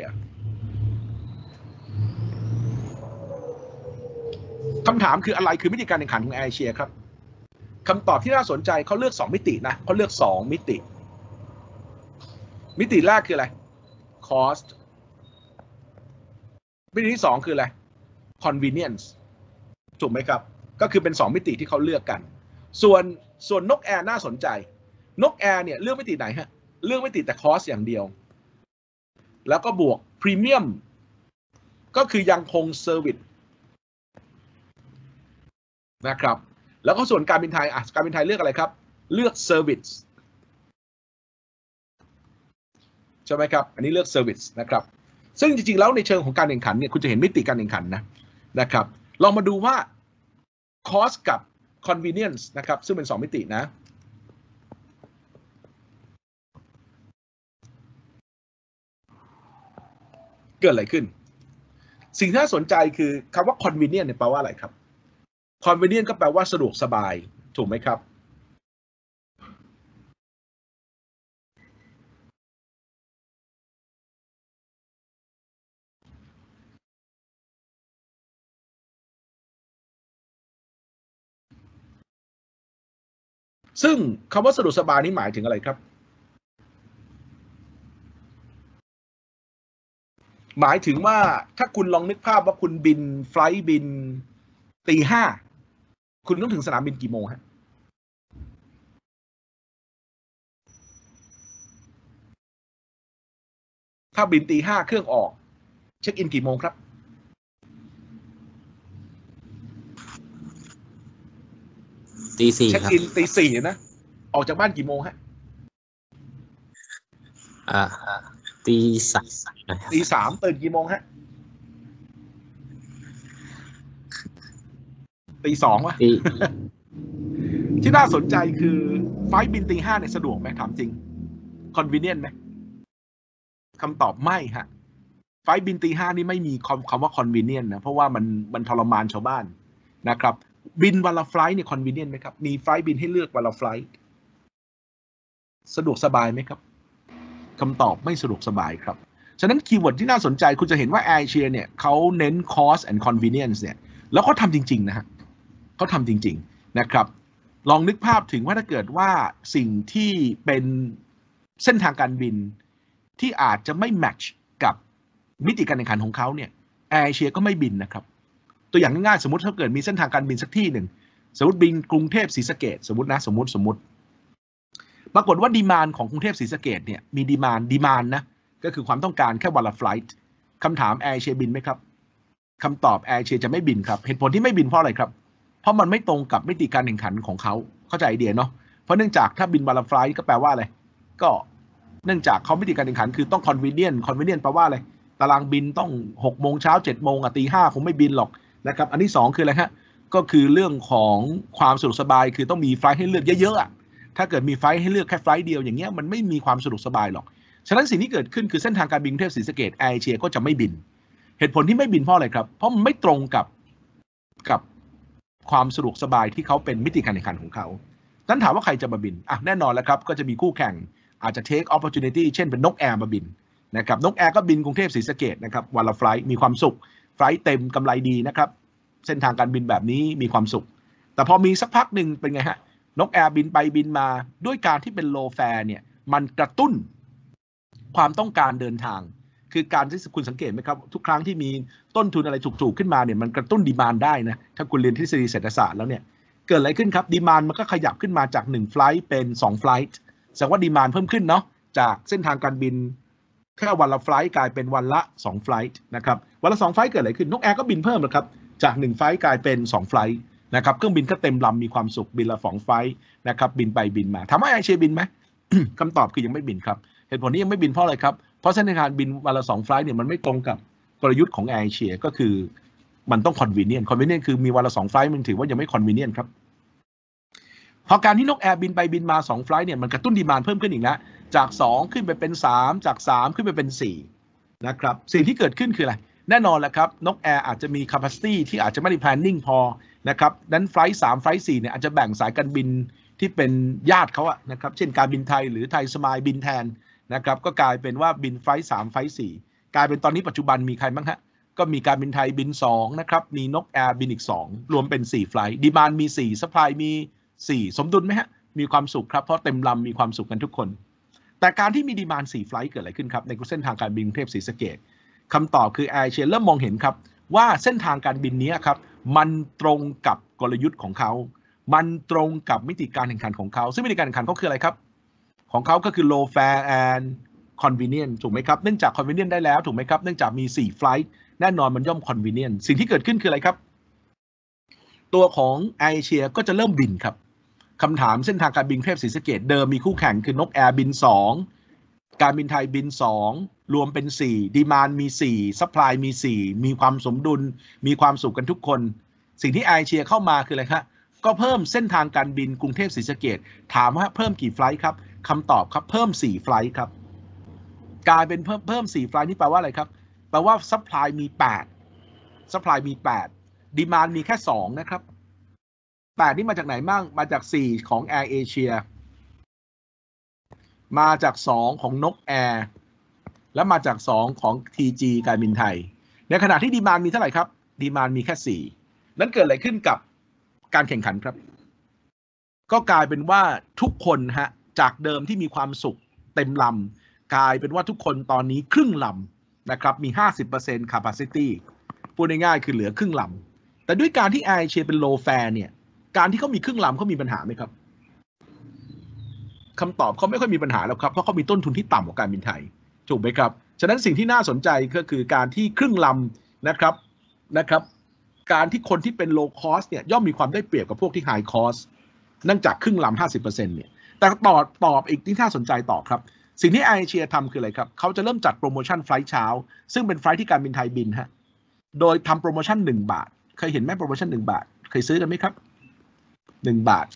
คำถามคืออะไรคือมิติการแข่งขันของแอร์เอเชียครับคำตอบที่น่าสนใจเขาเลือกสองมิตินะเขาเลือกสองมิติมิติแรกคืออะไร cost มิติที่สองคืออะไร convenience ถูกไหมครับก็คือเป็นสองมิติที่เขาเลือกกันส่วนส่วนนกแอร์น่าสนใจนกแอร์เนี่ยเลือกมิติไหนฮะเลือกมิติแต่ cost อย่างเดียวแล้วก็บวก premium ก็คือยังคง service นะครับแล้วก็ส่วนการบินไทยอ่ะการบินไทยเลือกอะไรครับเลือก service ใช่ไหมครับอันนี้เลือก service นะครับซึ่งจริงๆแล้วในเชิงของการแข่งขันเนี่ยคุณจะเห็นมิติการแข่งขันนะนะครับลองมาดูว่า cost กับ convenience นะครับซึ่งเป็นสองมิตินะเกิดอะไรขึ้นสิ่งที่น่าสนใจคือคำว่า convenience เนี่ยแปลว่าอะไรครับ convenience ก็แปลว่าสะดวกสบายถูกไหมครับซึ่งคำว่าสะดวกสบายนี้หมายถึงอะไรครับหมายถึงว่าถ้าคุณลองนึกภาพว่าคุณบินไฟลท์บินตีห้าคุณต้องถึงสนามบินกี่โมงฮะถ้าบินตีห้าเครื่องออกเช็คอินกี่โมงครับตีสี่เช็คครับอินตีสี่นะออกจากบ้านกี่โมงฮะอ่าตีสามนะครับตีสามตื่นกี่โมงฮะตีสองวะตีที่น่าสนใจคือไฟล์บินตีห้าเนี่ยสะดวกไหมถามจริง convenient ไหมคำตอบไม่ฮะไฟล์บินตีห้านี่ไม่มีคำว่า convenient นะเพราะว่ามันมันทรมานชาวบ้านนะครับบินวันละไฟล์เนี่ย convenient ไหมครับมีไฟล์บินให้เลือกวันละไฟล์สะดวกสบายไหมครับคำตอบไม่สะดวกสบายครับฉะนั้นคีย์เวิร์ดที่น่าสนใจคุณจะเห็นว่า Air Asia เนี่ยเขาเน้น cost and convenience เนี่ยแล้วเขาทำจริงๆนะฮะเขาทำจริงๆนะครับลองนึกภาพถึงว่าถ้าเกิดว่าสิ่งที่เป็นเส้นทางการบินที่อาจจะไม่แมทช์กับมิติการแข่งขันของเขาเนี่ย Air Asia ก็ไม่บินนะครับตัวอย่างง่ายๆสมมติถ้าเกิดมีเส้นทางการบินสักที่หนึ่งสมมติบินกรุงเทพศรีสะเกษสมมตินะสมมติสมมติปรากฏว่าดีมานของกรุงเทพศรีสะเกษเนี่ยมีดีมานดีมานนะก็คือความต้องการแค่วันละไฟล์คำถาม Air Asia บินไหมครับคำตอบ Air Asia จะไม่บินครับเหตุผลที่ไม่บินเพราะอะไรครับเพราะมันไม่ตรงกับมิติการแข่งขันของเขาเข้าใจไอเดียเนาะเพราะเนื่องจากถ้าบินวันละไฟล์ก็แปลว่าอะไรก็เนื่องจากเขามิติการแข่งขันคือต้อง convenient convenient แปลว่าอะไรตารางบินต้องหกโมงเช้าเจ็ดโมงอ่ะตีห้าคงไม่บินหรอกนะครับอันที่สองคืออะไรฮะก็คือเรื่องของความสะดวกสบายคือต้องมีไฟล์ให้เลือกเยอะๆถ้าเกิดมีไฟล์ให้เลือกแค่ไฟล์เดียวอย่างเงี้ยมันไม่มีความสะดวกสบายหรอกฉะนั้นสิ่งที่เกิดขึ้นคือเส้นทางการบินกรุงเทพศรีสะเกษ Air Asia ก็จะไม่บินเหตุผลที่ไม่บินเพราะอะไรครับเพราะมันไม่ตรงกับกับความสะดวกสบายที่เขาเป็นมิติการแข่งขันของเขานั้นถามว่าใครจะมาบินอ่ะแน่นอนแล้วครับก็จะมีคู่แข่งอาจจะ take opportunity เช่นเป็นนกแอร์มาบินนะครับนกแอร์ก็บินกรุงเทพศรีสะเกษนะครับวันละไฟล์มีความสุขไฟล์เต็มกำไรดีนะครับเส้นทางการบินแบบนี้มีความสุขแต่พอมีสักพักหนึ่งเป็นไงฮะนกแอร์บินไปบินมาด้วยการที่เป็น low fare เนี่ยมันกระตุ้นความต้องการเดินทางคือการที่คุณสังเกตไหมครับทุกครั้งที่มีต้นทุนอะไรถูกๆขึ้นมาเนี่ยมันกระตุ้นดีมานด์ได้นะถ้าคุณเรียนทฤษฎีเศรษฐศาสตร์แล้วเนี่ยเกิดอะไรขึ้นครับดีมานด์มันก็ขยับขึ้นมาจากหนึ่งไฟล์เป็นสองไฟล์แสดงว่าดีมานด์เพิ่มขึ้นเนาะจากเส้นทางการบินแค่วันละไฟล์กลายเป็นวันละสองไฟล์นะครับวันละสองไฟล์เกิดอะไรขึ้นนกแอร์ก็บินเพิ่มนะครับจากหนึ่งไฟล์กลายเป็นสองไฟล์นะครับเครื่องบินก็เต็มลำมีความสุขบินละสองไฟล์นะครับบินไปบินมาถามว่า Air Asia บินไหม คำตอบคือยังไม่บินครับเหตุผลที่ยังไม่บินเพราะอะไรครับเพราะเส้นทางการบินวันละสองไฟล์เนี่ยมันไม่ตรงกับกลยุทธ์ของ Air Asia ก็คือมันต้อง convenient convenient คือมีวันละสองไฟล์มันถือว่ายังไม่ convenient ครับพอการที่นกแอร์บินไปบินมาสองไฟล์เนี่ยมันกระตุ้นดีมานด์เพิ่มขึ้นอีกนะจากสองขึ้นไปเป็นสามจากสามขึ้นไปเป็นสี่นะครับสิ่งที่เกิดขึ้นคืออะไรแน่นอนแหละครับนกแอร์อาจจะมี capacity ที่อาจจะไม่ได้ planning พอนะครับนั้นไฟล์สามไฟล์สี่เนี่ยอาจจะแบ่งสายการบินที่เป็นญาติเขาอะนะครับเช่นการบินไทยหรือไทยสมายบินแทนนะครับก็กลายเป็นว่าบินไฟล์สามไฟล์สี่กลายเป็นตอนนี้ปัจจุบันมีใครบ้างฮะก็มีการบินไทยบินสองนะครับมีนกแอร์บินอีกสองรวมเป็นสี่ไฟล์ดีมานด์มีสี่ซัพพลายมีสี่สมดุลไหมฮะมีความสุขครับเพราะเต็มลำมีความสุขกันทุกคนแต่การที่มีดีมานด์สี่ไฟล์เกิดอะไรขึ้นครับในเส้นทางการบินกรุงเทพศรีสะเกษคำตอบคือ Air Asia เริ่มมองเห็นครับว่าเส้นทางการบินนี้ครับมันตรงกับกลยุทธ์ของเขามันตรงกับมิติการแข่งขันของเขาซึ่งมิติการแข่งขันเขาคืออะไรครับของเขาก็คือ low fare and convenient ถูกไหมครับเนื่องจาก convenient ได้แล้วถูกไหมครับเนื่องจากมีสี่ไฟล์แน่นอนมันย่อม convenient สิ่งที่เกิดขึ้นคืออะไรครับตัวของ Air Asia ก็จะเริ่มบินครับคำถามเส้นทางการบินกรุงเทพศรีสะเกษเดิมมีคู่แข่งคือนกแอร์บินสองการบินไทยบินสองรวมเป็นสี่ดีมานด์มีสี่ซัพพลายมีสี่มีความสมดุลมีความสุขกันทุกคนสิ่งที่ Air Asia เข้ามาคืออะไรครับก็เพิ่มเส้นทางการบินกรุงเทพศรีสะเกษถามว่าเพิ่มกี่ไฟล์ครับคำตอบครับเพิ่มสี่ไฟล์ครับกลายเป็นเพิ่มเพิ่มสี่ไฟล์นี่แปลว่าอะไรครับแปลว่าซัพพลายมีแปดซัพพลายมีแปดดีมานด์มีแค่สองนะครับแปดนี่มาจากไหนบ้างมาจากสี่ของ Air Asia มาจากสองของนกแอร์และมาจากสองของ ที จี การบินไทยในขณะที่ดีมานด์มีเท่าไหร่ครับดีมานด์มีแค่สี่นั้นเกิดอะไรขึ้นกับการแข่งขันครับก็กลายเป็นว่าทุกคนฮะจากเดิมที่มีความสุขเต็มลำกลายเป็นว่าทุกคนตอนนี้ครึ่งลำนะครับมี ห้าสิบเปอร์เซ็นต์ capacity พูดง่ายๆคือเหลือครึ่งลำแต่ด้วยการที่ Air Asia เป็น low fare เนี่ยการที่เขามีครึ่งลำเขามีปัญหาไหมครับคำตอบเขาไม่ค่อยมีปัญหาแล้วครับเพราะเขามีต้นทุนที่ต่ำกว่าการบินไทยถูกไหมครับฉะนั้นสิ่งที่น่าสนใจก็คือการที่ครึ่งลำนะครับนะครับการที่คนที่เป็น low cost เนี่ยย่อมมีความได้เปรียบกับพวกที่ high cost เนื่องจากครึ่งลำ ห้าสิบเปอร์เซ็นต์ เนี่ยแต่ตอบตอบอีกที่น่าสนใจต่อครับสิ่งที่แอร์เอเชียทำคืออะไรครับเขาจะเริ่มจัดโปรโมชั่นไฟล์เช้าซึ่งเป็นไฟล์ที่การบินไทยบินฮะโดยทำโปรโมชั่นหนึ่งบาทเคยเห็นไหมโปรโมชั่นหนึ่งบาทเคยซื้อกันไหมครับหนึ่งบาท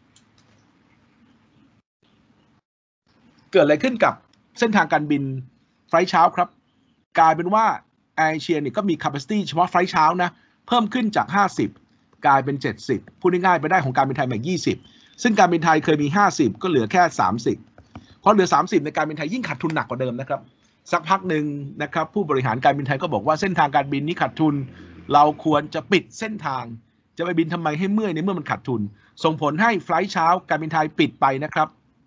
เกิดอะไรขึ้นกับเส้นทางการบินไฟล์เช้าครับกลายเป็นว่าแอร์เอเชียเนี่ยก็มี capacity เฉพาะไฟล์เช้านะเพิ่มขึ้นจากห้าสิบกลายเป็นเจ็ดสิบพูดง่ายๆไปได้ของการบินไทยแบบยี่สิบซึ่งการบินไทยเคยมีห้าสิบก็เหลือแค่สามสิบพอเหลือสามสิบในการบินไทยยิ่งขาดทุนหนักกว่าเดิมนะครับสักพักหนึ่งนะครับผู้บริหารการบินไทยก็บอกว่าเส้นทางการบินนี้ขาดทุนเราควรจะปิดเส้นทางจะไปบินทำไมให้เมื่อยในเมื่อมันขาดทุนส่งผลให้ไฟล์เช้าการบินไทยปิดไปนะครับ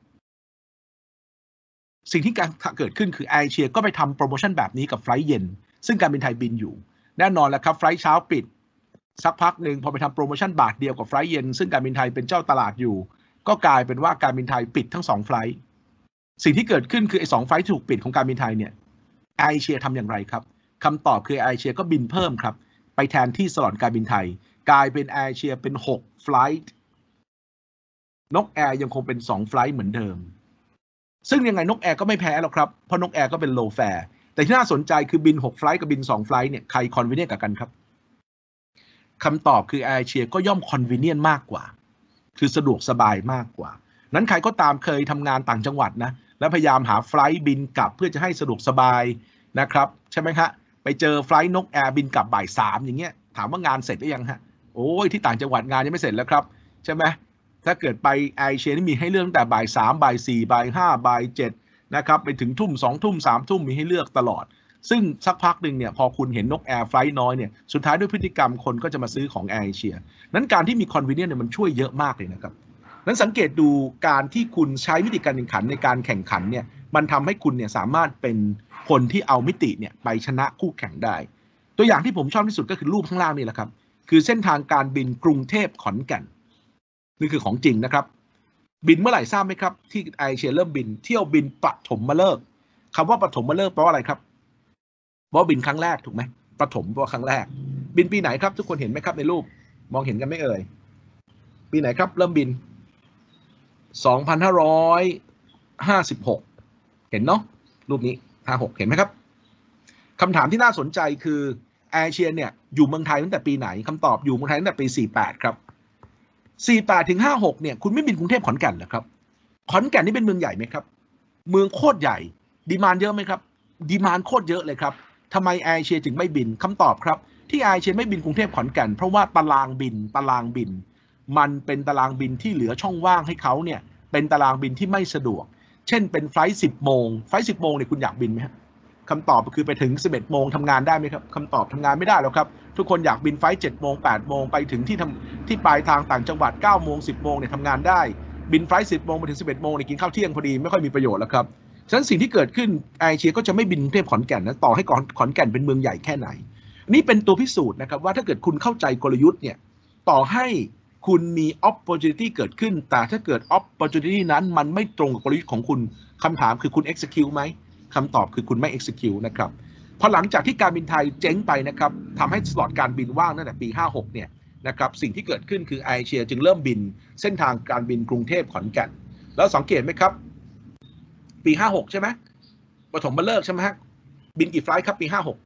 สิ่งที่เกิดขึ้นคือแอร์เอเชียก็ไปทำโปรโมชั่นแบบนี้กับไฟล์เย็นซึ่งการบินไทยบินอยู่แน่นอนแล้วครับไฟล์เช้าปิดสักพักหนึ่งพอไปทำโปรโมชั่นบาทเดียวกับไฟล์เย็นซึ่งการบินไทยเป็นเจ้าตลาดอยู่ก็กลายเป็นว่าการบินไทยปิดทั้งสองไฟล์สิ่งที่เกิดขึ้นคือไอ้สองไฟล์ถูกปิดของการบินไทยเนี่ยแอร์เอเชียทำอย่างไรครับคำตอบคือแอร์เอเชียก็บินเพิ่มครับไปแทนที่สล็อตการบินไทยกลายเป็นแอร์เอเชียเป็นหกไฟล์นกแอร์ยังคงเป็นสองไฟล์เหมือนเดิมซึ่งยังไงนกแอร์ก็ไม่แพ้หรอกครับเพราะนกแอร์ก็เป็น low fare แต่ที่น่าสนใจคือบินหกไฟล์กับบินสองไฟล์เนี่ยใคร convenient กับกันครับคำตอบคือแอร์เอเชียก็ย่อม convenient มากกว่าคือสะดวกสบายมากกว่านั้นใครก็ตามเคยทำงานต่างจังหวัดนะแล้วพยายามหาไฟล์บินกลับเพื่อจะให้สะดวกสบายนะครับใช่ไหมครับไปเจอไฟล์นกแอร์บินกลับบ่ายสามอย่างเงี้ยถามว่างานเสร็จหรือยังฮะโอ้ยที่ต่างจังหวัดงานยังไม่เสร็จแล้วครับใช่ไหมถ้าเกิดไปแอร์เอเชียนี่มีให้เลือกตั้งแต่บ่ายสามบ่ายสี่บ่ายห้าบ่ายเจ็ดนะครับไปถึงทุ่มสองทุ่มสามทุ่มมีให้เลือกตลอดซึ่งสักพักหนึ่งเนี่ยพอคุณเห็นนกแอร์ไฟล์น้อยเนี่ยสุดท้ายด้วยพฤติกรรมคนก็จะมาซื้อของแอร์เอเชียนั้นการที่มี convenience เนี่ยมันช่วยเยอะมากเลยนะครับนั้นสังเกตดูการที่คุณใช้วิธีการแข่งขันในการแข่งขันเนี่ยมันทำให้คุณเนี่ยสามารถเป็นคนที่เอามิติเนี่ยไปชนะคู่แข่งได้ตัวอย่างที่ผมชอบที่สุดก็คือรูปข้างล่างนี่แหละครับคือเส้นทางการบินกรุงเทพขอนแก่นนี่คือของจริงนะครับบินเมื่อไหร่ทราบไหมครับที่แอร์เอเชียเริ่มบินเที่ยวบินปฐมฤกษ์คำว่าปฐมฤกษ์แปลว่าอะไรครับเพราะบินครั้งแรกถูกไหมปฐมแปลว่าครั้งแรกบินปีไหนครับทุกคนเห็นไหมครับในรูปมองเห็นกันไหมเอ่ยปีไหนครับเริ่มบินสองพันห้าร้อยห้าสิบหกเห็นเนาะรูปนี้ห้าสิบหกเห็นไหมครับคำถามที่น่าสนใจคือแอร์เอเชียเนี่ยอยู่เมืองไทยตั้งแต่ปีไหนคำตอบอยู่เมืองไทยตั้งแต่ปีสี่สิบแปดครับสี่สิบแปดถึงห้าสิบหกเนี่ยคุณไม่บินกรุงเทพขอนแก่นเหรอครับขอนแก่นนี่เป็นเมืองใหญ่ไหมครับเมืองโคตรใหญ่ดีมานด์เยอะไหมครับดีมานด์โคตรเยอะเลยครับทำไมแอร์เอเชียถึงไม่บินคำตอบครับที่แอร์เอเชียไม่บินกรุงเทพขอนแก่นเพราะว่าตารางบินตารางบินมันเป็นตารางบินที่เหลือช่องว่างให้เขาเนี่ยเป็นตารางบินที่ไม่สะดวกเช่นเป็นไฟล์สิบโมงไฟล์สิบโมงเนี่ยคุณอยากบินไหมครับคำตอบคือไปถึงสิบเอ็ดโมงทำงานได้ไหมครับคำตอบทำงานไม่ได้แล้วครับทุกคนอยากบินไฟล์เจ็ดโมงแปดโมงไปถึงที่ทำที่ปลายทางต่างจังหวัดเก้าโมงสิบโมงเนี่ยทำงานได้บินไฟล์สิบโมงไปถึงสิบเอ็ดโมงเนี่ยกินข้าวเที่ยงพอดีไม่ค่อยมีประโยชน์แล้วครับฉะนั้นสิ่งที่เกิดขึ้นแอร์เอเชียก็จะไม่บินกรุงเทพขอนแก่นนะต่อให้ขอนแก่นเป็นเมืองใหญ่แค่ไหนนี่เป็นตัวพิสูจน์นะครับว่าถ้าเกิดคุณเข้าใจกลยุทธ์เนี่ยต่อให้คุณมี opportunity เกิดขึ้นแต่ถ้าเกิด opportunity นั้นมันไม่ตรงกับกลยุทธ์ของคุณคำถามคือคุณ execute ไหมคำตอบคือคุณไม่ execute นะครับพอหลังจากที่การบินไทยเจ๊งไปนะครับทำให้สล็อตการบินว่างตั้งแต่ปีห้าสิบหกเนี่ยนะครับสิ่งที่เกิดขึ้นคือแอร์เอเชียจึงเริ่มบินเส้นทางการบินกรุงเทพขอนแก่นแล้วสังเกตไหมครับปีห้าสิบหกใช่ไหมปฐมฤกษ์ใช่ไหมฮะบินกี่ไฟล์ครับปีห้าสิบหก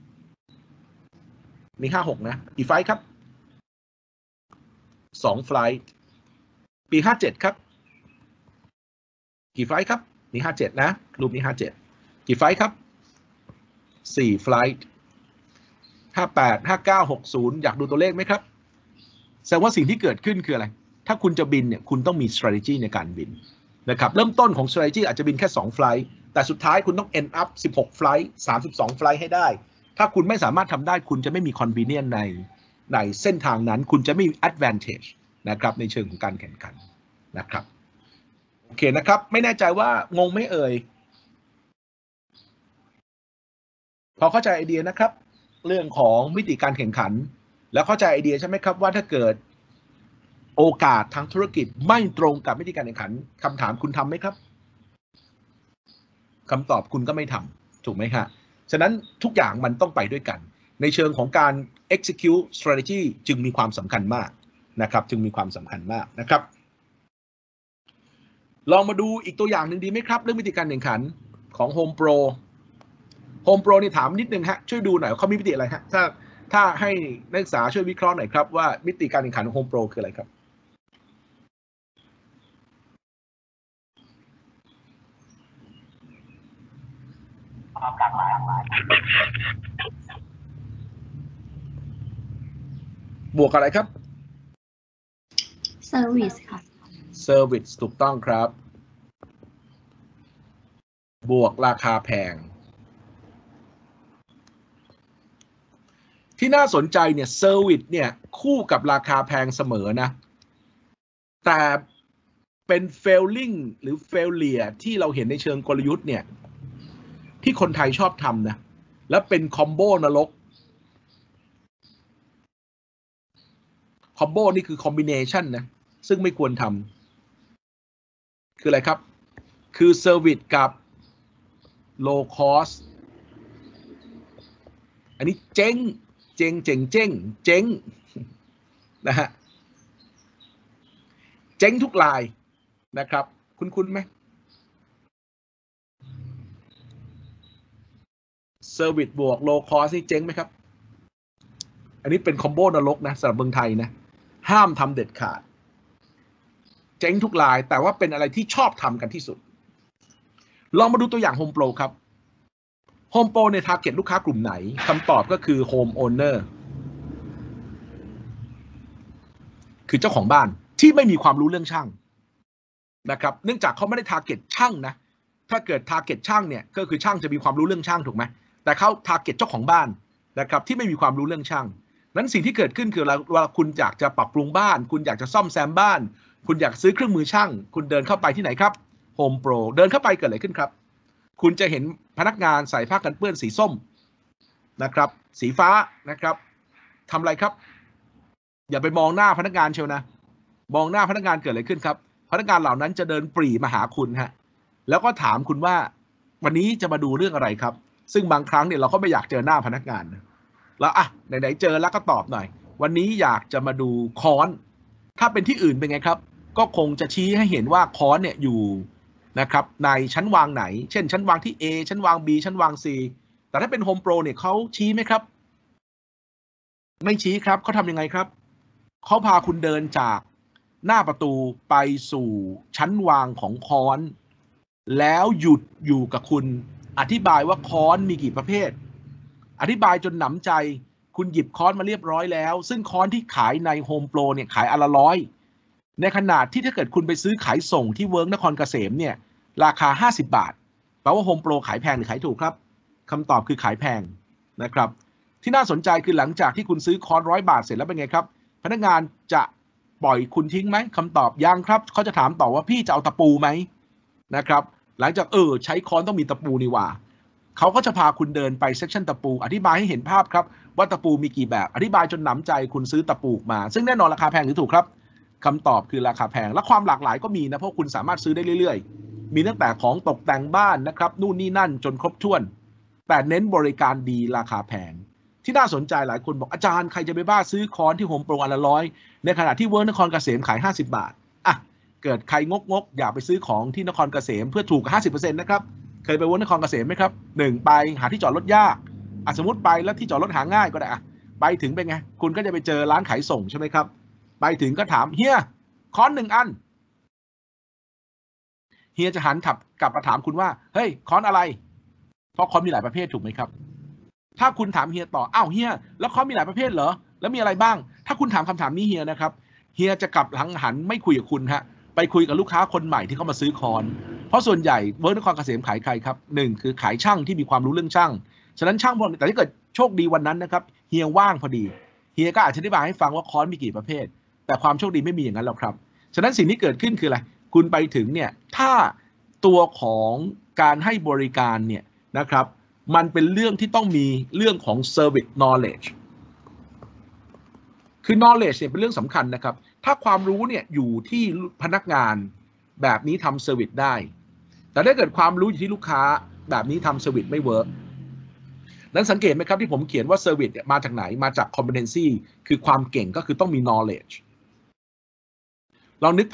มีห้าสิบหกนะกี่ไฟล์ครับสองไฟล์ปีห้าสิบเจ็ดครับกี่ไฟล์ครับมีห้าสิบเจ็ดนะรูปนี้ห้าสิบเจ็ดกี่ไฟล์ครับสี่ไฟล์ห้าสิบแปด ห้าสิบเก้า หกสิบอยากดูตัวเลขไหมครับแสดงว่าสิ่งที่เกิดขึ้นคืออะไรถ้าคุณจะบินเนี่ยคุณต้องมี strategy ในการบินนะครับเริ่มต้นของ strategy อาจจะบินแค่สองไฟล์แต่สุดท้ายคุณต้อง end up สิบหกไฟล์สามสิบสองไฟล์ให้ได้ถ้าคุณไม่สามารถทำได้คุณจะไม่มี convenience ในในเส้นทางนั้นคุณจะไม่มี advantage นะครับในเชิงของการแข่งขันนะครับโอเคนะครับไม่แน่ใจว่างงไหมเอ่ยพอเข้าใจไอเดียนะครับเรื่องของมิติการแข่งขันแล้วเข้าใจไอเดียใช่ไหมครับว่าถ้าเกิดโอกาสทางธุรกิจไม่ตรงกับมิติการแข่งขันคำถามคุณทำไหมครับคำตอบคุณก็ไม่ทำถูกไหมฮะฉะนั้นทุกอย่างมันต้องไปด้วยกันในเชิงของการ execute strategy จึงมีความสำคัญมากนะครับจึงมีความสำคัญมากนะครับลองมาดูอีกตัวอย่างหนึ่งดีไหมครับเรื่องวิธีการแข่งขันของ Home Pro Home Pro นี่ถามนิดนึงฮะช่วยดูหน่อยเขามีมิติอะไรฮะถ้าถ้าให้นักศึกษาช่วยวิเคราะห์หน่อยครับว่ามิติการแข่งขันของ Home Pro คืออะไรครับบวกอะไรครับ Service ค่ะ Service ถูกต้องครับบวกราคาแพงที่น่าสนใจเนี่ย Service เนี่ยคู่กับราคาแพงเสมอนะแต่เป็น failing หรือ failure ที่เราเห็นในเชิงกลยุทธ์เนี่ยที่คนไทยชอบทำนะและเป็นคอมโบนรกคอมโบนี่คือคอมบิเนชันนะซึ่งไม่ควรทำคืออะไรครับคือ Service กับ Low Cost อันนี้เจ๊งเจ๊งเจ๊งเจ๊งเจ๊งนะฮะเจ๊งทุกรายนะครับคุ้นๆไหม Service บวก Low Cost นี่เจ๊งไหมครับอันนี้เป็นคอมโบนรกนะสำหรับเมืองไทยนะห้ามทำเด็ดขาดเจ๊งทุกรายแต่ว่าเป็นอะไรที่ชอบทำกันที่สุดลองมาดูตัวอย่าง Home Pro ครับ Home Pro ใน target ลูกค้ากลุ่มไหนคำตอบก็คือ Home Owner คือเจ้าของบ้านที่ไม่มีความรู้เรื่องช่างนะครับเนื่องจากเขาไม่ได้ target ช่างนะถ้าเกิด target ช่างเนี่ยก็คือช่างจะมีความรู้เรื่องช่างถูกไหมแต่เขา target เจ้าของบ้านนะครับที่ไม่มีความรู้เรื่องช่างนั้นสิ่งที่เกิดขึ้นคือเวลาคุณอยากจะปรับปรุงบ้านคุณอยากจะซ่อมแซมบ้านคุณอยากซื้อเครื่องมือช่างคุณเดินเข้าไปที่ไหนครับ Home Pro เดินเข้าไปเกิดอะไรขึ้นครับคุณจะเห็นพนักงานใส่ผ้ากันเปื้อนสีส้มนะครับสีฟ้านะครับทำอะไรครับอย่าไปมองหน้าพนักงานเชียวนะมองหน้าพนักงานเกิดอะไรขึ้นครับพนักงานเหล่านั้นจะเดินปรีมาหาคุณฮะแล้วก็ถามคุณว่าวันนี้จะมาดูเรื่องอะไรครับซึ่งบางครั้งเนี่ยเราก็ไม่อยากเจอหน้าพนักงานนะแล้วอ่ะไหนๆเจอแล้วก็ตอบหน่อยวันนี้อยากจะมาดูค้อนถ้าเป็นที่อื่นเป็นไงครับก็คงจะชี้ให้เห็นว่าค้อนเนี่ยอยู่นะครับในชั้นวางไหนเช่นชั้นวางที่ A ชั้นวาง B ชั้นวาง C แต่ถ้าเป็น Home Pro เนี่ยเขาชี้ไหมครับไม่ชี้ครับเขาทำยังไงครับเขาพาคุณเดินจากหน้าประตูไปสู่ชั้นวางของค้อนแล้วหยุดอยู่กับคุณอธิบายว่าค้อนมีกี่ประเภทอธิบายจนหนำใจคุณหยิบค้อนมาเรียบร้อยแล้วซึ่งค้อนที่ขายใน Home Pro เนี่ยขายอันละร้อยในขนาดที่ถ้าเกิดคุณไปซื้อขายส่งที่เวิร์กนครเกษมเนี่ยราคาห้าสิบบาทแปลว่า Home Pro ขายแพงหรือขายถูกครับคำตอบคือขายแพงนะครับที่น่าสนใจคือหลังจากที่คุณซื้อค้อนร้อยบาทเสร็จแล้วเป็นไงครับพนักงานจะปล่อยคุณทิ้งไหมคำตอบยังครับเขาจะถามต่อว่าพี่จะเอาตะปูไหมนะครับหลังจากเออใช้ค้อนต้องมีตะปูนี่ว่าเขาก็จะพาคุณเดินไปเซกชันตะปูอธิบายให้เห็นภาพครับว่าตะปูมีกี่แบบอธิบายจนหนำใจคุณซื้อตะปูมาซึ่งแน่นอนราคาแพงหรือถูกครับคำตอบคือราคาแพงและความหลากหลายก็มีนะเพราะคุณสามารถซื้อได้เรื่อยๆมีตั้งแต่ของตกแต่งบ้านนะครับนู่นนี่นั่นจนครบถ้วนแต่เน้นบริการดีราคาแพงที่น่าสนใจหลายคนบอกอาจารย์ใครจะไปบ้าซื้อค้อนที่ Home Pro อันละร้อยในขณะที่เวิร์กนครเกษมขายห้าสิบบาทอ่ะเกิดใครงกงกอย่าไปซื้อของที่นครเกษมเพื่อถูก ห้าสิบเปอร์เซ็นต์ นะครับเคยไปเวิร์กนครเกษมไหมครับหนึ่งไปหาที่จอดรถยากอ่ะสมมติไปแล้วที่จอดรถหาง่ายก็ได้อ่ะไปถึงเป็นไงคุณก็จะไปเจอร้านขายส่งใช่ไหมครับไปถึงก็ถามเฮียค้อนหนึ่งอันเฮียจะหันขับกลับมาถามคุณว่าเฮ้ยค้อนอะไรเพราะค้อนมีหลายประเภทถูกไหมครับถ้าคุณถามเฮียต่ออ้าวเฮียแล้วค้อนมีหลายประเภทเหรอแล้วมีอะไรบ้างถ้าคุณถามคำถามนี้เฮียนะครับเฮียจะกลับหลังหันไม่คุยกับคุณฮะไปคุยกับลูกค้าคนใหม่ที่เขามาซื้อค้อนเพราะส่วนใหญ่เวิร์กนครเกษมขายใครครับหนึ่งคือขายช่างที่มีความรู้เรื่องช่างฉะนั้นช่างพวกแต่ถ้าเกิดโชคดีวันนั้นนะครับเฮียว่างพอดีเฮียก็อาจจะอธิบายให้ฟังว่าค้อนมีกี่ประเภทแต่ความโชคดีไม่มีอย่างนั้นหรอกครับฉะนั้นสิ่งที่เกิดขึ้นคืออะไรคุณไปถึงเนี่ยถ้าตัวของการให้บริการเนี่ยนะครับมันเป็นเรื่องที่ต้องมีเรื่องของ service knowledge คือ knowledge เนี่ยเป็นเรื่องสำคัญนะครับถ้าความรู้เนี่ยอยู่ที่พนักงานแบบนี้ทำ service ได้แต่ถ้าเกิดความรู้อยู่ที่ลูกค้าแบบนี้ทำ service ไม่เวิร์กนั้นสังเกตไหมครับที่ผมเขียนว่า service เนี่ยมาจากไหนมาจาก competency คือความเก่งก็คือต้องมี knowledge ลองนึกภาพ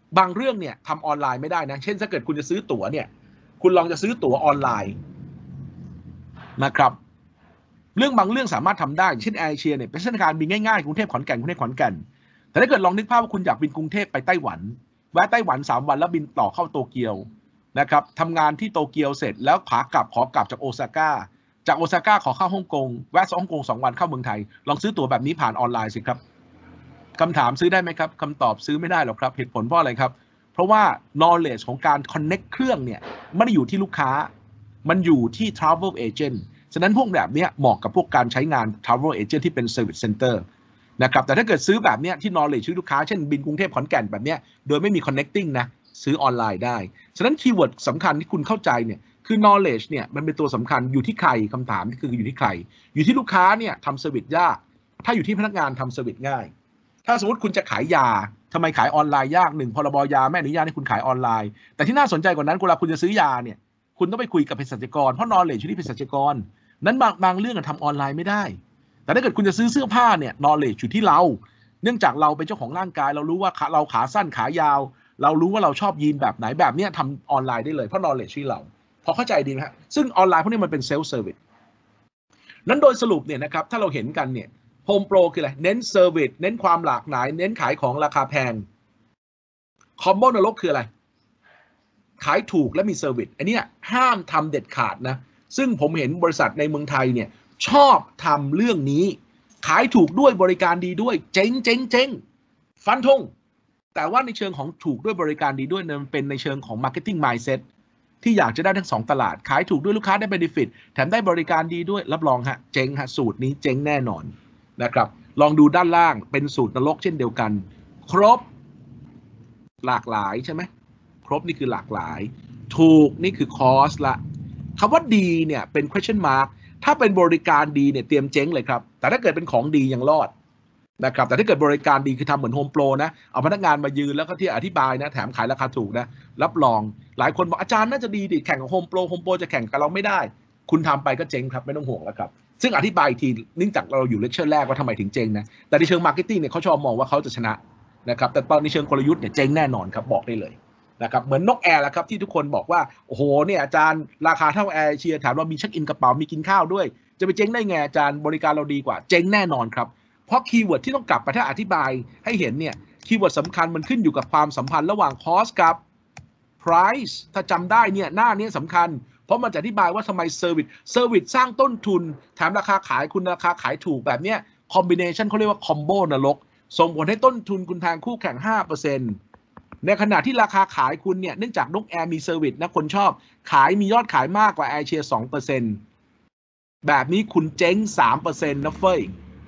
บางเรื่องเนี่ยทำออนไลน์ไม่ได้นะเช่นถ้าเกิดคุณจะซื้อตั๋วเนี่ยคุณลองจะซื้อตั๋วออนไลน์นะครับเรื่องบางเรื่องสามารถทำได้เช่นแอร์เอเชียเนี่ยเป็นเส้นทางบินง่ายๆกรุงเทพขอนแก่นกรุงเทพขอนแก่นแต่ถ้าเกิดลองนึกภาพว่าคุณอยากบินกรุงเทพไปไต้หวันแวะไต้หวันสามวันแล้วบินต่อเข้าโตเกียวนะครับทำงานที่โตเกียวเสร็จแล้วขากลับขอกลับจากโอซาก้าจากโอซาก้าขอเข้าฮ่องกงแวะฮ่องกงสองวันเข้าเมืองไทยลองซื้อตั๋วแบบนี้ผ่านออนไลน์สิครับคำถามซื้อได้ไหมครับคำตอบซื้อไม่ได้หรอกครับเหตุผลเพราะอะไรครับเพราะว่า knowledge ของการ connect เครื่องเนี่ยไม่ได้อยู่ที่ลูกค้ามันอยู่ที่ travel agent ฉะนั้นพวกแบบนี้เหมาะกับพวกการใช้งาน travel agent ที่เป็น service center นะครับแต่ถ้าเกิดซื้อแบบนี้ที่ knowledge ชื่อลูกค้าเช่นบินกรุงเทพขอนแก่นแบบนี้โดยไม่มี connecting นะซื้อออนไลน์ได้ฉะนั้นคีย์เวิร์ดสำคัญที่คุณเข้าใจเนี่ยคือ knowledge เนี่ยมันเป็นตัวสำคัญอยู่ที่ใครคำถามคืออยู่ที่ใครอยู่ที่ลูกค้าเนี่ยทำเซอร์วิสยากถ้าอยู่ที่พนักงานทำเซอร์วิสง่ายถ้าสมมติคุณจะขายยาทำไมขายออนไลน์ยากหนึ่งพรบยาไม่อนุญาตให้คุณขายออนไลน์แต่ที่น่าสนใจกว่านั้นเวลาคุณจะซื้อยาเนี่ยคุณต้องไปคุยกับเภสัชกรเพราะ knowledge อยู่ที่เภสัชกรนั้นบางบางเรื่องทำออนไลน์ไม่ได้แต่ถ้าเกิดคุณจะซื้อเสื้อผ้าเนี่ย knowledge อยู่ที่เราเนื่องจากเราเป็นเจ้าของร่างกายเรารู้ว่าเราขาสั้นขายาวเรารู้ว่าเราชอบยีนแบบไหนแบบนี้ทำออนไลน์ได้เลยเพราะ knowledge ที่เราพอเข้าใจดีไหมครับซึ่งออนไลน์พวกนี้มันเป็น self service นั้นโดยสรุปเนี่ยนะครับถ้าเราเห็นกันเนี่ยโฮมโปรคืออะไรเน้นเซอร์วิสเน้นความหลากหลายเน้นขายของราคาแพงคอมโบนรกคืออะไรขายถูกและมีเซอร์วิสอันนี้ห้ามทำเด็ดขาดนะซึ่งผมเห็นบริษัทในเมืองไทยเนี่ยชอบทำเรื่องนี้ขายถูกด้วยบริการดีด้วยเจ๊งเจ๊งเจ๊งฟันธงแต่ว่าในเชิงของถูกด้วยบริการดีด้วยมันเป็นในเชิงของ marketing mindset ที่อยากจะได้ทั้งสองตลาดขายถูกด้วยลูกค้าได้ benefit แถมได้บริการดีด้วยรับรองฮะเจ๊งฮะสูตรนี้เจ๊งแน่นอนนะครับลองดูด้านล่างเป็นสูตรนรกเช่นเดียวกันครบหลากหลายใช่ไหมครบนี่คือหลากหลายถูกนี่คือคอสละคำว่าดีเนี่ยเป็น question mark ถ้าเป็นบริการดีเนี่ยเตรียมเจ๊งเลยครับแต่ถ้าเกิดเป็นของดียังรอดนะครับแต่ถ้าเกิดบริการดีคือทำเหมือนโฮมโปรนะเอาพนักงานมายืนแล้วก็ที่อธิบายนะแถมขายราคาถูกนะรับรองหลายคนบอกอาจารย์น่าจะดีดิแข่งกับโฮมโปรโฮมโปรจะแข่งกับเราไม่ได้คุณทำไปก็เจ๊งครับไม่ต้องห่วงแล้วครับซึ่งอธิบายทีเนื่องจากเราอยู่เลคเชอร์แรกว่าทำไมถึงเจ๊งนะแต่ในเชิงมาร์เก็ตติ้งเนี่ยเขาชอบมองว่าเขาจะชนะนะครับแต่ตอนในเชิงกลยุทธ์เนี่ยเจ๊งแน่นอนครับบอกได้เลยนะครับเหมือนนกแอร์แหละครับที่ทุกคนบอกว่าโอ้โหเนี่ยอาจารย์ราคาเท่าแอร์เอเชียถามว่ามีเช็คอินกระเป๋ามีกินข้าวด้วยจะไปเจ๊งได้ไงอาจารย์บริการเราดีกว่าเจ๊งแน่นอนครับเพราะคีย์เวิร์ดที่ต้องกลับไปถ้าอธิบายให้เห็นเนี่ยคีย์เวิร์ดสำคัญมันขึ้นอยู่กับความสัมพันธ์ระหว่าง cost กับ price ถ้าจำได้เนี่ยหน้านี้สำคัญเพราะมันจะอธิบายว่าทำไม service service สร้างต้นทุนแถมราคาขายคุณราคาขายถูกแบบเนี้ย combination เขาเรียกว่า combo นรกส่งผลให้ต้นทุนคุณแพงคู่แข่ง ห้าเปอร์เซ็นต์ ในขณะที่ราคาขายคุณเนี่ยเนื่องจากนกแอร์มีเซอร์วิสนะคนชอบขายมียอดขายมากกว่าแอร์เชีย สองเปอร์เซ็นต์ แบบนี้คุณเจ๊ง สามเปอร์เซ็นต์ นะเฟ้ย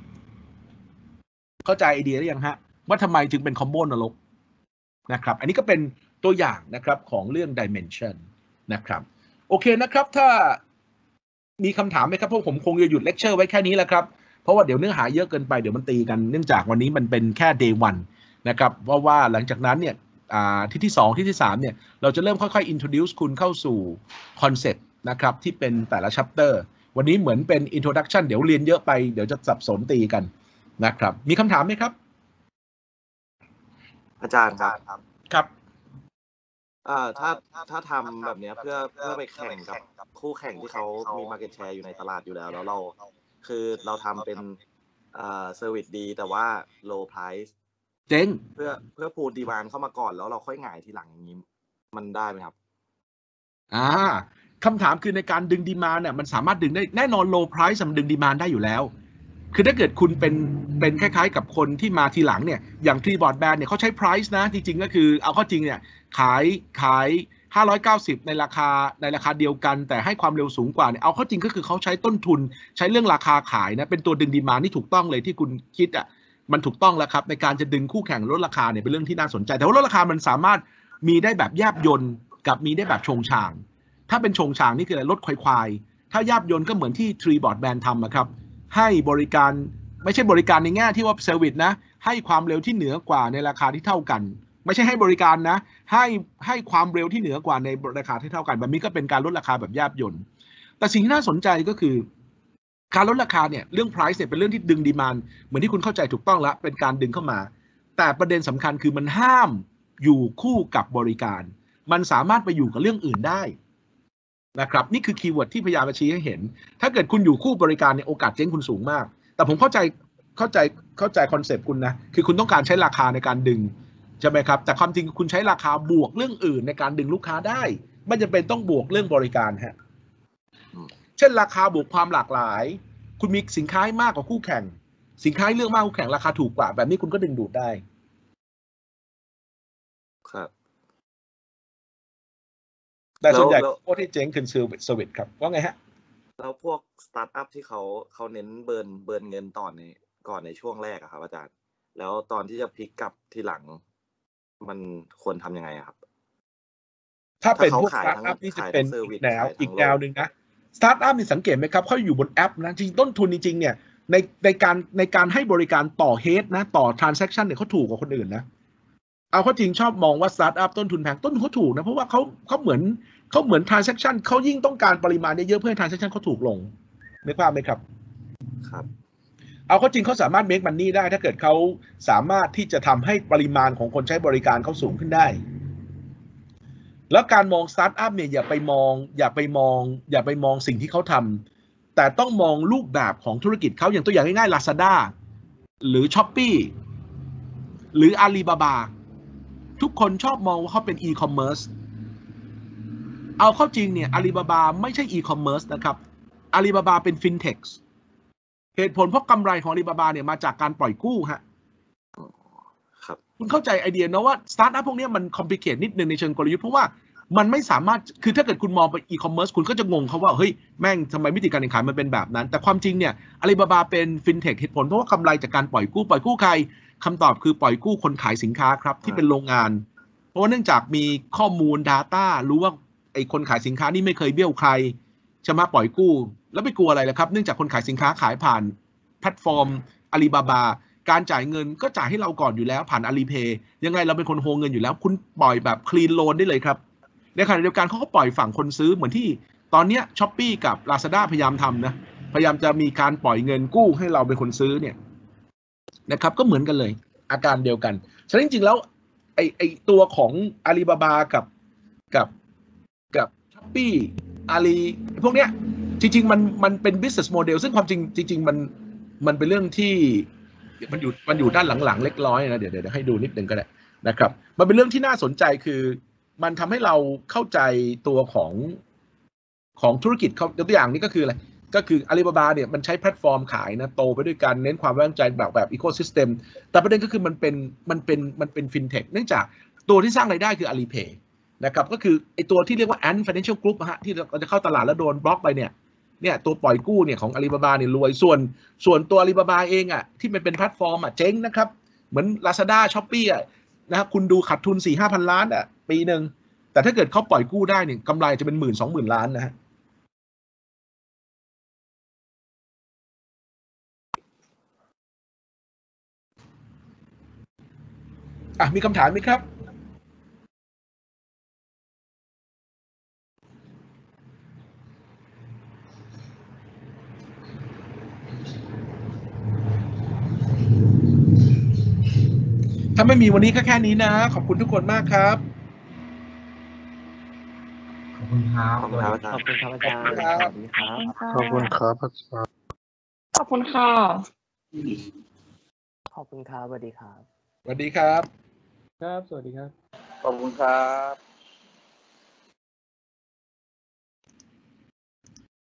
เข้าใจไอเดียหรือยังฮะว่าทำไมถึงเป็นคอมโบนรกนะครับอันนี้ก็เป็นตัวอย่างนะครับของเรื่อง dimension นะครับโอเคนะครับถ้ามีคำถามไหมครับเพราะผมคงจะหยุดเลคเชอร์ไว้แค่นี้แหละครับเพราะว่าเดี๋ยวเนื้อหาเยอะเกินไปเดี๋ยวมันตีกันเนื่องจากวันนี้มันเป็นแค่ day one นะครับเพราะว่าหลังจากนั้นเนี่ยที่ที่สองที่ที่สามเนี่ยเราจะเริ่มค่อยๆ introduce คุณเข้าสู่คอนเซ็ปต์นะครับที่เป็นแต่ละ chapter วันนี้เหมือนเป็น introduction เดี๋ยวเรียนเยอะไปเดี๋ยวจะสับสนตีกันนะครับมีคำถามไหมครับอาจารย์ครับครับอ่าถ้าถ้าทำแบบนี้เพื่อเพื่อไปแข่งกับคู่แข่งที่เขามี market share อยู่ในตลาดอยู่แล้วแล้วเราคือเราทำเป็นอ่า service ดีแต่ว่า low price เจ๊งเพื่อเพื่อ pull demand เข้ามาก่อนแล้วเราค่อยหงายทีหลังอย่างนี้มันได้ไหมครับอ่าคำถามคือในการดึง demand เนี่ยมันสามารถดึงได้แน่นอน low price มันดึง demand ได้อยู่แล้วคือถ้าเกิดคุณเป็นเป็นคล้ายๆกับคนที่มาทีหลังเนี่ยอย่าง Tree Broadband เนี่ยเขาใช้ price นะจริงๆก็คือเอาเข้าจริงเนี่ยขายขายห้าร้อยเก้าสิบในราคาในราคาเดียวกันแต่ให้ความเร็วสูงกว่าเนี่ยเอาเข้าจริงก็คือเขาใช้ต้นทุนใช้เรื่องราคาขายนะเป็นตัวดึงดีมานด์ที่ถูกต้องเลยที่คุณคิดอ่ะมันถูกต้องแล้วครับในการจะดึงคู่แข่งลดราคาเนี่ยเป็นเรื่องที่น่าสนใจแต่ว่าลดราคามันสามารถมีได้แบบแยบยลกับมีได้แบบชงชางถ้าเป็นชงชางนี่คืออะไรลดควายๆถ้าแยบยลก็เหมือนที่ Tree Broadband ทำนะครับให้บริการไม่ใช่บริการในแง่ที่ว่าเซอร์วิสนะให้ความเร็วที่เหนือกว่าในราคาที่เท่ากันไม่ใช่ให้บริการนะให้ให้ความเร็วที่เหนือกว่าในราคาที่เท่ากันแบบนี้ก็เป็นการลดราคาแบบแยบยลแต่สิ่งที่น่าสนใจก็คือการลดราคาเนี่ยเรื่อง price เนี่ยเป็นเรื่องที่ดึงดีมานด์เหมือนที่คุณเข้าใจถูกต้องแล้วเป็นการดึงเข้ามาแต่ประเด็นสำคัญคือมันห้ามอยู่คู่กับบริการมันสามารถไปอยู่กับเรื่องอื่นได้นะครับนี่คือคีย์เวิร์ดที่พยายามจะชี้ให้เห็นถ้าเกิดคุณอยู่คู่บริการเนี่ยโอกาสเจ๊งคุณสูงมากแต่ผมเข้าใจเข้าใจเข้าใจคอนเซปต์คุณนะคือคุณต้องการใช้ราคาในการดึงใช่ไหมครับแต่ความจริงคุณใช้ราคาบวกเรื่องอื่นในการดึงลูกค้าได้ไม่จำเป็นต้องบวกเรื่องบริการฮะเช่นราคาบวกความหลากหลายคุณมีสินค้ามากกว่าคู่แข่งสินค้าเลือกมากคู่แข่งราคาถูกกว่าแบบนี้คุณก็ดึงดูดได้ครับแต่ส่วนใหญ่พวกที่เจ๊งคือเซอร์วิสครับว่าไงฮะแล้วพวกสตาร์ทอัพที่เขาเขาเน้นเบิร์นเบิร์นเงินต่อในก่อนในช่วงแรกอะครับอาจารย์แล้วตอนที่จะพลิกกลับทีหลังมันควรทำยังไงครับถ้าเป็นพวกสตาร์ทอัพนี่จะเป็นอีกแนวอีกแนวหนึ่งนะสตาร์ทอัพนี่สังเกตไหมครับเขาอยู่บนแอปนะจริงต้นทุนจริงๆเนี่ยในในการในการให้บริการต่อเฮดนะต่อทรานแซคชันเนี่ยเขาถูกกว่าคนอื่นนะเอาเขาจริงชอบมองว่าสตาร์ทอัพต้นทุนแพงต้นทุนเขาถูกนะเพราะว่าเขาเขาเหมือนเขาเหมือน transaction เขายิ่งต้องการปริมาณเยอะๆเพื่อให้ transaction เขาถูกลงนึกภาพไหมครับครับเอาเขาจริงเขาสามารถ make money ได้ถ้าเกิดเขาสามารถที่จะทำให้ปริมาณของคนใช้บริการเขาสูงขึ้นได้แล้วการมอง startup เนี่ยอย่าไปมองอย่าไปมองอย่าไปมองสิ่งที่เขาทำแต่ต้องมองรูปแบบของธุรกิจเขาอย่างตัวอย่างง่ายๆ Lazada หรือ Shopee หรือ Alibaba ทุกคนชอบมองว่าเขาเป็น e-commerceเอาเข้าจริงเนี่ยอาลีบาบาไม่ใช่อีคอมเมิร์ซนะครับอาลีบาบาเป็นฟินเทคเหตุผลเพราะกำไรของอาลีบาบาเนี่ยมาจากการปล่อยกู้ฮะครับคุณเข้าใจไอเดียนะว่าสตาร์ทอัพพวกนี้มันคอมพลีเคทนิดนึงในเชิงกลยุทธ์เพราะว่ามันไม่สามารถคือถ้าเกิดคุณมองไปอีคอมเมิร์ซคุณก็จะงงเขาว่าเฮ้ยแม่งทำไมวิธีการแข่งขันมันเป็นแบบนั้นแต่ความจริงเนี่ยอาลีบาบาเป็นฟินเทคเหตุผลเพราะว่ากำไรจากการปล่อยกู้ปล่อยกู้ใครคำตอบคือปล่อยกู้คนขายสินค้าครับที่เป็นโรงงานเพราะว่าเนื่องจากมีข้อมูล Data รู้ว่าไอ้คนขายสินค้านี่ไม่เคยเบี้ยวใครจะมาปล่อยกู้แล้วไปกลัวอะไรล่ะครับเนื่องจากคนขายสินค้าขายผ่านแพลตฟอร์มอาลีบาบาการจ่ายเงินก็จ่ายให้เราก่อนอยู่แล้วผ่านอาลีเพย์ยังไงเราเป็นคนโฮงเงินอยู่แล้วคุณปล่อยแบบคลีนโลนได้เลยครับในขณะเดียวกันเขาก็ปล่อยฝั่งคนซื้อเหมือนที่ตอนนี้ช้อปปี้กับ Lazada พยายามทำนะพยายามจะมีการปล่อยเงินกู้ให้เราเป็นคนซื้อเนี่ยนะครับก็เหมือนกันเลยอาการเดียวกันฉะนั้นจริงๆแล้วไอ้ไอ้ตัวของอาลีบาบากับกับกับ Shopee อาลีพวกเนี้ยจริงๆมันมันเป็น business model ซึ่งความจริงจริงๆมันมันเป็นเรื่องที่มันอยู่มันอยู่ด้านหลังๆเล็กน้อยนะเดี๋ยวเดี๋ยวให้ดูนิดนึงก็ได้นะครับมันเป็นเรื่องที่น่าสนใจคือมันทำให้เราเข้าใจตัวของของธุรกิจเขาตัวอย่างนี้ก็คืออะไรก็คืออาลีบาบาเนี่ยมันใช้แพลตฟอร์มขายนะโตไปด้วยกันเน้นความไว้วางใจแบบแบบอีโคซิสเต็มแต่ประเด็นก็คือมันเป็นมันเป็นมันเป็นฟินเทคเนื่องจากตัวที่สร้างรายได้คืออาลีเพย์นะครับก็คือไอตัวที่เรียกว่า Ant Financial Group ฮะที่เราจะเข้าตลาดแล้วโดนบล็อกไปเนี่ยเนี่ยตัวปล่อยกู้เนี่ยของอาลีบาบาเนี่ยรวยส่วนส่วนตัวอาลีบาบาเองอ่ะที่มันเป็นแพลตฟอร์มอ่ะเจ๊งนะครับเหมือน Lazada Shopee อ่ะนะครับคุณดูขาดทุน สี่ห้าพัน ล้านอ่ะปีนึงแต่ถ้าเกิดเขาปล่อยกู้ได้เนี่ยกำไรจะเป็นหมื่นสองหมื่นล้านนะฮะอ่ะมีคำถามไหมครับถ้าไม่มีวันนี้ก็แค่นี้นะขอบคุณทุกคนมากครับขอบคุณครับขอบคุณครับอาจารย์ขอบคุณครับอาจารย์สวัสดีครับขอบคุณครับอาจารย์ขอบคุณค่ะขอบคุณครับสวัสดีครับสวัสดีครับครับสวัสดีครับขอบคุณครับ